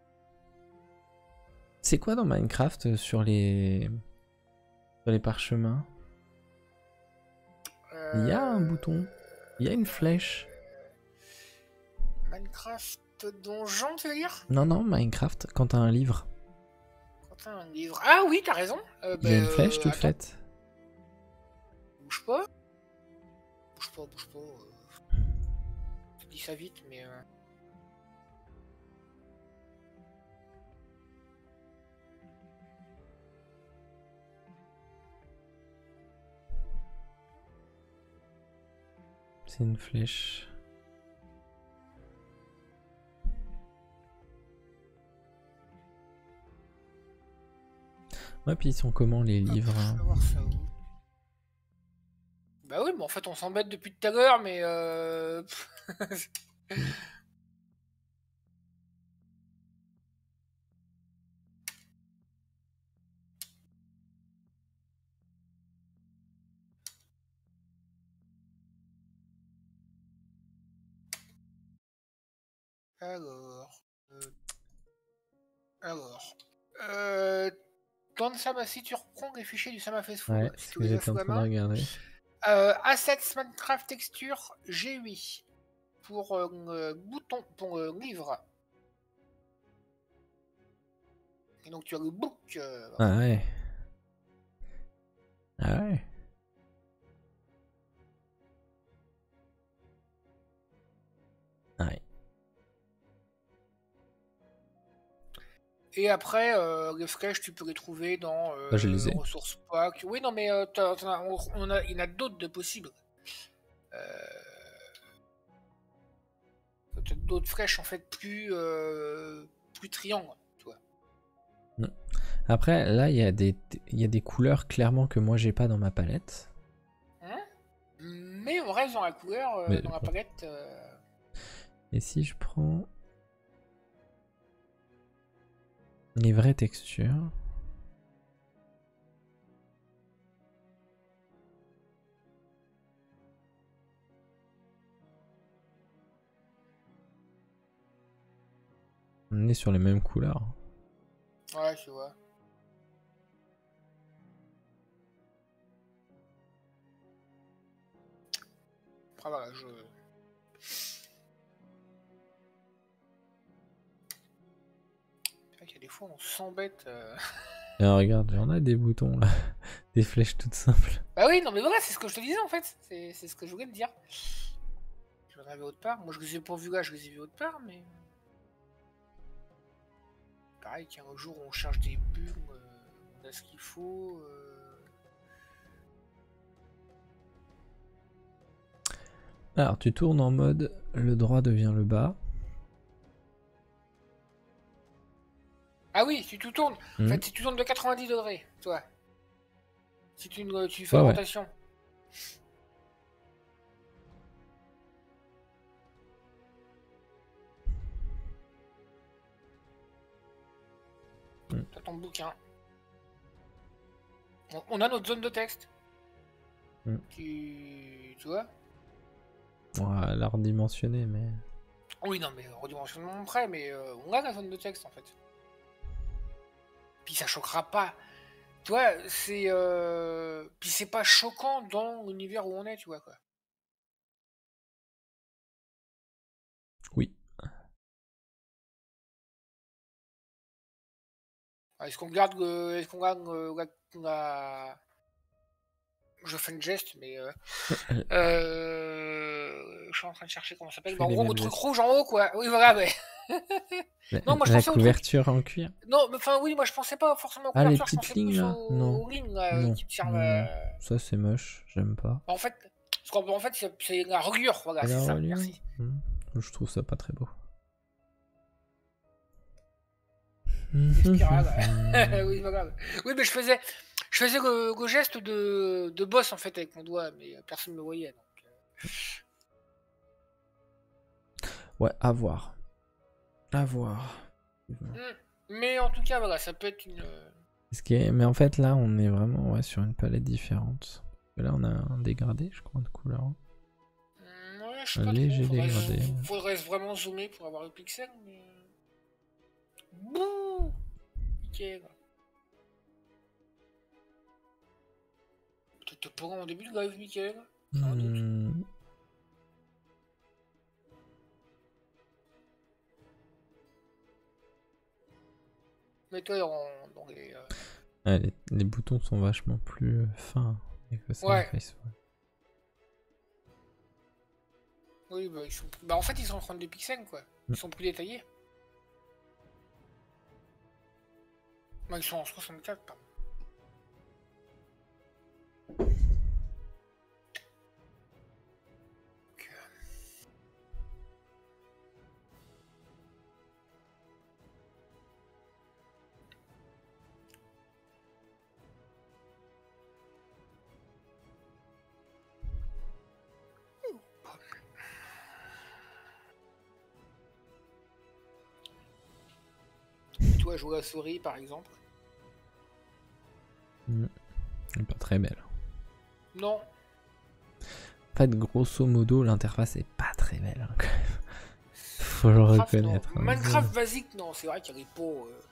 c'est quoi dans Minecraft euh, sur les sur les parchemins? Euh... Il y a un bouton, il y a une flèche. Minecraft donjon, tu veux dire? Non, non, Minecraft, quand t'as un livre, Quand t'as un livre. Ah oui, t'as raison. Euh, il y a bah, une flèche euh, toute attends. faite. Bouge pas. Bouge pas, bouge pas. euh. Je dis ça vite, mais. Euh... C'est une flèche. Ouais, puis ils sont comment les livres? Hop, je vais voir ça où. Bah oui, mais en fait on s'embête depuis tout à l'heure, mais euh... Alors... Euh... Alors... Euh... Dans le Samassi, tu reprends les fichiers du Samafest Ouais, si c'est ce tu que les as j'étais sous en la train de main. regarder. Euh, Assets Minecraft Texture G huit pour euh, euh, bouton, pour euh, livre. Et donc tu as le book. Euh, Ah ouais. Ah ouais. Ouais. Et après, euh, les flèches, tu peux les trouver dans euh, Bah, je les ai. ressources pack. Oui, non, mais euh, t'as- t'en as- on, on a, il y en a d'autres de possibles. Euh, Peut-être d'autres flèches en fait plus, euh, plus triangles, tu vois. Après, là, il y a des, il y a des couleurs clairement que moi j'ai pas dans ma palette. Hein, mais on reste dans la couleur, euh, Mais dans la bon. palette. Euh... Et si je prends les vraies textures. On est sur les mêmes couleurs. Ouais, tu vois. Après, voilà, je. C'est vrai qu'il y a des fois on s'embête. Euh... Et regarde, on a des boutons là, des flèches toutes simples. Bah oui, non, mais voilà, c'est ce que je te disais en fait. C'est ce que je voulais te dire. Je l'en avais autre part. Moi, je les ai pas vus là, je les ai vus autre part, mais. Pareil qu'un jour on cherche des bulles, euh, on a ce qu'il faut. Euh... Alors tu tournes en mode le droit devient le bas. Ah oui, si tu tournes, Mmh. en fait, si tu tournes de quatre-vingt-dix degrés, toi. Si tu, tu fais Ouais, une ouais. rotation. Mmh. T'as ton bouquin. On, on a notre zone de texte. Mmh. Tu, tu vois? On va la redimensionner, mais. Oui, non, mais redimensionnement près, mais euh, on a la zone de texte en fait. Puis ça choquera pas. Tu vois, c'est. Euh... Puis c'est pas choquant dans l'univers où on est, tu vois quoi. Oui. Est-ce qu'on garde le... Est-ce qu'on garde le... la... la... Je fais une geste, mais. Euh... euh... Je suis en train de chercher comment ça s'appelle. Je Bah, en fais les gros, le mêmes truc gestes. rouge en haut, quoi. Oui, voilà, mais. La, Non, moi je la pensais au truc. couverture en cuir. Non, mais enfin, oui, moi je pensais pas forcément aux Ah, les couvertures, je petites pensais lignes plus là? aux, Non. aux lignes là, Non. qui te servent. Non, non. euh, Ça c'est moche, j'aime pas. En fait, Parce qu'en fait, c'est la reliure, voilà, c'est ça, reliure. merci. Mmh. Je trouve ça pas très beau. Spirale, oui, voilà. Oui, mais je faisais, je faisais le, le geste de, de boss en fait avec mon doigt, mais personne ne me voyait. Donc... Ouais, à voir. À voir. Mmh. Mais en tout cas, voilà, ça peut être une. Ce qui est... Mais en fait, là, on est vraiment ouais, sur une palette différente. Là, on a un dégradé, je crois, de couleur. Mmh, ouais, je sais un pas léger trop. Faudrait, dégradé. zo faudrait vraiment zoomer pour avoir le pixel, mais. Bouh, nickel. Peut-être pas en début de live, nickel. Mmh. Mets-toi dans, dans les, euh... ah, les. Les boutons sont vachement plus euh, fins. Que ça ouais. Face, ouais. Oui, bah, ils sont... bah en fait, ils sont en train de pixels, quoi. Ils mmh. sont plus détaillés. Bah, ils sont en soixante-quatre, pardon. Toi, jouer à la souris, par exemple. Mmh. Pas très belle. Non. En fait, grosso modo, l'interface est pas très belle, hein, quand même. Faut le Minecraft, reconnaître. Non. Hein, Minecraft basique, non, c'est vrai qu'il y a les pots. Euh...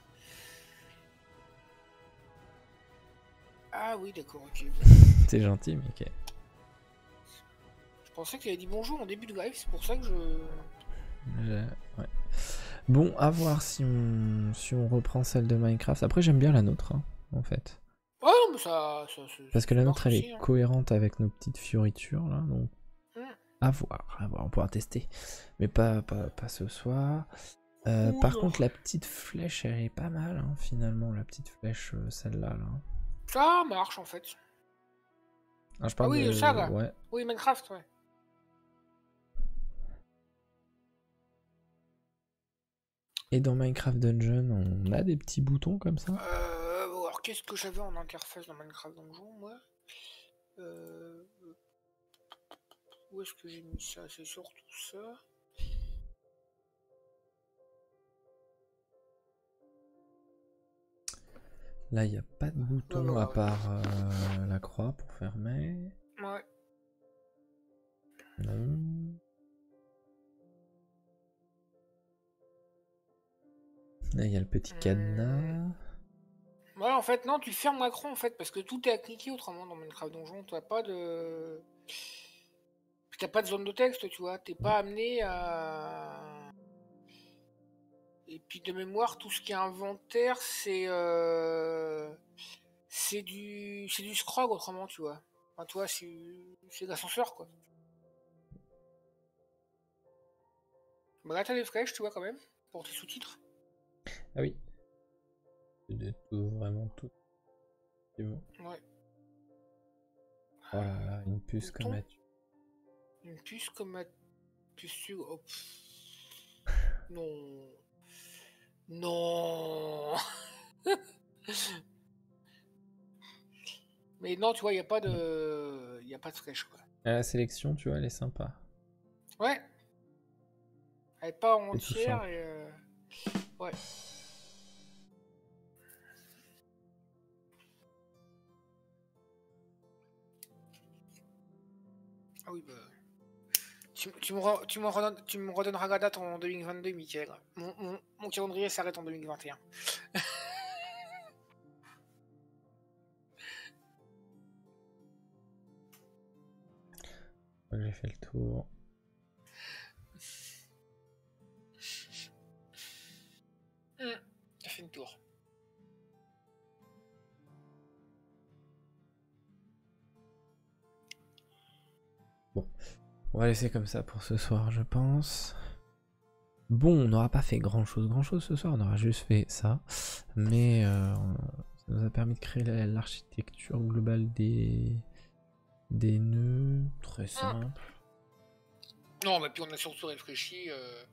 Ah oui, d'accord, ok. C'est gentil, mais ok. Je pensais qu'il avait dit bonjour en début de live, c'est pour ça que je... je... Ouais. Bon, à voir si on... si on reprend celle de Minecraft. Après, j'aime bien la nôtre, hein, en fait. Ouais, mais ça... ça, ça Parce que la nôtre, elle aussi, est hein. cohérente avec nos petites fioritures, là, donc... Mm. À voir, à voir, on pourra tester. Mais pas, pas, pas ce soir. Euh, Ouh, par non. contre, la petite flèche, elle est pas mal, hein, finalement, la petite flèche, euh, celle-là, là. Ça marche, en fait. Ah, je parle ah oui, de... ça, là. Ouais. Oui, Minecraft, ouais. Et dans Minecraft Dungeon, on a des petits boutons comme ça. Euh, alors, qu'est-ce que j'avais en interface dans Minecraft Dungeon, moi euh... Où est-ce que j'ai mis ça? C'est surtout ça. Là, il n'y a pas de bouton non, non, à ouais. part euh, la croix pour fermer. Ouais. Non. Là, il y a le petit cadenas. Ouais, en fait, non, tu fermes l'écran, en fait, parce que tout est à cliquer autrement dans Minecraft Donjon. Tu n'as pas de... T'as pas de zone de texte, tu vois. T'es pas amené à... Et puis, de mémoire, tout ce qui est inventaire, c'est... Euh... C'est du... C'est du scroll, autrement, tu vois. Enfin, tu vois, c'est l'ascenseur, quoi. Bah là, t'as des flèches, tu vois, quand même, pour tes sous-titres. Ah oui. De tout, vraiment tout. C'est bon. Ouais. Oh là là, une puce Bouton. comme tu. Une puce comme ma puce. Oh. Non. Non. Mais non, tu vois, il n'y a pas de... Il n'y a pas de flèche, quoi. La sélection, tu vois, elle est sympa. Ouais. Elle est pas entière et... Euh... Ouais. Ah oui, bah... Tu, tu, me, re, tu, me redonnes, tu me redonneras la date en deux mille vingt-deux, Mickaël. Mon, mon, mon calendrier s'arrête en deux mille vingt et un. J'ai fait le tour. Mmh, j'ai fait le tour. Bon, on va laisser comme ça pour ce soir, je pense. Bon, on n'aura pas fait grand chose, grand chose ce soir, on aura juste fait ça. Mais euh, ça nous a permis de créer l'architecture globale des, des nœuds, très simple. Non, mais puis on a surtout réfléchi. Euh...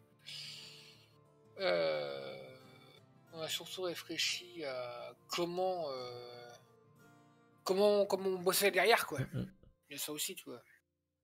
Euh... On a surtout réfléchi à comment, euh... comment, comment on bossait derrière, quoi. Mm-hmm. Il y a ça aussi, tu vois.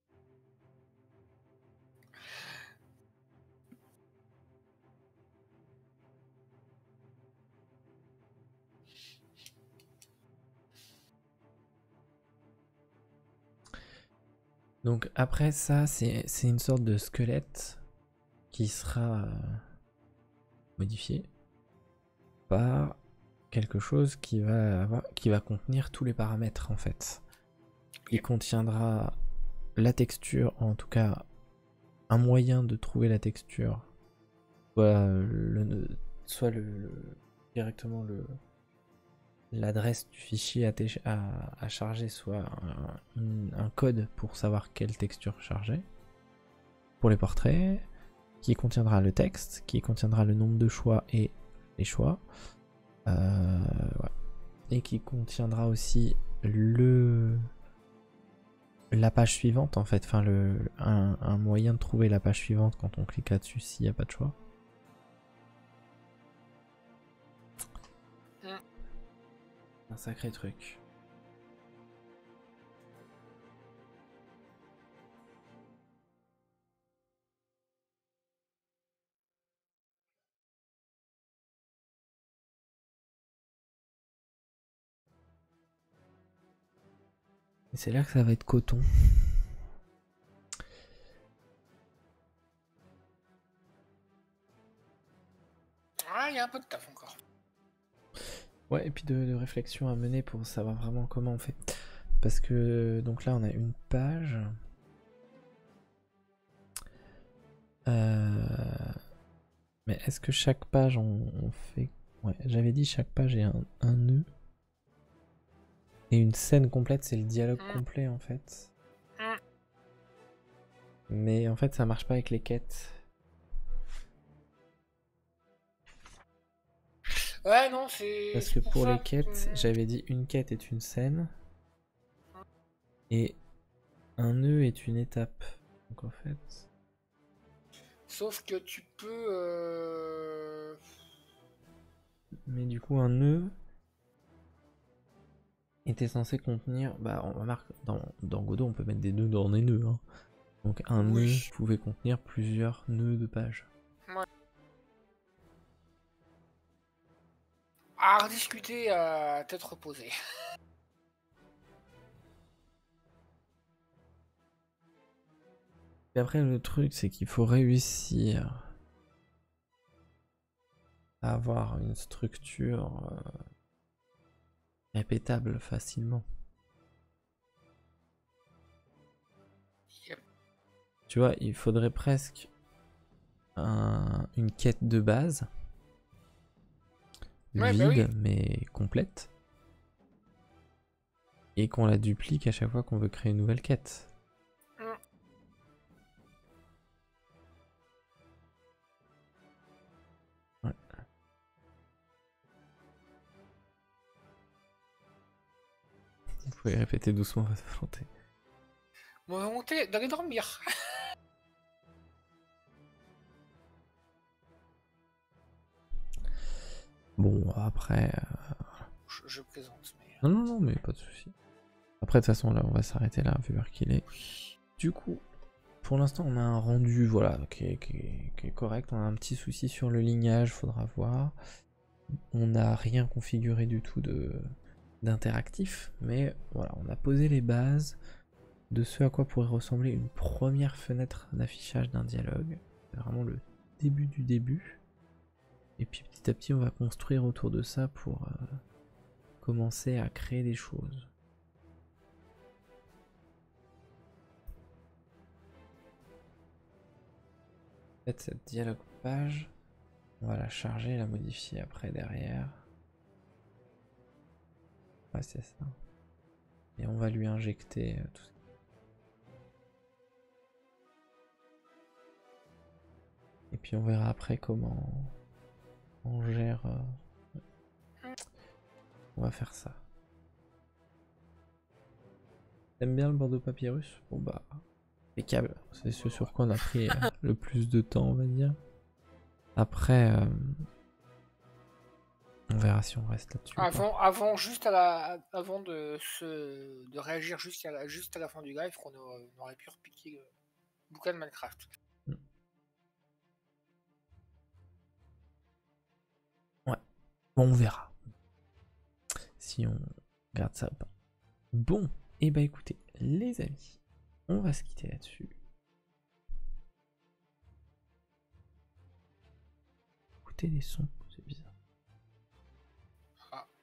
Donc après ça, c'est une sorte de squelette qui sera euh, modifié par quelque chose qui va, avoir, qui va contenir tous les paramètres en fait. Il contiendra la texture, en tout cas un moyen de trouver la texture, soit, le, soit le, le, directement le l'adresse du fichier à, à, à charger, soit un, une, un code pour savoir quelle texture charger pour les portraits, qui contiendra le texte, qui contiendra le nombre de choix et les choix, euh, ouais. Et qui contiendra aussi le la page suivante en fait, enfin le un, un moyen de trouver la page suivante quand on clique là-dessus s'il n'y a pas de choix. Mm. Un sacré truc. Et c'est là que ça va être coton. Ah, il y a un peu de taf encore. Ouais, et puis de, de réflexion à mener pour savoir vraiment comment on fait. Parce que donc là on a une page. Euh... Mais est-ce que chaque page on, on fait... Ouais, j'avais dit chaque page est un, un nœud. Et une scène complète, c'est le dialogue mmh. complet en fait. Mmh. Mais en fait ça marche pas avec les quêtes. Ouais, non, c'est... Parce que pour, pour les quêtes, j'avais dit une quête est une scène. Et un nœud est une étape. Donc en fait... Sauf que tu peux... Euh... Mais du coup un nœud était censé contenir... Bah on remarque, dans, dans Godot on peut mettre des nœuds dans des nœuds. Hein. Donc un oui. nœud pouvait contenir plusieurs nœuds de page. Ouais. À rediscuter à tête reposée. Et après le truc c'est qu'il faut réussir à avoir une structure euh, répétable facilement. Yep. Tu vois, il faudrait presque un, une quête de base, ouais, vide bah oui. mais complète, et qu'on la duplique à chaque fois qu'on veut créer une nouvelle quête. Ouais. Vous pouvez répéter doucement votre volonté. Mon volonté d'aller dormir. Bon, après... Euh... Je, je plaisante, mais... Non, non, non, mais pas de soucis. Après, de toute façon, là, on va s'arrêter là, vu l'heure qu'il est. Du coup, pour l'instant, on a un rendu, voilà, qui est, qui, est, qui est correct. On a un petit souci sur le lignage, faudra voir. On n'a rien configuré du tout de d'interactif, mais voilà, on a posé les bases de ce à quoi pourrait ressembler une première fenêtre d'affichage d'un dialogue. C'est vraiment le début du début. Et puis petit à petit, on va construire autour de ça pour euh, commencer à créer des choses. En fait, cette dialogue page, on va la charger, la modifier après derrière. Ouais, c'est ça. Et on va lui injecter tout ça. Et puis on verra après comment on gère. Euh... On va faire ça. T'aimes bien le Bordeaux Papyrus? Bon bah, impeccable. C'est ce sur quoi on a pris euh, le plus de temps, on va dire. Après, euh, on verra si on reste là-dessus. Avant, avant, juste à la, avant de se, de réagir juste à la, juste à la fin du live, qu'on aurait, on aurait pu repiquer le bouquin de Minecraft. Mm. Ouais. Bon, on verra si on garde ça ou pas. Bon, et bah écoutez, les amis, on va se quitter là-dessus. Écoutez les sons, c'est bizarre. Ah.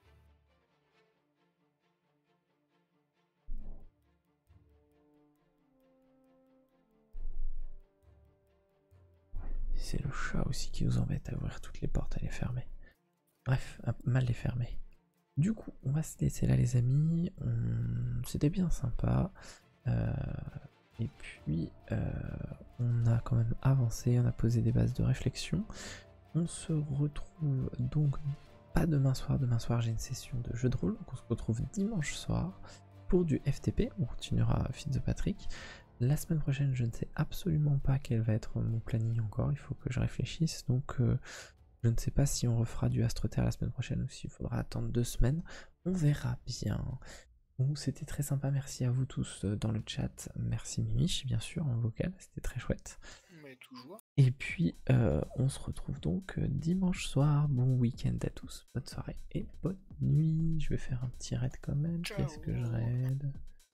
C'est le chat aussi qui nous embête à ouvrir toutes les portes, à les fermer. Bref, à mal les fermer. Du coup, on va se laisser là les amis. On... C'était bien sympa. Euh... Et puis, euh... on a quand même avancé, on a posé des bases de réflexion. On se retrouve donc pas demain soir. Demain soir, j'ai une session de jeu de rôle. Donc on se retrouve dimanche soir pour du F T P. On continuera Feed the Patrick. La semaine prochaine, je ne sais absolument pas quel va être mon planning encore. Il faut que je réfléchisse. Donc, euh, je ne sais pas si on refera du AstroTerre la semaine prochaine ou s'il faudra attendre deux semaines. On verra bien. Bon, c'était très sympa. Merci à vous tous dans le chat. Merci Mimich, bien sûr, en vocal. C'était très chouette. Mais toujours. Et puis, euh, on se retrouve donc dimanche soir. Bon week-end à tous. Bonne soirée et bonne nuit. Je vais faire un petit raid quand même. Qu'est-ce que je raid?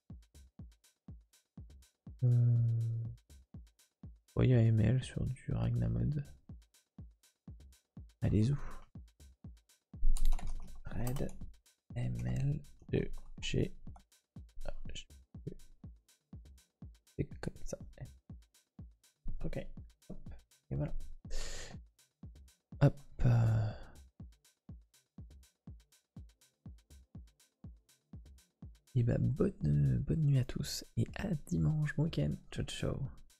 euh... Oh, il y a M L sur du Ragnamod. Allez-y. Raid M L de G. C'est comme ça. Ok. Hop. Et voilà. Hop. Euh... Et bah bonne, bonne nuit à tous et à dimanche, bon week-end. Ciao ciao.